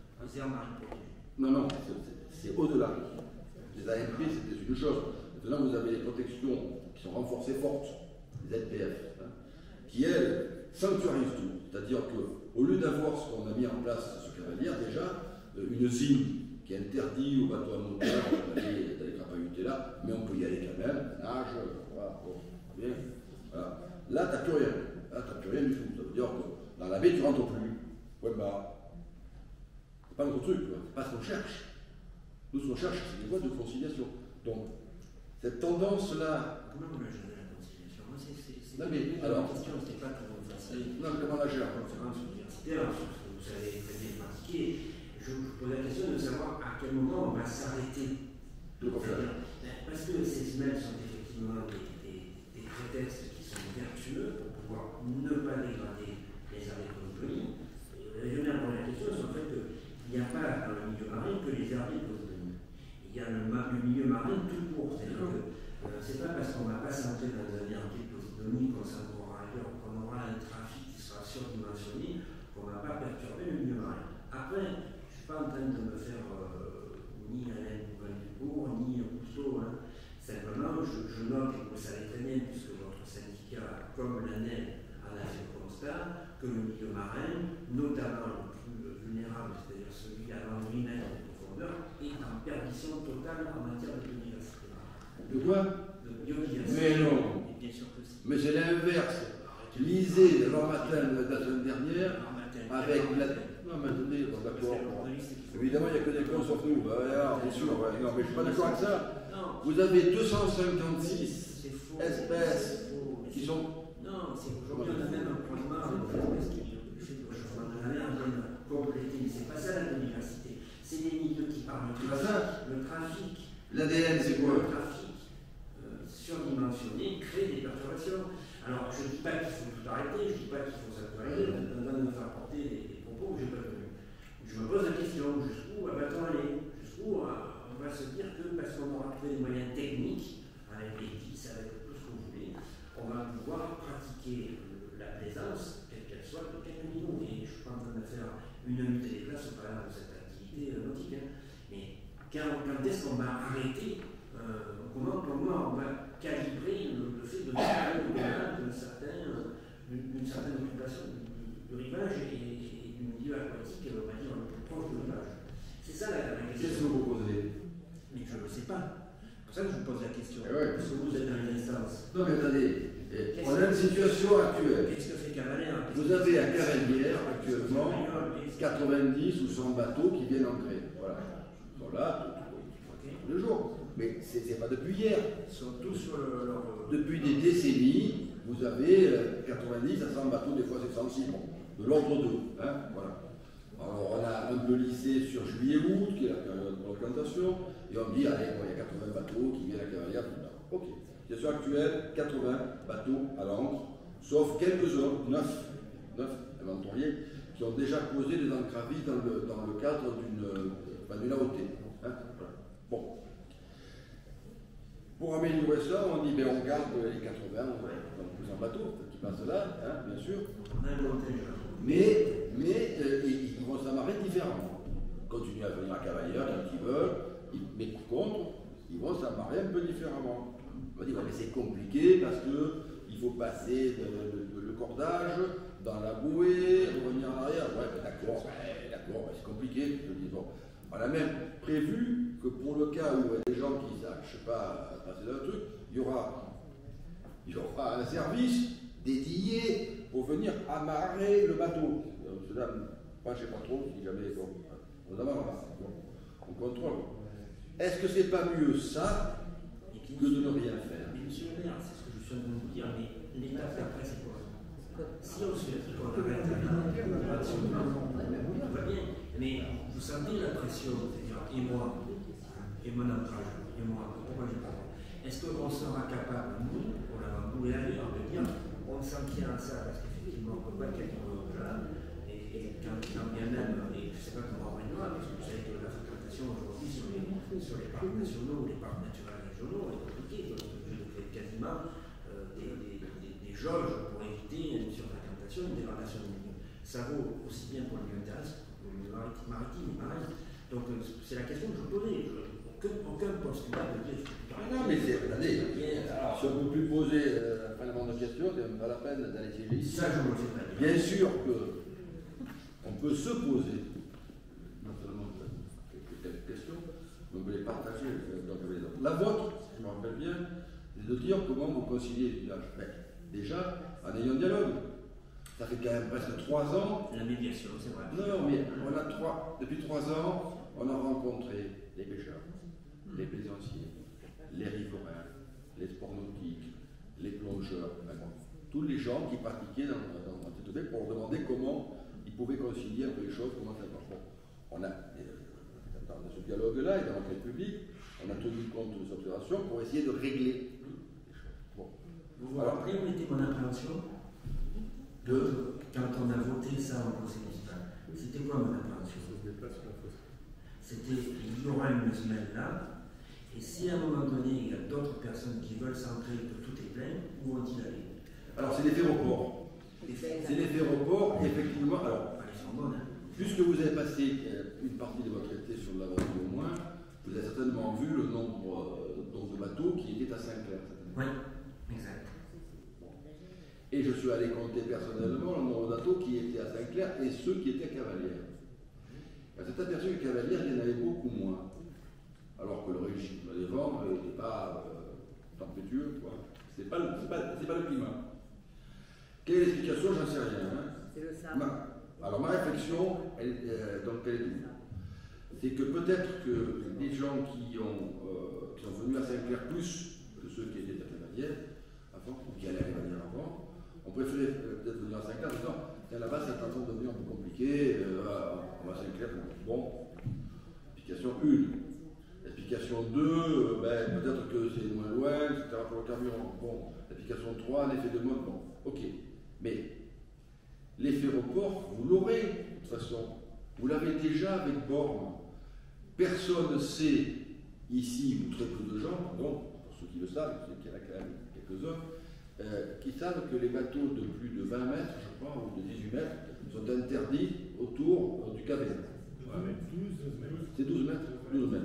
Non, c'est au-delà. Les AMP, c'était une chose. Maintenant, vous avez les protections qui sont renforcées fortes, les ZPF, qui, elles, sanctuarisent tout. C'est-à-dire qu'au lieu d'avoir ce qu'on a mis en place sur Cavalière, déjà, une ZIN qui interdit aux bateaux à moteur d'aller crapahuter là, mais on peut y aller quand même, nage, voilà, bon, bien. Voilà. Là, tu n'as plus rien. Là, tu n'as plus rien du tout. Ça veut dire que dans la baie, tu ne rentres plus. Ouais, bah, c'est pas notre truc, c'est pas ce qu'on cherche. Nous, ce qu'on cherche, c'est des voies de conciliation. Donc, cette tendance-là. Comment on a géré la conciliation? Non, mais alors. La question, c'était pas comment on fasse. Non, mais comment on la gère? La conférence universitaire, sur ce que vous savez très bien pratiquer. Je vous pose la question de savoir à quel moment on va s'arrêter. Parce que ces semaines sont effectivement des prétextes qui sont vertueux pour pouvoir ne pas dégrader les arrêts de Polygonie. Je viens pour la question sur le fait qu'il n'y a pas dans le milieu marin que les arrêts de Polygonie. Il y a le milieu marin tout court. C'est-à-dire que c'est pas parce qu'on ne va pas s'entrer dans un arrêt de Polygonie qu'on s'entrera ailleurs, qu'on aura un trafic qui sera surdimensionné, qu'on ne va pas perturber le milieu marin. Après, je ne suis pas en train de me faire ni Alain Dubourg, ni Rousseau. Hein. Simplement, je note, et vous le savez très bien, puisque votre syndicat, comme l'ANEL, en a fait le constat, que le milieu marin, notamment le plus vulnérable, c'est-à-dire celui à 8 mètres de profondeur, est en perdition totale en matière de biodiversité. De quoi? De biodiversité. Mais non. Et bien sûr que si. Mais c'est l'inverse. Lisez le matin de la semaine dernière avec la. Non, mais attendez, d'accord. Évidemment, il n'y a que des cons sauf nous. Bien sûr, non, mais je ne suis pas d'accord avec ça. Vous avez 256 espèces qui sont. Non, c'est aujourd'hui on a même un point noir avec les espèces qui fait le changement de la mer viennent compléter. C'est pas ça la biodiversité. C'est les milieux qui parlent. C'est pas ça. Le trafic. L'ADN, c'est quoi? Le trafic surdimensionné crée des perturbations. Alors, je ne dis pas qu'il faut tout arrêter, je ne dis pas qu'il faut s'actualiser, on va me faire porter des propos que je n'ai pas tenus. Je me pose la question, jusqu'où va-t-on aller? Jusqu'où on va se dire que parce qu'on aura trouvé des moyens techniques, avec les 10, avec tout ce que vous voulez, on va pouvoir pratiquer la plaisance, quelle qu'elle soit, de quelques niveaux. Et je ne suis pas en train de faire une unité des places au travers de cette activité nautique. Hein. Mais quand est-ce qu'on va arrêter comment on va calibrer le fait de d'une certaine occupation du rivage et du milieu aquatique, on va dire, le plus proche du rivage. C'est ça la question. Qu'est-ce que vous proposez? Mais je ne le sais pas. C'est pour ça que je vous pose la question. Parce que vous êtes dans une instance. Non, mais attendez, on a une situation actuelle. Qu'est-ce que fait Cavalière? Vous avez à Cavalière actuellement 90 ou 100 bateaux qui viennent entrer. Voilà. Ils sont là tous les jours. Mais ce n'est pas depuis hier. Ils sont tous sur leur. Depuis des décennies, vous avez 90 à 100 bateaux, des fois c'est 106, de l'ordre 2. Hein, voilà. Alors on a un peu lissé sur juillet-août, qui est la période de replantation, et on dit, allez, il y a 80 bateaux qui viennent à Cavalière. Ok. Situation actuelle, 80 bateaux à l'ancre, sauf quelques-uns, 9 aventuriers, qui ont déjà posé des encravistes dans le cadre d'une AOT. Hein, voilà. Bon. Pour améliorer ça, on dit, on garde les 80, donc plus en bateau, qui passent là, hein, bien sûr. Mais ils vont s'amarrer différemment. Continuer à venir à Cavalière quand ils veulent, mais par contre, ils vont s'amarrer un peu différemment. On va dire, mais c'est compliqué parce qu'il faut passer le cordage dans la bouée, revenir en arrière. Ouais, d'accord, c'est compliqué. Je dis, bon. On a même prévu que pour le cas où il y a des gens qui ne sachent pas passer dans le truc, il y aura un service dédié pour venir amarrer le bateau. Cela, moi je ne sais pas trop si jamais on amarre, on contrôle. Est-ce que c'est pas mieux ça que de ne rien faire? Mais monsieur le maire, c'est ce que je suis en train de vous dire, mais l'étape d'après c'est quoi? Si on se fait qu'on arrête on va bien, mais vous sentez la pression, c'est-à-dire, et moi, et mon entourage, et moi, pourquoi je parle? Est-ce qu'on sera capable, nous, on a un bout et ailleurs, de dire, on s'en tient à ça, parce qu'effectivement, on ne peut pas être là, et quand bien même, et je ne sais pas comment on va y voir, parce que vous savez que la fréquentation aujourd'hui sur les parcs nationaux, les parcs naturels régionaux, est compliquée, donc on est obligé de créer quasiment des jauges pour éviter une surfréquentation, une dégradation du milieu. Ça vaut aussi bien pour le milieu terrestre que pour le milieu maritime, pareil. Donc c'est la question que je posais. Aucun postulat de dire. Non, mais c'est. Attendez, si on ne peut plus poser finalement de questions, c'est même pas la peine d'aller siéger ici. Ça, je le sais pas. Bien sûr qu'on peut se poser, non seulement quelques questions, mais on peut les partager. La vôtre, je me rappelle bien, c'est de dire comment vous conciliez les villages. Déjà, en ayant un dialogue. Ça fait quand même presque 3 ans. La médiation, c'est vrai. Non, mais depuis 3 ans, on a rencontré les pêcheurs, les plaisanciers, les riverains, les sports nautiques, les plongeurs, tous les gens qui pratiquaient dans cette baie pour demander comment ils pouvaient concilier un peu les choses, comment ça marche. Bon, on a, dans ce dialogue-là et dans notre République, on a tenu compte de cette observation pour essayer de régler les choses. Bon. Vous vous rappelez où était mon appréhension quand on a voté ça en conseil municipal? C'était quoi mon appréhension? C'était il y aura une semaine là, et si à un moment donné il y a d'autres personnes qui veulent s'entrer que tout est plein, où vont-ils aller? Alors c'est l'effet report. C'est l'effet report, effectivement. Alors, puisque vous avez passé une partie de votre été sur la Vendée au moins, vous avez certainement vu le nombre de bateaux qui étaient à Saint-Clair. Oui, exact. Et je suis allé compter personnellement le nombre de bateaux qui étaient à Saint-Clair et ceux qui étaient à Cavalière. On s'est aperçu qu'à Cavalière, il y en avait beaucoup moins. Alors que le régime des vents n'était pas tempétueux, quoi. C'est pas le climat. Quelle est l'explication? J'en sais rien. Hein. C'est le sable. Alors ma réflexion, elle est double. C'est que peut-être que des gens qui sont venus à Saint-Clair plus que ceux qui étaient à Cavalière avant, ou qui allaient à Cavalière avant, on préférait peut-être venir à Saint-Clair en disant là-bas c'est en train de devenir un peu compliqué, on va à Saint-Clair. Bon, explication 1. Explication 2, peut-être que c'est moins loin, etc. pour le carburant. Bon, explication 3, l'effet de mode, bon, ok. Mais l'effet report, vous l'aurez de toute façon. Vous l'avez déjà avec Borne. Personne ne sait, ici, ou très peu de gens, pardon, pour ceux qui le savent, je sais qu'il y en a quand même quelques-uns, qui savent que les bateaux de plus de 20 mètres, je crois, ou de 18 mètres, sont interdits autour du Cap-Vert. C'est 12 mètres. 12 mètres.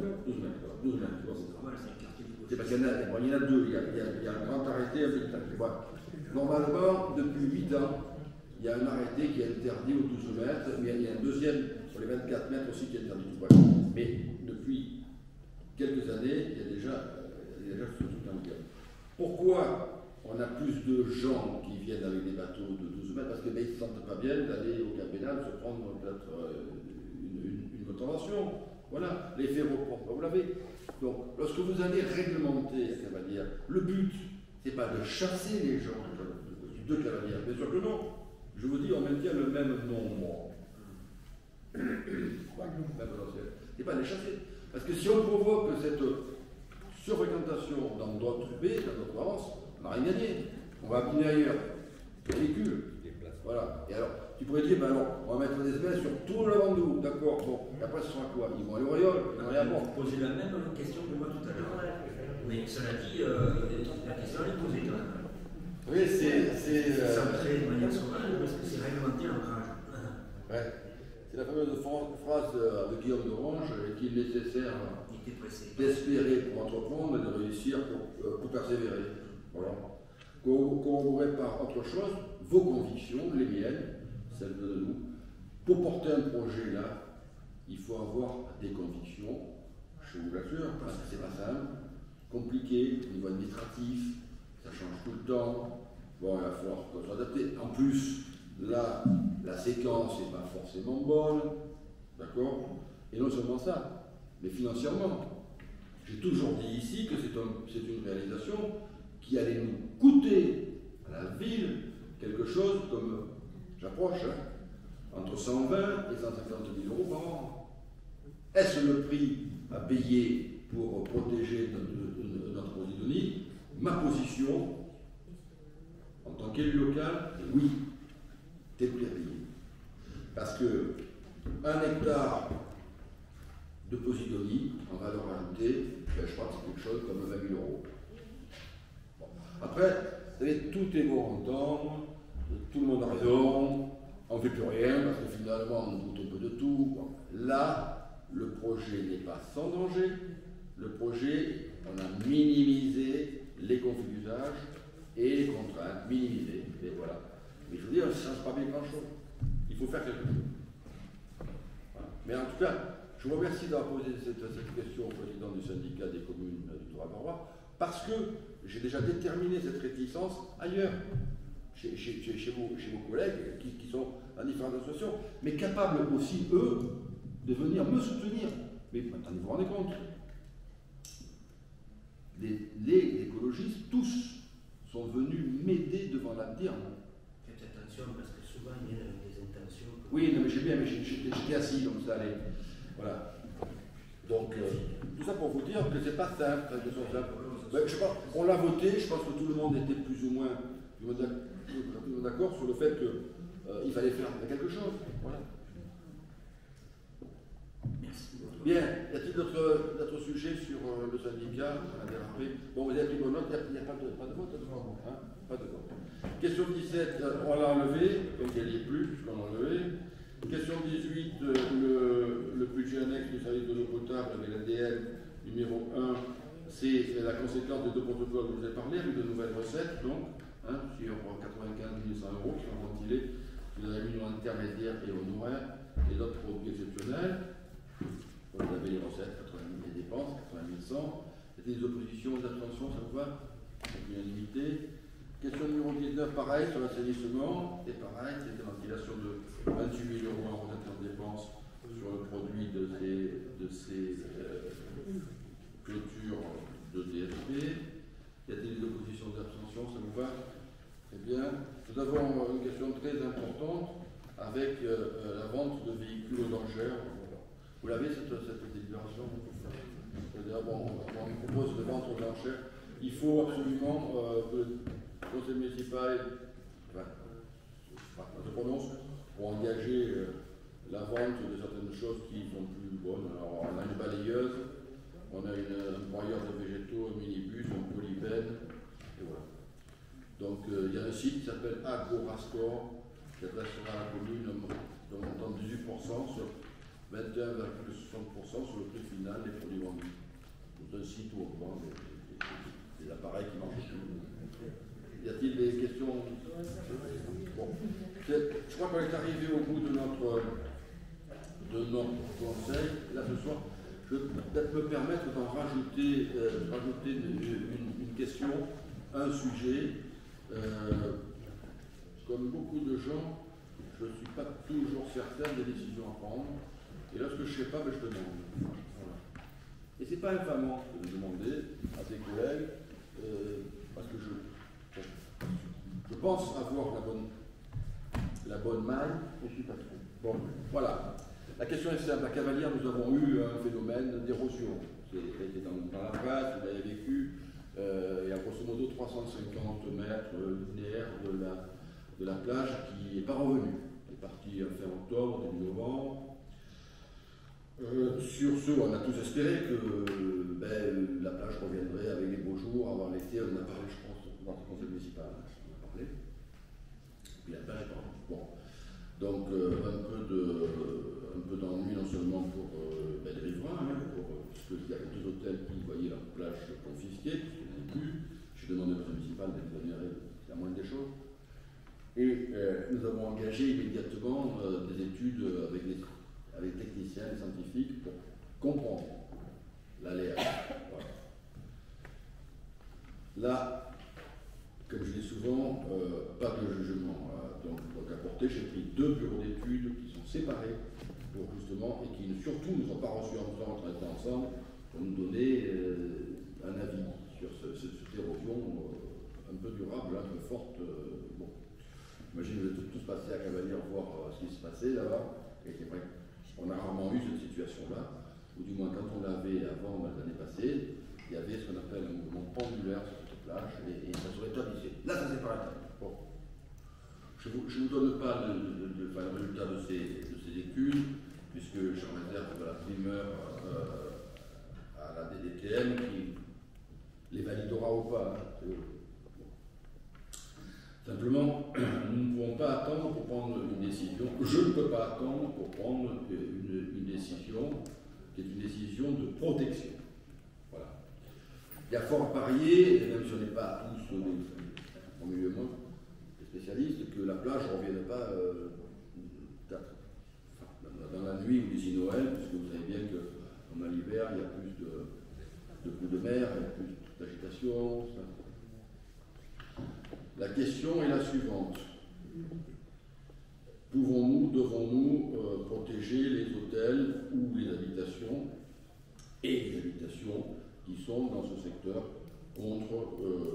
C'est parce qu'il y en a deux. Il y a un grand arrêté, un petit arrêté. Normalement, depuis 8 ans, il y a un arrêté qui est interdit aux 12 mètres, mais il y a un deuxième sur les 24 mètres aussi qui est interdit. Mais depuis quelques années, il y a déjà ce truc en vigueur. Pourquoi on a plus de gens qui viennent avec des bateaux de 12 mètres? Parce qu'ils ne se sentent pas bien d'aller au Cap Pénal se prendre peut-être une contravention. Voilà, l'effet report, vous l'avez. Donc, lorsque vous allez réglementer à Cavalière, le but, ce n'est pas de chasser les gens de Cavalière, bien sûr que non. Je vous dis, on maintient le même nombre. C'est pas de les chasser. Parce que si on provoque cette surfréquentation dans d'autres baies, dans d'autres avances, on n'a rien gagné. On va abîmer ailleurs. Ridicule. Voilà. Et alors, tu pourrais dire, ben alors, on va mettre des espèces sur tout le Vendoux, d'accord. Bon, et après, ce sera quoi? Ils vont aller au Riol, ils vont aller à Borne. Vous posez la même question que moi tout à l'heure. Mais cela dit, la question est posée quand même. Oui, c'est. Centré de manière sauvage, parce que c'est réglementé l'ancrage. Ouais. C'est la fameuse phrase de Guillaume d'Orange qu'il est nécessaire d'espérer pour entreprendre et de réussir pour persévérer. Voilà. Corroborer par autre chose vos convictions, les miennes, celles de nous. Pour porter un projet là, il faut avoir des convictions, je vous l'assure, parce que c'est pas simple, compliqué au niveau administratif, ça change tout le temps. Bon, il va falloir s'adapter. En plus, là, la séquence n'est pas forcément bonne, d'accord? Et non seulement ça, mais financièrement. J'ai toujours dit ici que c'est une réalisation qui allait nous coûter à la ville quelque chose comme, j'approche, entre 120 et 150 000 euros par an. Est-ce le prix à payer pour protéger notre Posidonie? Ma position, en tant qu'élu local, oui, t'es prêt à payer. Parce que 1 hectare de Posidonie, en valeur ajoutée, je crois que c'est quelque chose comme 20 000 euros. Bon. Après, vous savez, tout est bon à entendre, tout le monde a raison, on ne fait plus rien parce que finalement on doute un peu de tout. Bon. Là, le projet n'est pas sans danger. Le projet, on a minimisé les conflits d'usage et les contraintes, minimisé. Et voilà. Mais je veux dire, ça ne change pas bien grand-chose. Il faut faire quelque chose. Voilà. Mais en tout cas, je vous remercie d'avoir posé cette question au président du syndicat des communes du Tour-à-Parois, parce que j'ai déjà déterminé cette réticence ailleurs, chez vos collègues qui sont dans différentes associations, mais capables aussi, eux, de venir me soutenir. Mais maintenant, vous vous rendez compte, les écologistes, tous, sont venus m'aider devant la lanterne. Faites attention, parce que souvent, il y a des intentions. Oui, non, mais j'ai bien, mais j'étais assis, donc ça allait. Voilà. Donc, tout ça pour vous dire que c'est pas simple, de son simple. Ben, je sais pas, on l'a voté, je pense que tout le monde était plus ou moins d'accord sur le fait qu'il fallait faire quelque chose. Voilà. Merci. Bien, y a-t-il d'autres sujets sur le syndicat? On a dérapé. Bon, vous avez pris bonne note, il n'y a pas de vote, hein? Pas de vote. Question 17, on l'a enlevé, donc elle n'y est plus, puisqu'on l'a enlevé. Question 18, le budget annexe du service de l'eau potable avec l'ADN numéro 1, c'est la conséquence des 2 protocoles dont vous avez parlé, avec de nouvelles recettes, donc, sur 95 100 euros qui sont ventilés sur la réunion intermédiaire et honoraire et d'autres produits exceptionnels. Vous avez les recettes, 80 000 les dépenses, 80 100. C'était des oppositions, des abstentions, ça vous va? Unanimité. Question numéro 19, pareil, sur l'assainissement, et pareil, c'est la ventilation de 28 000 euros en recettes en dépenses sur le produit de ces clôtures de DSP. Y a-t-il des oppositions, des abstentions, ça vous va? Très bien. Nous avons une question très importante avec la vente de véhicules aux enchères. Vous l'avez cette délibération? C'est-à-dire, bon, on nous propose de vendre aux enchères. Il faut absolument que le conseil municipal se prononce pour engager la vente de certaines choses qui sont plus bonnes. Alors, on a une balayeuse, on a un broyeur de végétaux, un minibus, un polybène, et voilà. Donc, il y a un site qui s'appelle Agorascore, qui adressera à la commune d'un montant de 18% sur 21,60% sur le prix final des produits vendus. C'est un site où on vend des appareils qui marchent plus. Y a-t-il des questions? Bon. Je crois qu'on est arrivé au bout de notre conseil. Là, ce soir, je vais peut-être me permettre d'en rajouter une question, un sujet. Comme beaucoup de gens, je ne suis pas toujours certain des décisions à prendre. Et lorsque je ne sais pas, je demande. Voilà. Et ce n'est pas infamant de demander à ses collègues, parce que je pense avoir la bonne maille, et je suis pas sûr. Bon, voilà. La question est simple. À Cavalière, nous avons eu un phénomène d'érosion. C'était dans la presse, vous l'avez vécu. Il y a grosso modo 350 mètres linéaires de la plage qui n'est pas revenu. Elle est partie fin octobre, début novembre. Sur ce, on a tous espéré que la plage reviendrait avec des beaux jours avant l'été. On en a parlé, je pense, dans le conseil municipal. On en a parlé. Et puis la plage est pas revenue. Bon. Donc, un peu d'ennui, non seulement pour les riverains, puisqu'il y a 2 hôtels qui voyaient leur plage confisquée, puisqu'ils n'en ont plus. J'ai demandé au conseil municipal d'exonérer la moindre des choses. Et nous avons engagé immédiatement des études avec techniciens et scientifiques pour comprendre l'aléa. Voilà. Là, comme je dis souvent, pas de jugement donc apporté. J'ai pris 2 bureaux d'études qui sont séparés pour justement, et qui surtout ne sont pas reçus ensemble pour nous donner un avis sur cette érosion un peu durable, un peu forte. Bon. J'imagine que vous êtes tous passés à Cavalière voir ce qui se passait là-bas. Et c'est vrai qu'on a rarement eu cette situation-là, ou du moins quand on l'avait avant l'année passée, il y avait ce qu'on appelle un mouvement pendulaire sur cette plage, et ça se rétablissait. Là, ça s'est pas rétabli. Bon. Je ne vous donne pas le résultat de ces études, puisque j'en réserve de la primeur à la DDTM qui les validera ou pas. Hein. Simplement, nous ne pouvons pas attendre pour prendre une décision. Je ne peux pas attendre pour prendre une décision qui est une décision de protection. Voilà. Il y a fort à parier, et même si on n'est pas tous, au milieu de moi, des spécialistes, que la plage ne revienne pas dans la nuit ou d'ici Noël, puisque vous savez bien qu'en l'hiver, il y a plus de coups de mer, il y a plus d'agitation. La question est la suivante. Pouvons-nous, devons-nous protéger les hôtels ou les habitations et les habitations qui sont dans ce secteur contre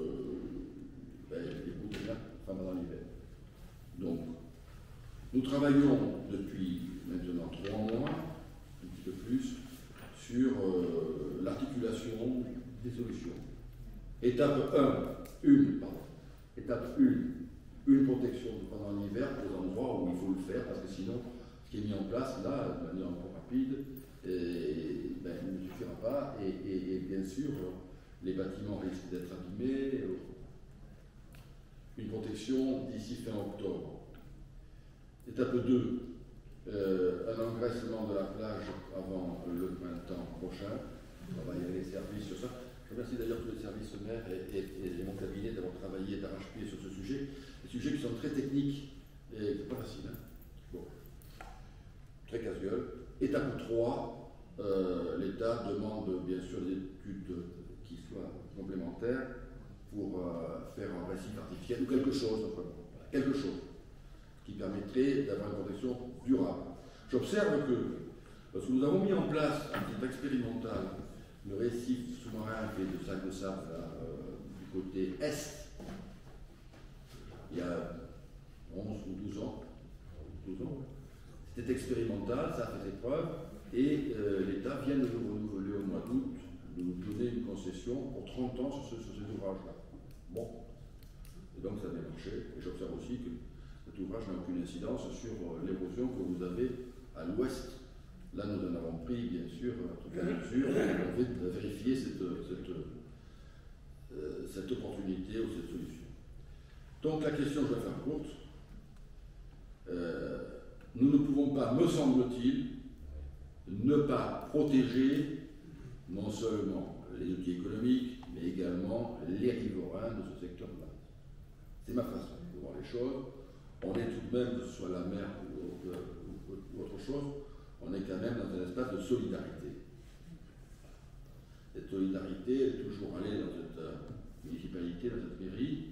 les coups de mer pendant l'hiver? Donc, nous travaillons depuis maintenant 3 mois, un petit peu plus, sur l'articulation des solutions. Étape 1, Étape 1, une protection pendant l'hiver pour les endroits où il faut le faire, parce que sinon, ce qui est mis en place là, de manière encore rapide, ne suffira pas, et bien sûr, les bâtiments risquent d'être abîmés. Une protection d'ici fin octobre. Étape 2, un engraissement de la plage avant le printemps prochain. On va y aller les services sur ça. Je remercie d'ailleurs tous les services maires et mon cabinet d'avoir travaillé d'arrache-pied sur ce sujet. Des sujets qui sont très techniques et pas faciles. Hein. Bon. Très casse-gueule. Étape 3, l'État demande bien sûr des études qui soient complémentaires pour faire un récif artificiel ou quelque chose qui permettrait d'avoir une protection durable. J'observe que, lorsque nous avons mis en place un petit expérimental, le récif sous-marin fait de sacs de sable du côté est, il y a 11 ou 12 ans, c'était expérimental, ça a fait ses preuves, et l'État vient de nous renouveler au mois d'août, de nous donner une concession pour 30 ans sur ces ouvrages-là. Bon. Et donc ça a bien marché, et j'observe aussi que cet ouvrage n'a aucune incidence sur l'érosion que vous avez à l'ouest. Là, nous en avons pris, bien sûr, en tout cas, mesure, on va vérifier cette opportunité ou cette solution. Donc, la question, je vais faire courte. Nous ne pouvons pas, me semble-t-il, ne pas protéger non seulement les outils économiques, mais également les riverains de ce secteur-là. C'est ma façon de voir les choses. On est tout de même, que ce soit la mer ou autre chose, on est quand même dans un espace de solidarité. Cette solidarité est toujours allée dans cette municipalité, dans cette mairie,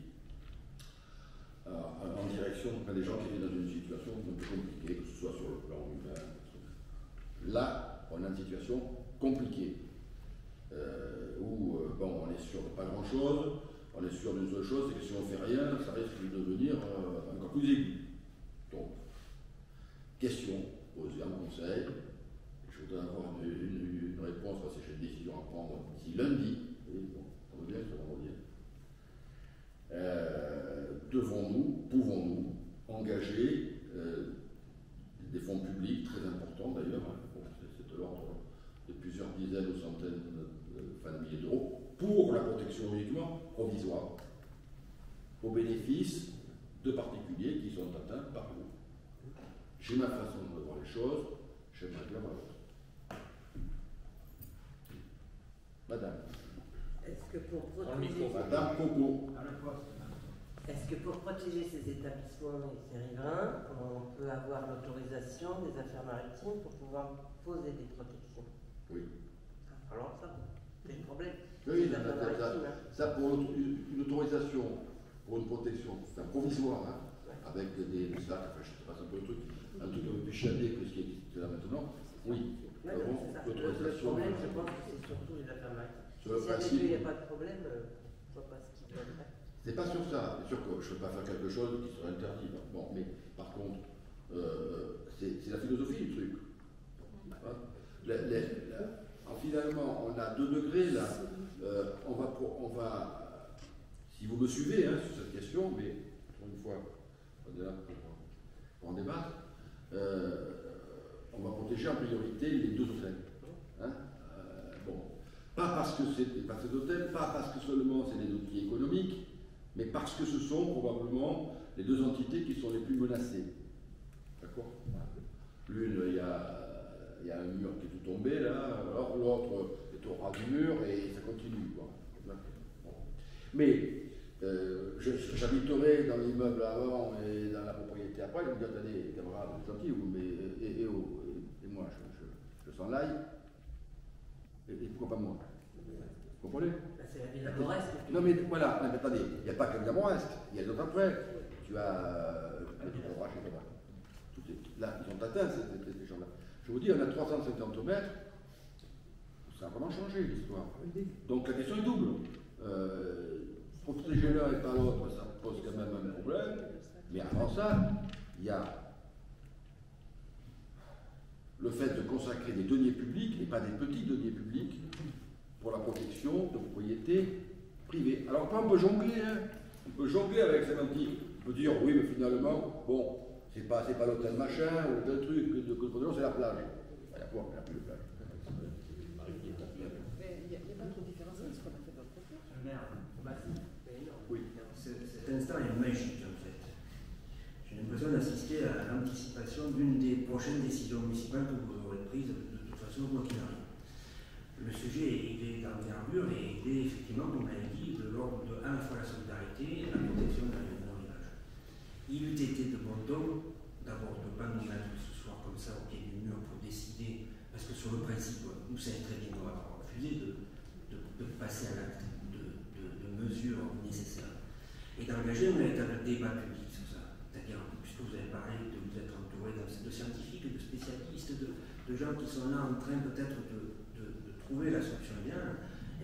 en direction des gens qui étaient dans une situation un peu compliquée, que ce soit sur le plan humain. Là, on a une situation compliquée, où on est sûr de pas grand-chose, on est sûr d'une seule chose, c'est que si on ne fait rien, ça risque de devenir encore plus aigu. Donc, question posée en conseil. Je voudrais avoir une réponse parce que j'ai une décision à prendre d'ici lundi. Oui, bon, ça va bien, ça va bien. Devons-nous, pouvons-nous engager des fonds publics très importants d'ailleurs, c'est de l'ordre de plusieurs dizaines ou centaines de milliers d'euros, pour la protection uniquement provisoire, au bénéfice de particuliers qui sont atteints par l'eau. J'ai ma façon de voir les choses, j'aimerais bien voir l'autre. Madame. Est-ce que pour protéger... Madame Coco. Est-ce que pour protéger ces établissements et ces riverains, on peut avoir l'autorisation des affaires maritimes pour pouvoir poser des protections? Oui. Alors ça, c'est le problème. Oui, ça pour une autorisation, pour une protection, c'est provisoire, hein, avec des sacs, enfin je ne sais pas, c'est un peu le truc, un peu plus chiadé que ce qui existe là maintenant. Oui, le problème, je pense que c'est surtout les affaires maritimes. Si avec eux, il n'y a pas de problème, je ne vois pas ce qu'ils veulent faire. C'est pas sur ça. C'est sûr que je ne peux pas faire quelque chose qui serait interdit. Bon, mais par contre, c'est la philosophie du truc. Finalement, on a 2 degrés là. On va, si vous me suivez hein, sur cette question, mais pour une fois, on est là pour en débattre, on va protéger en priorité les 2 hôtels. Hein, bon, pas parce que c'est pas ces hôtels, pas parce que seulement c'est des outils économiques, mais parce que ce sont probablement les 2 entités qui sont les plus menacées. D'accord? L'une, il y a un mur qui est tout tombé là, alors l'autre est au ras du mur et ça continue. Quoi. Bon. Mais j'habiterai dans l'immeuble avant et dans la propriété après, je me dis attendez, camarades, c'est gentil, et moi je s'en l'aille, et pourquoi pas moi? Vous comprenez? C'est la ville d'Amorest. Non mais voilà, mais attendez, il n'y a pas que d'Amorest, il y a d'autres après. Tu as là, ils ont atteint ces gens-là. Je vous dis, on a 350 mètres, ça a vraiment changé l'histoire. Donc la question est double. Protéger l'un et pas l'autre, ça pose quand même un problème. Mais avant ça, il y a le fait de consacrer des deniers publics, et pas des petits deniers publics, pour la protection de propriétés privées. Alors après, on peut jongler, hein. On peut jongler avec sémantique. On peut dire, oui, mais finalement, bon, c'est pas l'hôtel machin, ou tel truc, c'est la plage. Il n'y a plus de plage. Mais il n'y a pas trop de différence avec ce qu'on a fait dans le côté. Oui. Cet instant est magique, en fait. J'ai l'impression d'assister à l'anticipation d'une des prochaines décisions municipales que vous aurez prises, de toute façon, quoi qu'il arrive. Le sujet, il est d'envergure et il est effectivement, comme on l'a dit, de l'ordre de à la fois la solidarité et la protection d'un village. Il eût été de bon ton, d'abord de ne pas nous mettre ce soir comme ça au pied du mur pour décider, parce que sur le principe, nous savons très bien qu'on va refuser de passer à l'acte de mesures nécessaires. Et d'engager un véritable débat public sur ça. C'est-à-dire, puisque vous avez parlé de vous être entouré de scientifiques, de spécialistes, de gens qui sont là en train peut-être de trouver la solution idéale,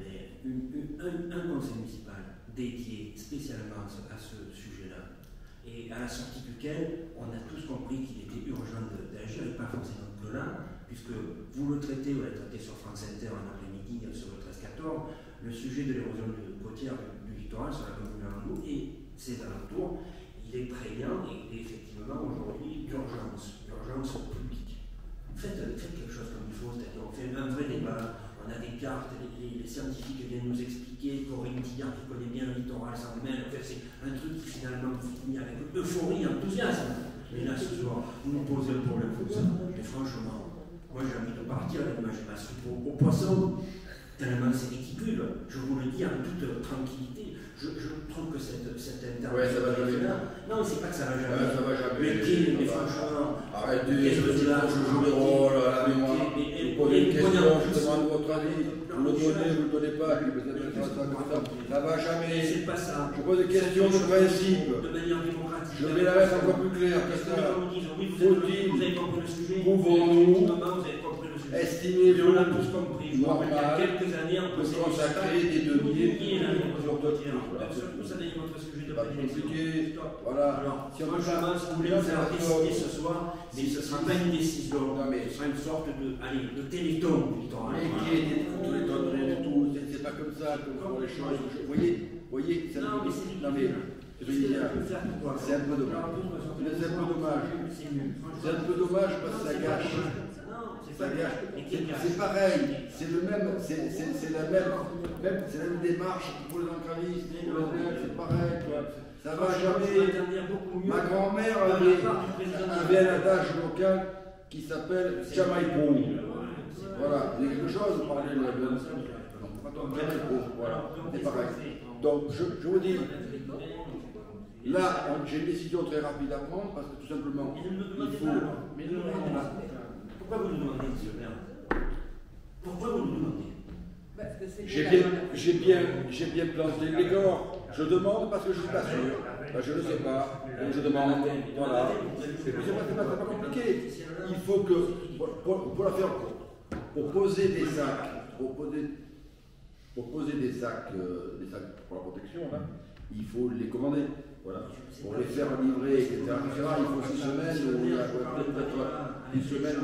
un conseil municipal dédié spécialement à ce sujet-là, et à la sortie duquel on a tous compris qu'il était urgent d'agir, et pas forcément que là, puisque vous le traitez, vous l'avez traité sur France Inter en après-midi, sur le 13-14, le sujet de l'érosion côtière du littoral sur la commune de Landou et ses alentours, il est prégnant et il est effectivement aujourd'hui d'urgence publique. Faites quelque chose comme il faut, c'est-à-dire on fait un vrai débat. On a des cartes, les scientifiques viennent nous expliquer, Corinne Tillard qui connaît bien le littoral s'en mêle, en fait c'est un truc qui finalement finit avec euphorie, enthousiasme. Mais là ce soir, vous nous posez un problème comme ça, et franchement, moi j'ai envie de partir avec ma soupe au poisson, tellement c'est ridicule, je vous le dis en toute tranquillité. Je trouve que cette intervention. Ouais, ça va jamais. Non, c'est pas que ça va jamais. Ça va jamais. Mais franchement. Arrêtez, je joue le rôle à la mémoire. Vous posez une question, je demande votre avis. Vous le donnez, vous ne le donnez pas. Ça va jamais. C'est pas ça. Je pose des questions de principe. De manière démocratique. Je vais la mettre encore plus claire que ça. Vous avez compris le sujet. Pouvons-nous estimer normal il y a quelques années, on peut consacrer des deniers sur d'autres ça n'est notre sujet de pas compliqué. Voilà. Alors, si on voulait nous faire décider ce soir, mais ce ne sera pas une décision, ce sera une sorte de téléthon du littoral. Mais qui est des téléthons, rien du tout, c'est pas comme ça qu'on font les choses. Vous voyez, c'est un peu dommage. C'est un peu dommage. C'est un peu dommage parce que ça gâche. C'est pareil, c'est le même, c'est la même démarche pour les enclavistes, c'est pareil, quoi. Ça va jamais. Ma grand-mère avait un adage local qui s'appelle Jamaïco. Voilà, il y a quelque chose, vous parlez de Jamaïco, voilà, c'est pareil. Donc je vous dis, là j'ai une décision très rapide à prendre parce que tout simplement, il faut. Pourquoi vous nous demandez, monsieur le maire? Pourquoi vous nous demandez? J'ai bien planté le décor. Je demande parce que je ne suis pas sûr. Ben, je ne sais pas. Donc je demande. Voilà. C'est pas compliqué. Il faut que, pour la faire courte, pour poser des sacs, pour la protection, là, il faut les commander. Voilà. Pour les faire livrer, etc. Il faut 6 semaines ou il y a peut-être une semaine.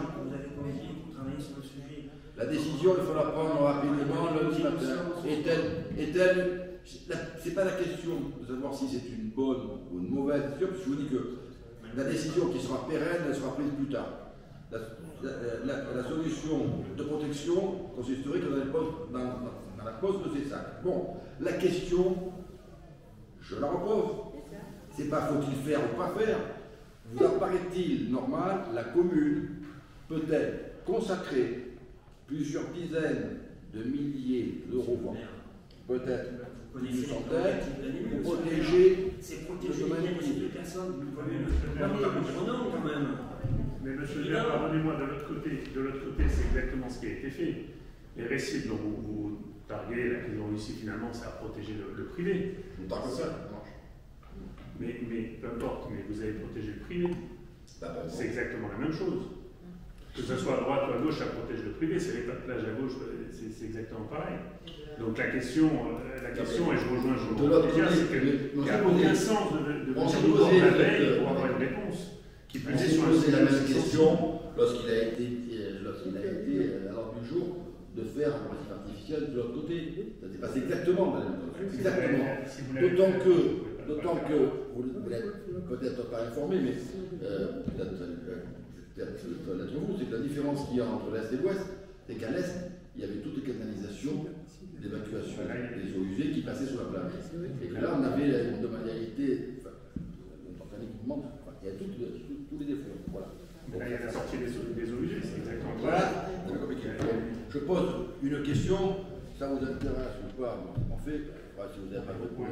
La décision, il faut la prendre rapidement, lundi matin. C'est pas la question de savoir si c'est une bonne ou une mauvaise décision, parce que je vous dis que la décision qui sera pérenne, elle sera prise plus tard. La solution de protection consisterait dans la pose de ces sacs. Bon, la question, je la repose. C'est pas faut-il faire ou pas faire. Vous apparaît-il normal, la commune peut-elle consacrer plusieurs dizaines de milliers d'euros, peut-être une centaine, pour protéger le domaine privé. Mais monsieur le maire, pardonnez-moi, de l'autre côté, c'est exactement ce qui a été fait. Les récits dont vous targuez, la qu'ils ont ici finalement, c'est à protéger le privé. Mais peu importe, mais vous avez protégé le privé. C'est exactement la même chose. Que ce soit à droite ou à gauche, ça protège le privé. C'est les tas de plage à gauche, c'est exactement pareil. Donc la question, et je rejoins Jean-Pierre, c'est qu'il n'y a aucun sens de venir nous voir la veille pour avoir une réponse. Qui peut être sur la même question lorsqu'il a été à l'ordre du jour de faire un principe artificiel de l'autre côté. Ça s'est passé exactement de la même chose. Exactement. D'autant que vous n'êtes peut-être pas informé, mais peut-être l'être vous, c'est que la différence qu'il y a entre l'Est et l'Ouest, c'est qu'à l'Est, il y avait toutes les canalisations d'évacuation des eaux usées qui passaient sur la plage. Et que là, on avait une domanialité, il y a tous les défauts. Voilà. Donc, là, il y a la sortie des eaux usées, c'est exactement ça. Voilà. Je pose une question, ça vous intéresse ou pas, en fait, si vous n'avez pas de réponse.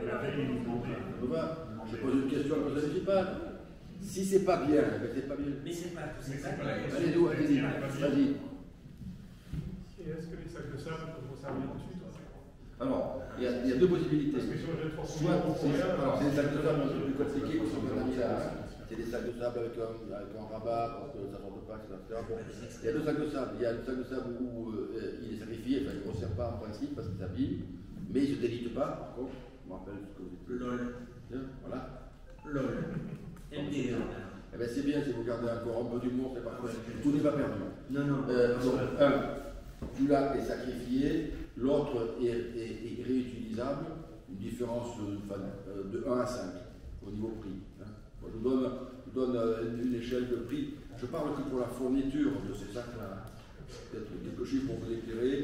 Je pose une question à la conseil municipal. Si c'est pas bien, c'est pas bien. Mais c'est pas. Allez-y, vas-y. Est-ce que les sacs de sable peuvent servir tout de suite? Alors, il y a deux possibilités. Parce que sur le Soit c'est des sacs de sable un peu plus compliqués, parce qu'on a mis là. C'est des sacs de sable avec un rabat, parce que ça ne sorte pas, etc. Bon, il y a deux sacs de sable. Il y a le sac de sable où il est sacrifié, enfin il ne resserre pas en principe parce qu'il s'abîme, mais il ne se délite pas. Par contre, je me rappelle ce que vous dites. LOL. Voilà. LOL. MDR. Eh bien, c'est bien si vous gardez encore un peu d'humour, c'est parfait. Tout n'est pas perdu. Non. Donc, celui-là est sacrifié, l'autre est réutilisable, une différence de 1 à 5 au niveau prix. Moi, je vous donne une échelle de prix. Je parle que pour la fourniture de ces sacs-là. Peut-être quelques chiffres pour vous éclairer.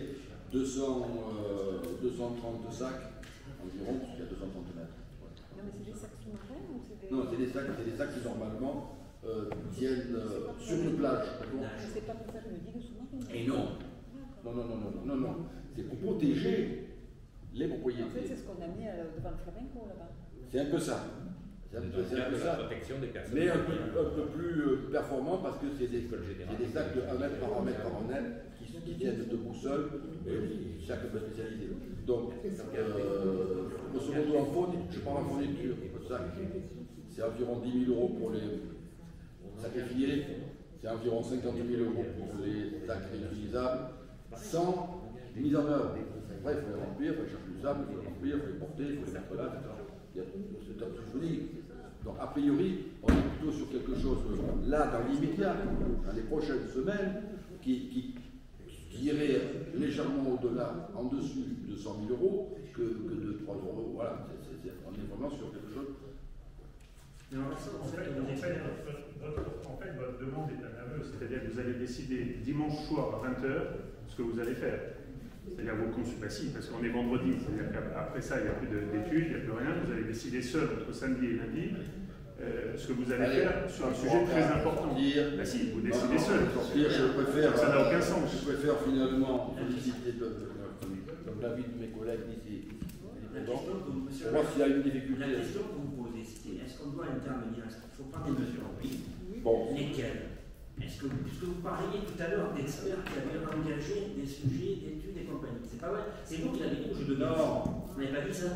230 sacs environ, parce qu'il y a 230 mètres. Non, mais c'est des sacs sous-marins ou c'est des... Non, c'est des sacs qui normalement tiennent sur une plage. C'est pas pour faire une digue sous-marine. Et non. Non. C'est pour protéger les propriétés. En fait, c'est ce qu'on a mis devant le flamenco là-bas. C'est un peu ça. C'est un peu ça. Mais un peu plus performant parce que c'est des sacs de 1 mètre par 1 mètre par 1 mètre qui tiennent debout seuls, sacs un peu spécialisés. Donc, grosso modo en fourniture, je parle en fourniture, c'est environ 10 000 € pour les sacrifiés, c'est environ 50 000 € pour les sacs réutilisables, sans mise en œuvre. Après, il faut les remplir, il faut chercher du sable, il faut les remplir, il faut les porter, il faut les mettre là, etc. C'est un peu joli. Donc, a priori, on est plutôt sur quelque chose, là, dans l'immédiat, dans les prochaines semaines, qui irait légèrement au-delà, en dessus de 100 000 € que de 3 €. Voilà, on est vraiment sur quelque chose. En fait, votre demande est un aveu, c'est-à-dire que vous allez décider dimanche soir à 20 h ce que vous allez faire. C'est-à-dire vos consultations, parce qu'on est vendredi, c'est-à-dire qu'après ça, il n'y a plus d'études, il n'y a plus rien, vous allez décider seul entre samedi et lundi ce que vous allez faire sur un sujet très important. Ben si, vous décidez seul. Ça n'a aucun sens. Je préfère finalement solliciter comme l'avis de mes collègues d'ici. Pour voir s'il y a une difficulté. La question que vous posez, c'est est-ce qu'on doit intervenir? Est-ce qu'il ne faut pas des mesures? Oui. Bon. Lesquelles? Est-ce que, puisque vous parliez tout à l'heure d'experts qui avaient engagé des sujets d'études et compagnie, c'est pas vrai? C'est vous qui l'avez dit ou je devine? Non. Vous n'avez pas dit ça?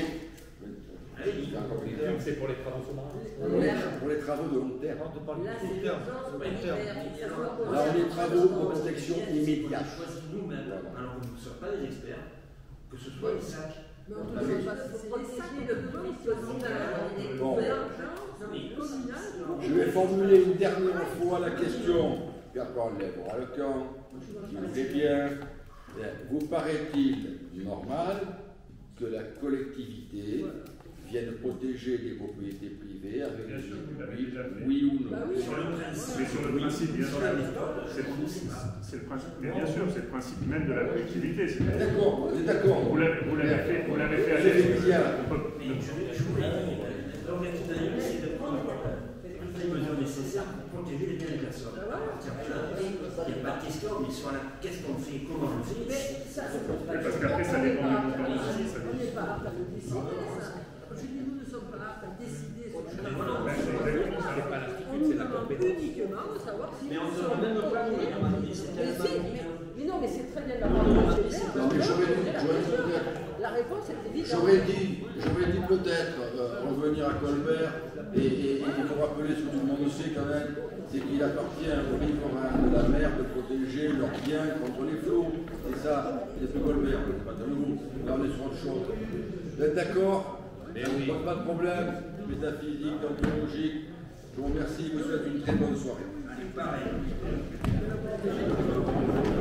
C'est pour les travaux sous-marins. Pour les travaux de long terme. Là, c'est l'urgence humanitaire. Là, on est travaux de protection immédiate. On choisit nous-mêmes, alors que vous ne serez pas des experts, que ce soit les sacs Mais on ne peut pas protéger le plus possible. Bon. Communal. Je vais formuler une dernière fois la question, puis après on lèvera le camp, si vous voulez bien. Vous paraît-il normal que la collectivité vienne protéger des propriétés privées avec Bien sûr, vous l'avez déjà fait. oui ou non? Bah oui. Sur le principe. Mais sur le principe, bien sûr. Sur la méthode, C'est le principe. Mais bien sûr, c'est le principe même de la collectivité. D'accord, vous êtes d'accord? Vous l'avez fait à J'ai fait bien. Mais je voulais dire, l'objectif d'un lieu, c'est de prendre toutes les mesures nécessaires pour protéger les biens des personnes. À partir de là, il n'y a pas de question, mais sur la qu'est-ce qu'on fait, comment on le fait. Mais ça, parce qu'après, ça dépend du montant aussi. on n'est pas apte à le décider, ça. Je dis, nous ne sommes pas aptes à décider sur le C'est pas l'attitude, c'est la compétence. uniquement de savoir si. Mais on ne demande même pas qu'on ait demandé, c'est tellement. Mais non, mais c'est très bien d'avoir demandé. Non, mais j'aurais dit peut-être. La réponse est évidente. J'aurais dit peut-être revenir à Colbert et vous rappeler ce que tout le monde sait quand même, c'est qu'il appartient aux riverains de la mer de protéger leurs biens contre les flots. C'est ça, c'est plus Colbert, c'est pas de nous. Là on est sur autre chose. Vous êtes d'accord? Pas de problème, métaphysique, anthropologique. Je vous remercie, je vous souhaite une très bonne soirée. Pareil.